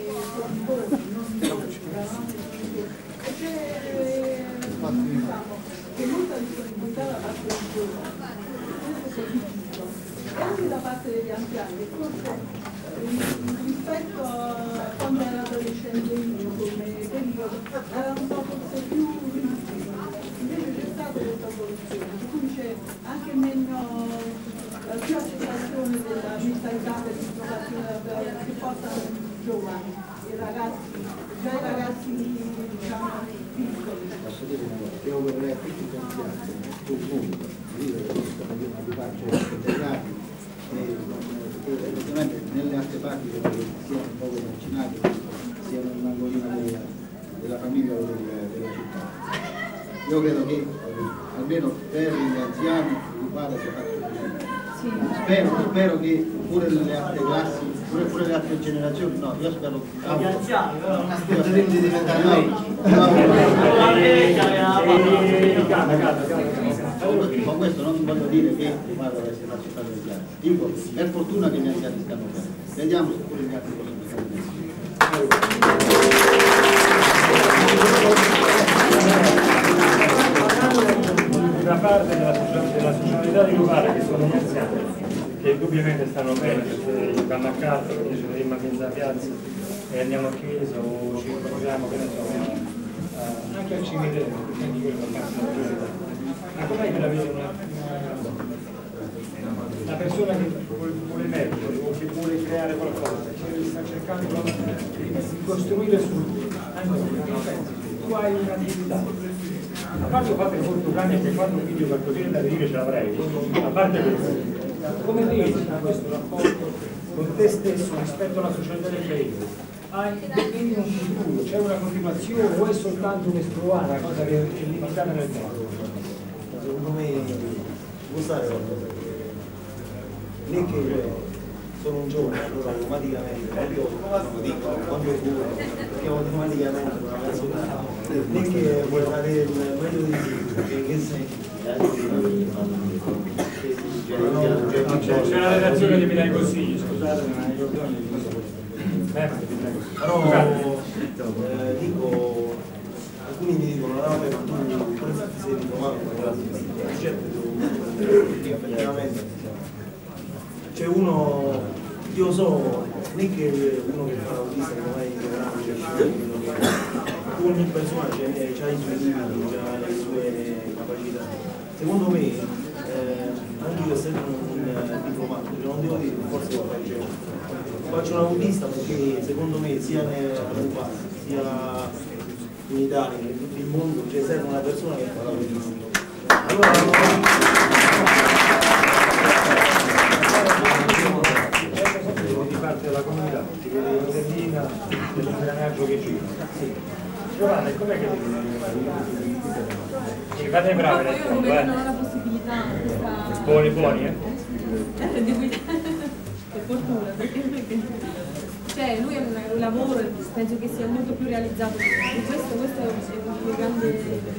e c'è diciamo che molta disponibilità da parte del giovane, questo è positivo, e anche da parte degli anziani, che forse rispetto a quando ero adolescente io come periodo erano un po' forse più rigidi, invece c'è stata questa evoluzione, per cui c'è anche meno più accettazione della mentalità dell'introvazione che portano i giovani, i ragazzi, già i ragazzi diciamo piccoli. Posso dire una cosa, io vorrei a tutti i anziani sul mondo vivere questa maniera di pace integrati e ovviamente nelle altre parti che siano un po' vaccinati, siano un angolino della, della famiglia o del, della città. Io credo che almeno per gli anziani il padre sia fatto così. Sì. Spero, spero che pure le altre classi, pure, pure le altre generazioni, no, io spero che Gli anziani però non aspetteremo di diventare vecchi. Con questo non voglio dire che il padre deve essere accettato dagli altri. Dico, per fortuna che gli anziani stanno bene. Vediamo se pure gli altri possono stare bene. Una parte della, della socialità di Novara che sono gli anziani, che indubbiamente stanno bene perché vanno a casa, quindi ci vediamo in mezzo alla piazza e andiamo a chiesa o ci incontriamo, che ne so, a, anche al cimitero, quindi quello che fa la ma com'è che la vede una, una, una persona che vuole, vuole emergere o che vuole creare qualcosa, che sta cercando di costruire su tu hai un'attività, a parte il fatto che molto grande che quando un video per così da dire ce l'avrei, a parte questo, come vedi questo rapporto con te stesso rispetto alla società del paese? Hai vedi un futuro, c'è una continuazione o è soltanto un'esploare, una cosa che è limitata nel tempo? Secondo me può stare qualcosa non è che sono un giovane allora automaticamente proprio lo dico quando è pure perché automaticamente non è che vuoi fare il meglio di te perché che sei c'è una relazione che mi dai consigli, scusate ma io però eh, dico alcuni mi dicono no vabbè ma tu pure se ti sei diplomato certo tu effettivamente c'è uno io so non è che uno che fa l'autista non è ignorante ogni persona ha i suoi limiti ha le sue capacità secondo me eh, anche io essendo un, un diplomato non devo dire forse lo faccio faccio un autista perché secondo me sia nell'Europa sia in Italia, in tutto il mondo, c'è sempre una persona che fa l'autista. Allora, di parte della comunità, ti vede in rotellina dell'ingranaggio che gira. Sì. Giovanni, com'è che ti fate bravi nel tempo, eh? Non ho la possibilità questa... Buoni, buoni, eh? Eh, di guidare. Per fortuna, perché cioè lui è un lavoro e penso che sia molto più realizzato di questo, questo è un grande,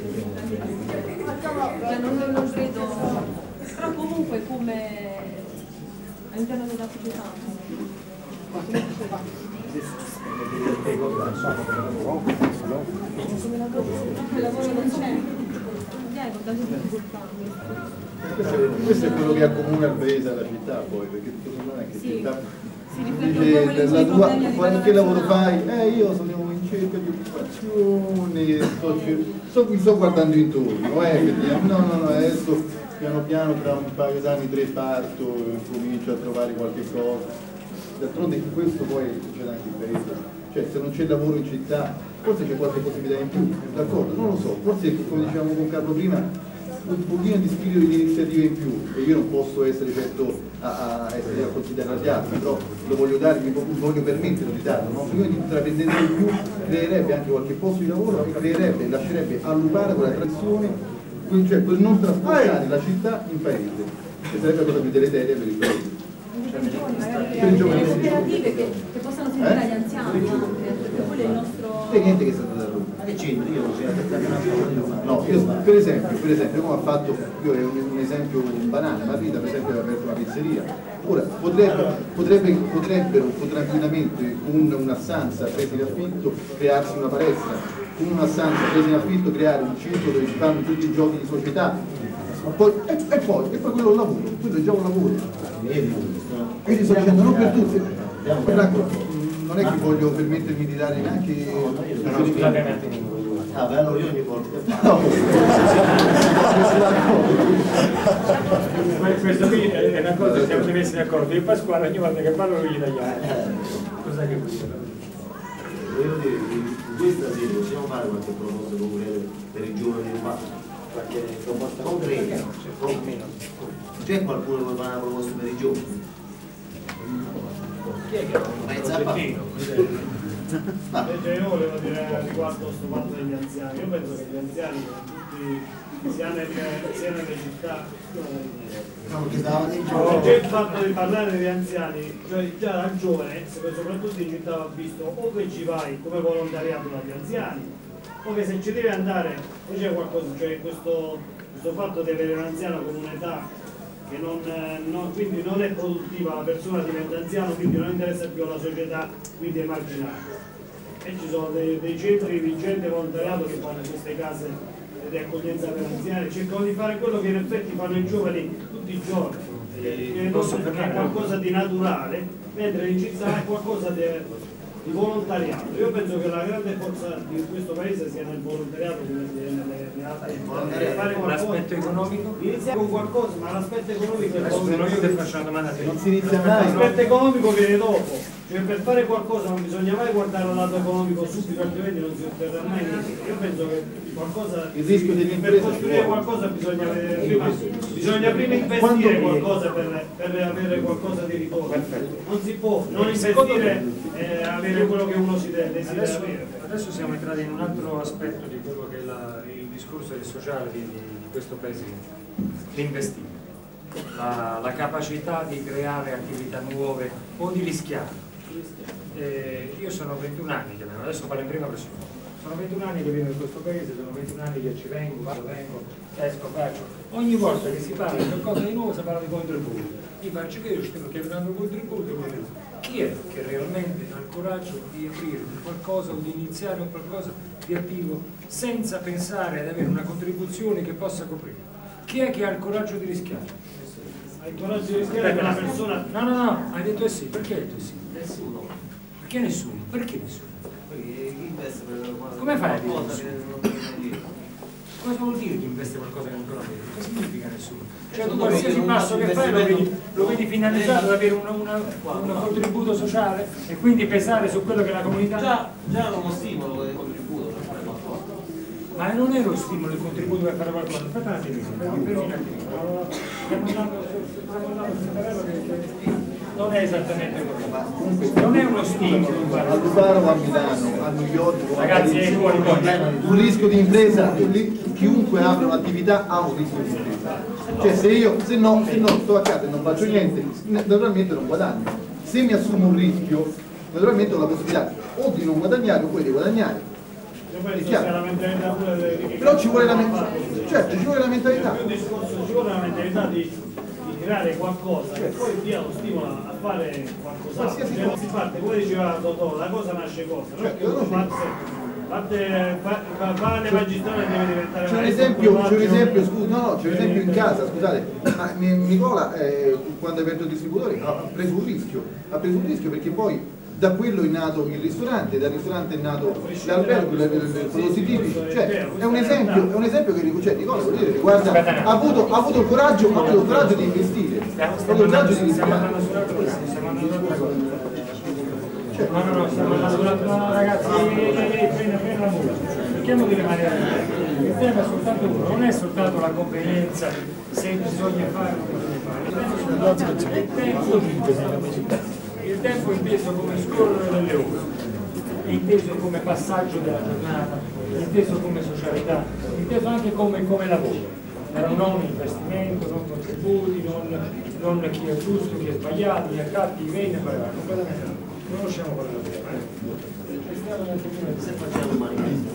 cioè non, non credo, però comunque come all'interno della società, come diceva, Questo è quello che accomuna il paese alla città poi, perché tutto sommato è che Sì. città Si riflettono un po' dice, quelli la sui tua, problemi a quando- livello che lavoro nazionale. fai? Eh io sono in cerca di occupazione, sto, sto, mi sto guardando intorno, eh, perché, no no no, adesso piano piano tra un paio d'anni, tre parto, comincio a trovare qualche cosa. D'altronde questo poi succede anche in paese. Cioè se non c'è lavoro in città, forse c'è qualche possibilità in più, d'accordo? Non lo so, forse come dicevamo con Carlo prima, un pochino di spirito di iniziativa in più, e io non posso essere certo a, a essere a considerare gli altri, però lo voglio dare, mi voglio permettere di darlo, no? Un pochino di intraprendere in più creerebbe anche qualche posto di lavoro e creerebbe, lascerebbe a Lupara quella tradizione, cioè quel non trasportare la città in paese, che sarebbe la cosa più deleteria per il paese. Per i giovani, delle cooperative che, che possano sentire Eh? gli anziani anche, perché quello è il nostro... C'è niente che sta da Roma. Ma che c'entra? Io non so, No, io per esempio, per esempio, come ha fatto, io è un, un esempio banale, Marrita per esempio aveva aperto una pizzeria. Ora, potrebbe, potrebbe, potrebbero tranquillamente con una stanza presa in affitto crearsi una palestra, con una stanza presa in affitto creare un circolo dove ci fanno tutti i giochi di società. Poi, e, e poi, e poi quello è un lavoro, quello è già un lavoro. Quindi sto dicendo non per tutti, Franco, non è che voglio permettermi di dare neanche... scusate un attimo. Ah, beh, allora io ogni volta... No. Questo qui è una cosa che siamo messi d'accordo. Io Pasquale ogni volta che parlo lui gli tagliare. Cos'è che vuoi dire? Volevo dire, in questa sede possiamo fare qualche proposta concreta per i giovani rubati? Qualche proposta concreta? C'è qualcuno che vuole fare una proposta per i giovani? Chi è che ha un obiettivo? Invece io volevo dire riguardo questo fatto degli anziani, io penso che gli anziani tutti sia nelle, sia nelle città, no, che stava no, c'è il fatto di parlare degli anziani, cioè già da giovane, soprattutto in città ho visto o che ci vai come volontariato dagli anziani, o che se ci devi andare poi c'è qualcosa, cioè questo, questo fatto di avere un anziano con un'età che non, non, quindi non è produttiva, la persona diventa anziano, quindi non interessa più alla società, quindi è marginale. E ci sono dei, dei centri di gente volontariato che fanno queste case di accoglienza per anziani, cercano di fare quello che in effetti fanno i giovani tutti i giorni, che, non, che è qualcosa di naturale, mentre in città è qualcosa di, di volontariato. Io penso che la grande forza di questo paese sia nel volontariato come nelle, nelle altre città. L'aspetto economico? Inizia con qualcosa, ma l'aspetto economico è Adesso sono io che faccio una domanda a te. Non si inizia mai. L'aspetto economico viene dopo. Cioè per fare qualcosa non bisogna mai guardare al lato economico subito, altrimenti non si otterrà mai niente. Io penso che qualcosa, il rischio dell'impresa, per costruire qualcosa bisogna vedere prima, bisogna prima investire qualcosa per, per avere qualcosa di ritorno. Non si può non investire e avere quello che uno si desidera adesso, avere. adesso siamo entrati in un altro aspetto di quello che è la, il discorso del sociale di, di questo paese, l'investire, la, la capacità di creare attività nuove o di rischiare. Eh, io sono ventuno anni che vengo, adesso parlo in prima persona, sono ventuno anni che vivo in questo paese, sono ventuno anni che ci vengo, vado, vengo, esco, faccio. Ogni volta che si parla di qualcosa di nuovo si parla di contributi. Io faccio questo perché mi danno contributi. Chi è che realmente ha il coraggio di aprire qualcosa o di iniziare un qualcosa di attivo senza pensare ad avere una contribuzione che possa coprire? Chi è che ha il coraggio di rischiare? Hai il coraggio di rischiare per la persona? No, no, no, hai detto sì, perché hai detto sì? Nessuno. Perché nessuno? Perché nessuno? Come fai a dire nessuno? Cosa vuol dire che investe qualcosa che ancora vedi? Cosa significa nessuno? Cioè tu qualsiasi passo che fai lo vedi, lo vedi finalizzato ad avere una, una, un contributo sociale e quindi pesare su quello che la comunità... Già, già uno stimolo del contributo per fare qualcosa. Ma non è lo stimolo il contributo per fare qualcosa, aspetta un attimo, fermi un attimo. Stiamo andando sul terreno che non è esattamente così. Non è uno stimolo. A Lupara o a Milano, a New York, ragazzi, è fuori un rischio di impresa, chiunque apre un'attività ha un rischio di impresa. Cioè se io, se no, se no sto a casa e non faccio niente, naturalmente non guadagno. Se mi assumo un rischio, naturalmente ho la possibilità o di non guadagnare oppure di guadagnare. È chiaro. La però ci vuole la mentalità, certo ci vuole la mentalità. Più discorso, ci vuole la mentalità di, di creare qualcosa che poi dia lo stimolo a fare qualcos'altro. Cioè, non si parte, come diceva Totò, la cosa nasce cosa, non è che uno parte, parte fa, fa, fa le magistrali e deve diventare c'è un esempio, c'è un esempio, scusa, no, no, c'è un esempio in casa, scusate, ma Nicola eh, quando ha aperto il distributore ha preso un rischio, ha preso un rischio perché poi da quello è nato il ristorante, dal ristorante è nato l'albergo, i prodotti tipici, cioè è un esempio, è un esempio che cioè, Nicola vuol dire, riguarda, ha avuto, ha avuto il coraggio, ha avuto il coraggio di investire, ha avuto il coraggio di investire. No, no, no, stiamo andando sulla... No, no, ragazzi, frena, frena la mula. Cerchiamo di rimanere lì. Il tema è soltanto uno, non è soltanto la convenienza, se bisogna fare o non bisogna fare. Il tempo, il tempo è inteso come scorrere delle ore, è inteso come passaggio della giornata, è inteso come socialità, è inteso anche come, come lavoro. Però non investimento, non contributi, non, non chi è giusto, chi è sbagliato, gli accatti, i beni, completamente no. Non usciamo con la vera, eh? Se facciamo un manifesto,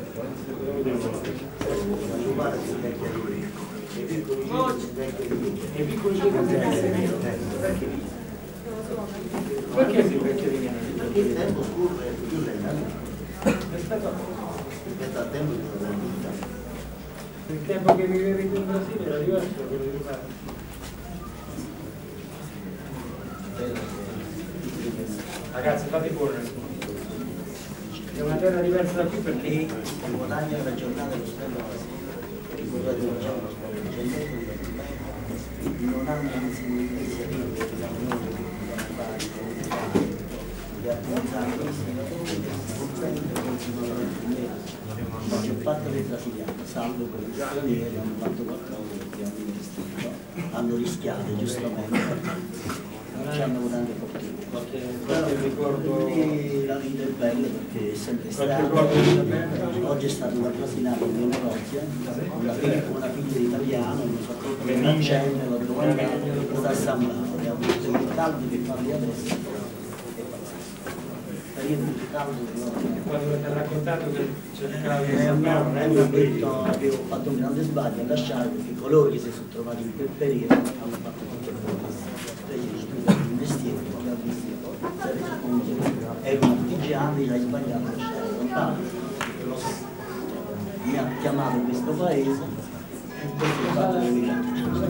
i piccoli perché si perché perché il tempo scorre più lentamente rispetto al tempo di una vita. Il tempo che vivevi in Brasile era diverso da quello di Roma. Ragazzi, fate correre. È una terra diversa da qui perché il guadagno della giornata lo spendo la sera. Il guadagno del giorno lo spendo non hanno iniziative che la unione gli artigiani non c'è fatto le brasiliane, salvo per gli stranieri hanno fatto qualcosa perché hanno investito, hanno rischiato giustamente, non ci hanno avuto anche fortuna. Qualche ricordo la vita è bella perché è sempre stata. Oggi è stata una brasiliana in Venezia, una figlia, una figlia italiana, mi fa proprio un accento, l'ho domandato, l'ho assemblato, e ha avuto il caldo che fanno adesso. Periodo di caldo che non quando ti ha raccontato che cercavi di eh, no, ho detto, avevo fatto un grande sbaglio a lasciare perché coloro che si sono trovati in quel periodo hanno fatto qualche cosa. Il mestiere, il mestiere, si è reso conto, ero un artigiano e hai sbagliato a lasciare lontano, lo so. Mi ha chiamato questo paese e questo è il fatto che mi ha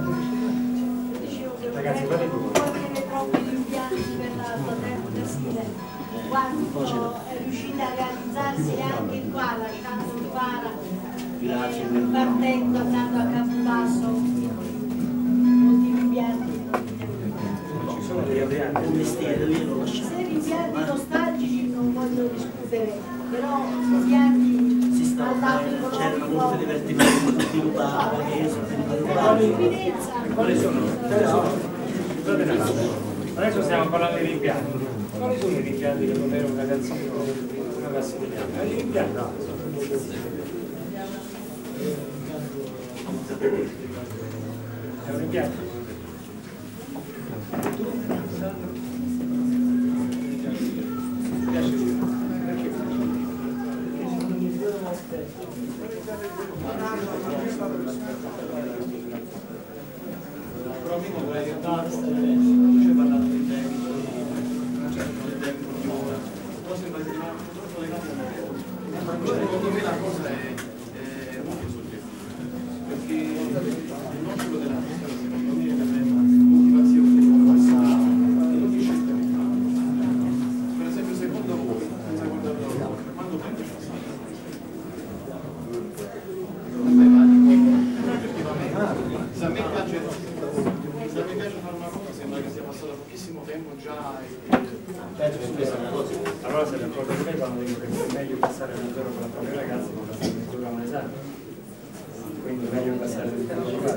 ragazzi, fate tu. Troppi rimpianti per l'altro tempo Brasile, quando è riuscita a realizzarsi anche qua, lasciando il Para, partendo, andando a Campobasso, molti rimpianti. Ci sono degli rimpianti. Se rimpianti nostalgici non voglio discutere, però rimpianti al lato economico. C'erano molti divertimenti da sviluppare, quali sono? Adesso stiamo parlando di rimpianti. Quali sono i rimpianti che non era un ragazzino una castigliana? I rimpianti no. È un rimpianto. Mi piace dire. Perché? Però prima vorrei ricordare, ci ho parlato di tempo, non certo del tempo di ora, cose purtroppo legate a me. Ma secondo me la cosa è, è molto soggettiva, perché il nocciolo della vita, secondo me, è la motivazione del passato e non di scelta che fanno. Per esempio, secondo voi, senza guardare da loro, quando prende il passato? Se a me piace, se a me piace fare una cosa, sembra che sia passato pochissimo tempo già e... Allora sei d'accordo con me quando dico che è meglio passare un giorno con la propria ragazza che passare un giorno a un esame. Quindi è meglio passare del tempo con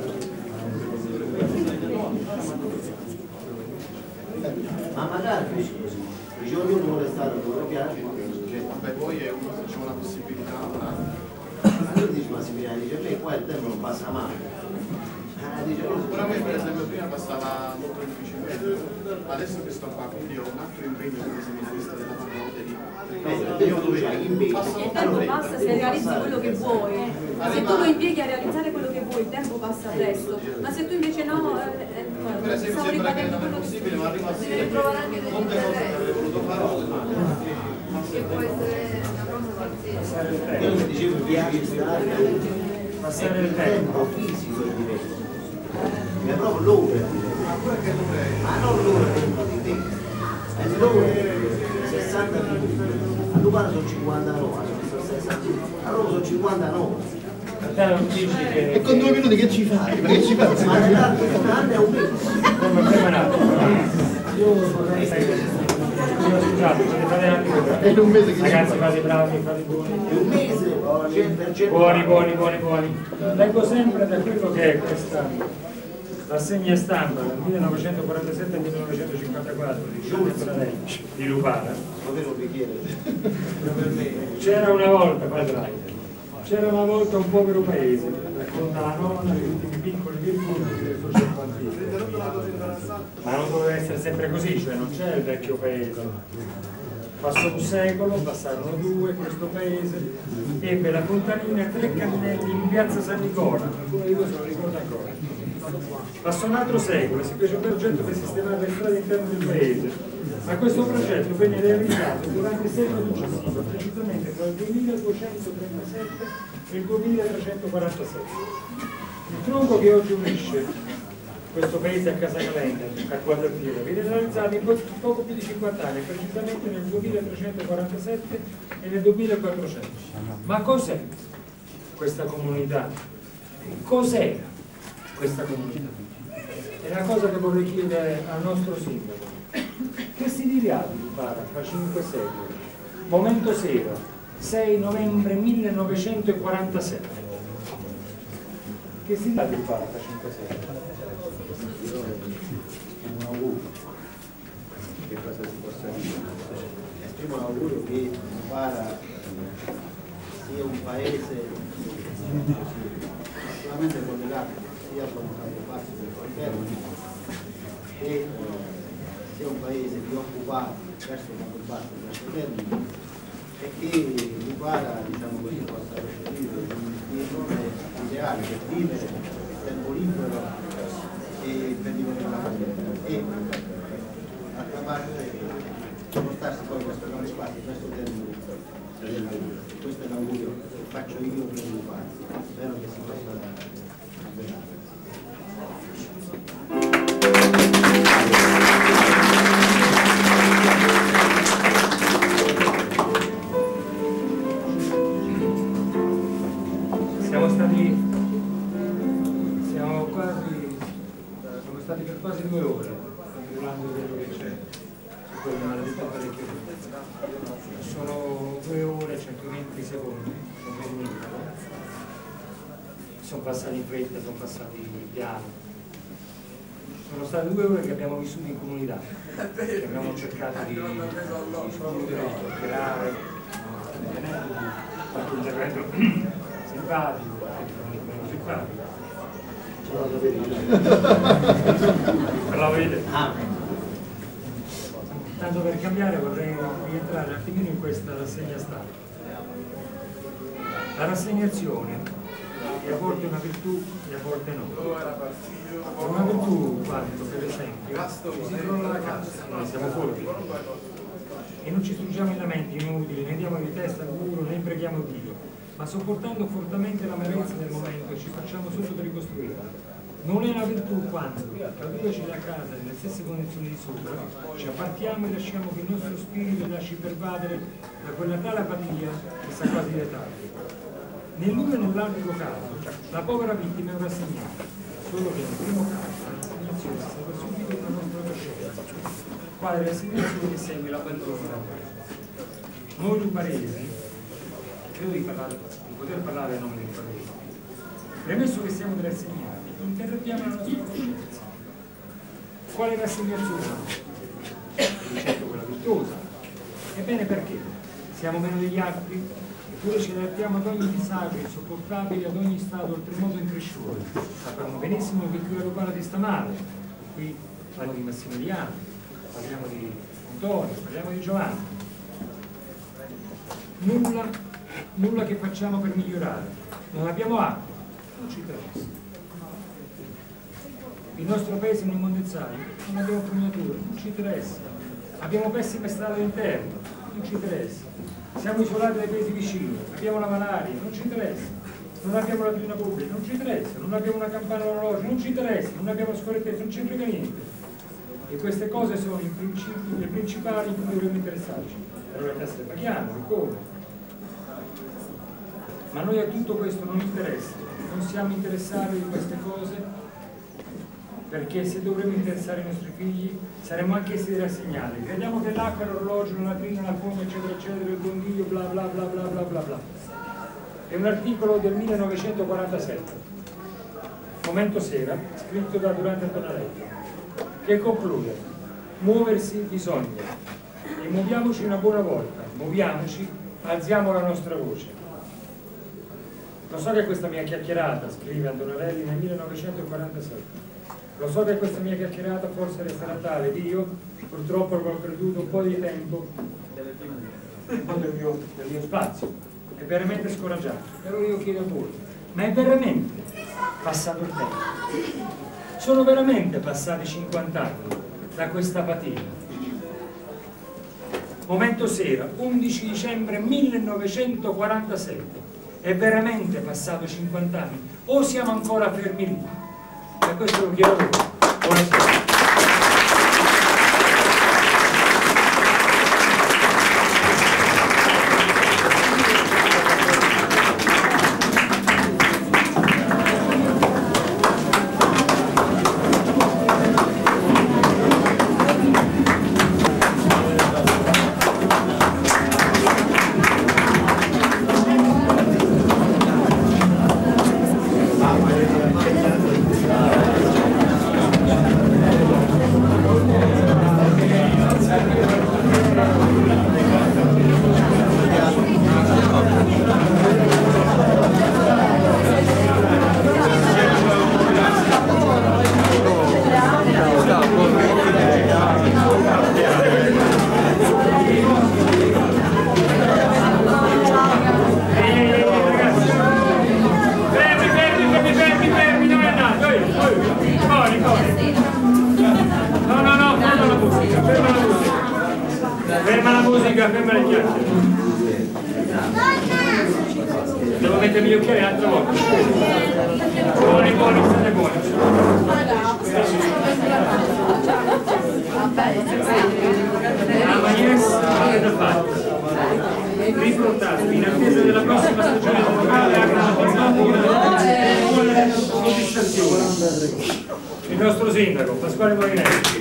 ma magari i giorni uno vuole stare dove piace, vabbè poi è uno, c'è una possibilità, ma dici Massimiliano, dice a me qua il tempo non passa mai. Però a me per esempio prima passava molto difficilmente, adesso che sto qua quindi ho un altro impegno come se mi fosse della parola io dove il tempo passa se realizzi quello che vuoi, se tu lo impieghi a realizzare quello che vuoi boh, il tempo passa presto, ma se tu invece no, eh, eh, Per esempio stavo sembra che ribadendo non è quello che possibile, ma arriva a devi sera trovare anche degli molte cose che interessi. avrei voluto fare Che può essere una cosa qualsiasi. Quello che dicevo, mi piace stare, passare il tempo fisico è diverso, è proprio l'ora, ma non l'ora di te, è l'ora sessanta minuti, a Lupano sono cinquantanove, sono sessanta, a Roma sono cinquantanove. E con due minuti che ci fai? Perché ci fai? Ma l'altro è un mese. Io vorrei scusate, potete fare anche ora. È un mese che ragazzi, fate bravi, fate buoni. È un mese, buoni, buoni, buoni, buoni. Leggo sempre da quello che è questa rassegna stampa del millenovecentoquarantasette al millenovecentocinquantaquattro di Giulio Tradelli di Lupara. C'era una volta, padre, c'era una volta un povero paese, racconta la nonna degli ultimi piccoli virtuti del suo cervantino. Ma non doveva essere sempre così, cioè non c'è il vecchio paese. Passò un secolo, passarono due, questo paese ebbe la fontanina tre cannelli in piazza San Nicola, qualcuno di voi se lo ricorda ancora. Passò un altro secolo e si fece un progetto per sistemare le strade interne del paese. Ma questo progetto venne realizzato durante il secolo successivo, precisamente tra il duemiladuecentotrentasette e il duemilatrecentoquarantasette. Il tronco che oggi unisce questo paese a Casa Calenda, a Quadratiro, viene realizzato in poco più di cinquanta anni, precisamente nel duemilatrecentoquarantasette e nel duemilaquattrocento. Ma cos'è questa comunità? Cos'era questa comunità? È una cosa che vorrei chiedere al nostro sindaco. Che si dirà di Lupara fra cinque secoli? Momento sera, sei novembre millenovecentoquarantasette. Che si dirà di Lupara fra cinque secoli? Un augurio, che cosa si possa dire? Esprimo l'augurio che Lupara sia un paese sicuramente collegato sia con il campo passo del Cortello e sia un paese preoccupato verso il campo basso verso il termine e che Lupara, diciamo così, possa reperire un ideale per vivere il tempo libero e per vivere la famiglia e d'altra parte portarsi poi questo grande spazio, questo termine dell'augurio. Questo è l'augurio che faccio io per Lupara, spero che si possa avverare. Siamo stati, siamo quasi, siamo stati per quasi due ore parlando di quello che c'è su quel maledetto parecchio. Sono due ore e centoventi secondi, non vedo niente. Sono passati in fretta, sono passati piano. Sono state due ore che abbiamo vissuto in comunità, che abbiamo cercato di discutere, di chiacchierare, fatto un intervento simpatico, meno simpatico. Per la vedete? Tanto per cambiare vorrei rientrare un attimino in questa rassegna stampa. La rassegnazione che a volte è una virtù e a volte no. È una virtù quando, per esempio, ci si crolla la casa, noi siamo furbi e non ci struggiamo i lamenti inutili, ne diamo di testa al muro, ne impreghiamo Dio, ma sopportando fortemente l'amarezza del momento ci facciamo subito ricostruire. Non è una virtù quando, traduceci da casa nelle stesse condizioni di sopra, ci appartiamo e lasciamo che il nostro spirito lasci pervadere da quella tale apatia che sa quasi letale. Nell'uno e nell'altro caso, la povera vittima è un rassegnato, solo che nel primo caso la rassegnazione è stata subita dalla nostra coscienza, quale rassegnazione che segue l'abbandono della paese. Noi luparesi, credo di, parlare, di poter parlare a nome dei luparesi, premesso che siamo dei rassegnati, interroghiamo la nostra coscienza. Quale rassegnazione? Di certo quella virtuosa. Ebbene perché? Siamo meno degli altri? Eppure ci adattiamo ad ogni disagio insopportabile, ad ogni stato oltremodo incresciuto. Sappiamo benissimo che qui a Lupara ti sta male. Qui parliamo di Massimiliano, parliamo di Antonio, parliamo di Giovanni. Nulla, nulla che facciamo per migliorare. Non abbiamo acqua, non ci interessa. il nostro paese è un immondizzaio, non abbiamo fognature, non ci interessa, abbiamo pessime strade all'interno, non ci interessa, siamo isolati dai paesi vicini, abbiamo la malaria, non ci interessa, non abbiamo la tribuna pubblica, non ci interessa, non abbiamo una campana d'orologio, non ci interessa, non abbiamo scorrettezza, non ci frega niente. E queste cose sono i principi, le principali in cui dovremmo interessarci. Allora le tasse le paghiamo, e come? Ma noi a tutto questo non interessa, non siamo interessati di queste cose, perché se dovremmo interessare i nostri figli saremmo anche essere rassegnati. Crediamo che l'acqua, l'orologio, la latrina, la pompa, eccetera, eccetera, il bondino, bla bla bla bla bla bla bla. È un articolo del millenovecentoquarantasette, Momento Sera, scritto da Durante Antonelletto, che conclude: muoversi bisogna, e muoviamoci una buona volta, muoviamoci, alziamo la nostra voce. Lo so che questa mia chiacchierata, scrive Antonelli nel millenovecentoquarantasette, lo so che questa mia chiacchierata forse resterà tale, ed io purtroppo ho perduto un po' di tempo, un po' del mio, del mio spazio, è veramente scoraggiato, però io chiedo a voi, ma è veramente passato il tempo? Sono veramente passati cinquanta anni da questa fatica? Momento Sera, undici dicembre millenovecentoquarantasette, è veramente passato cinquanta anni o siamo ancora fermi lì? E questo lo chiedo a voi. Buonasera. Ferma la musica, ferma le chiacchiere. Devo mettermi gli occhiali un'altra volta. Buoni, buoni, state buoni. La maniera è da fatta. Riportato in attesa della prossima stagione locale anche una formatura soddisfazione. Il nostro sindaco, Pasquale Molinelli.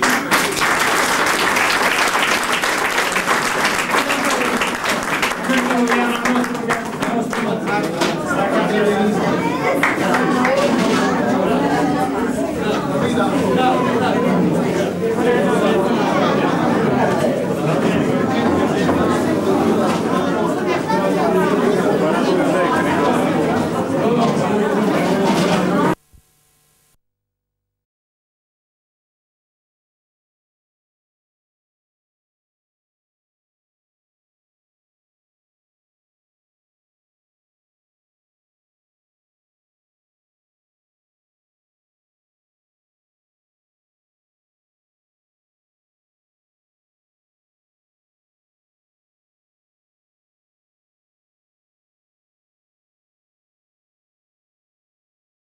Vogliamo il nostro, il nostro,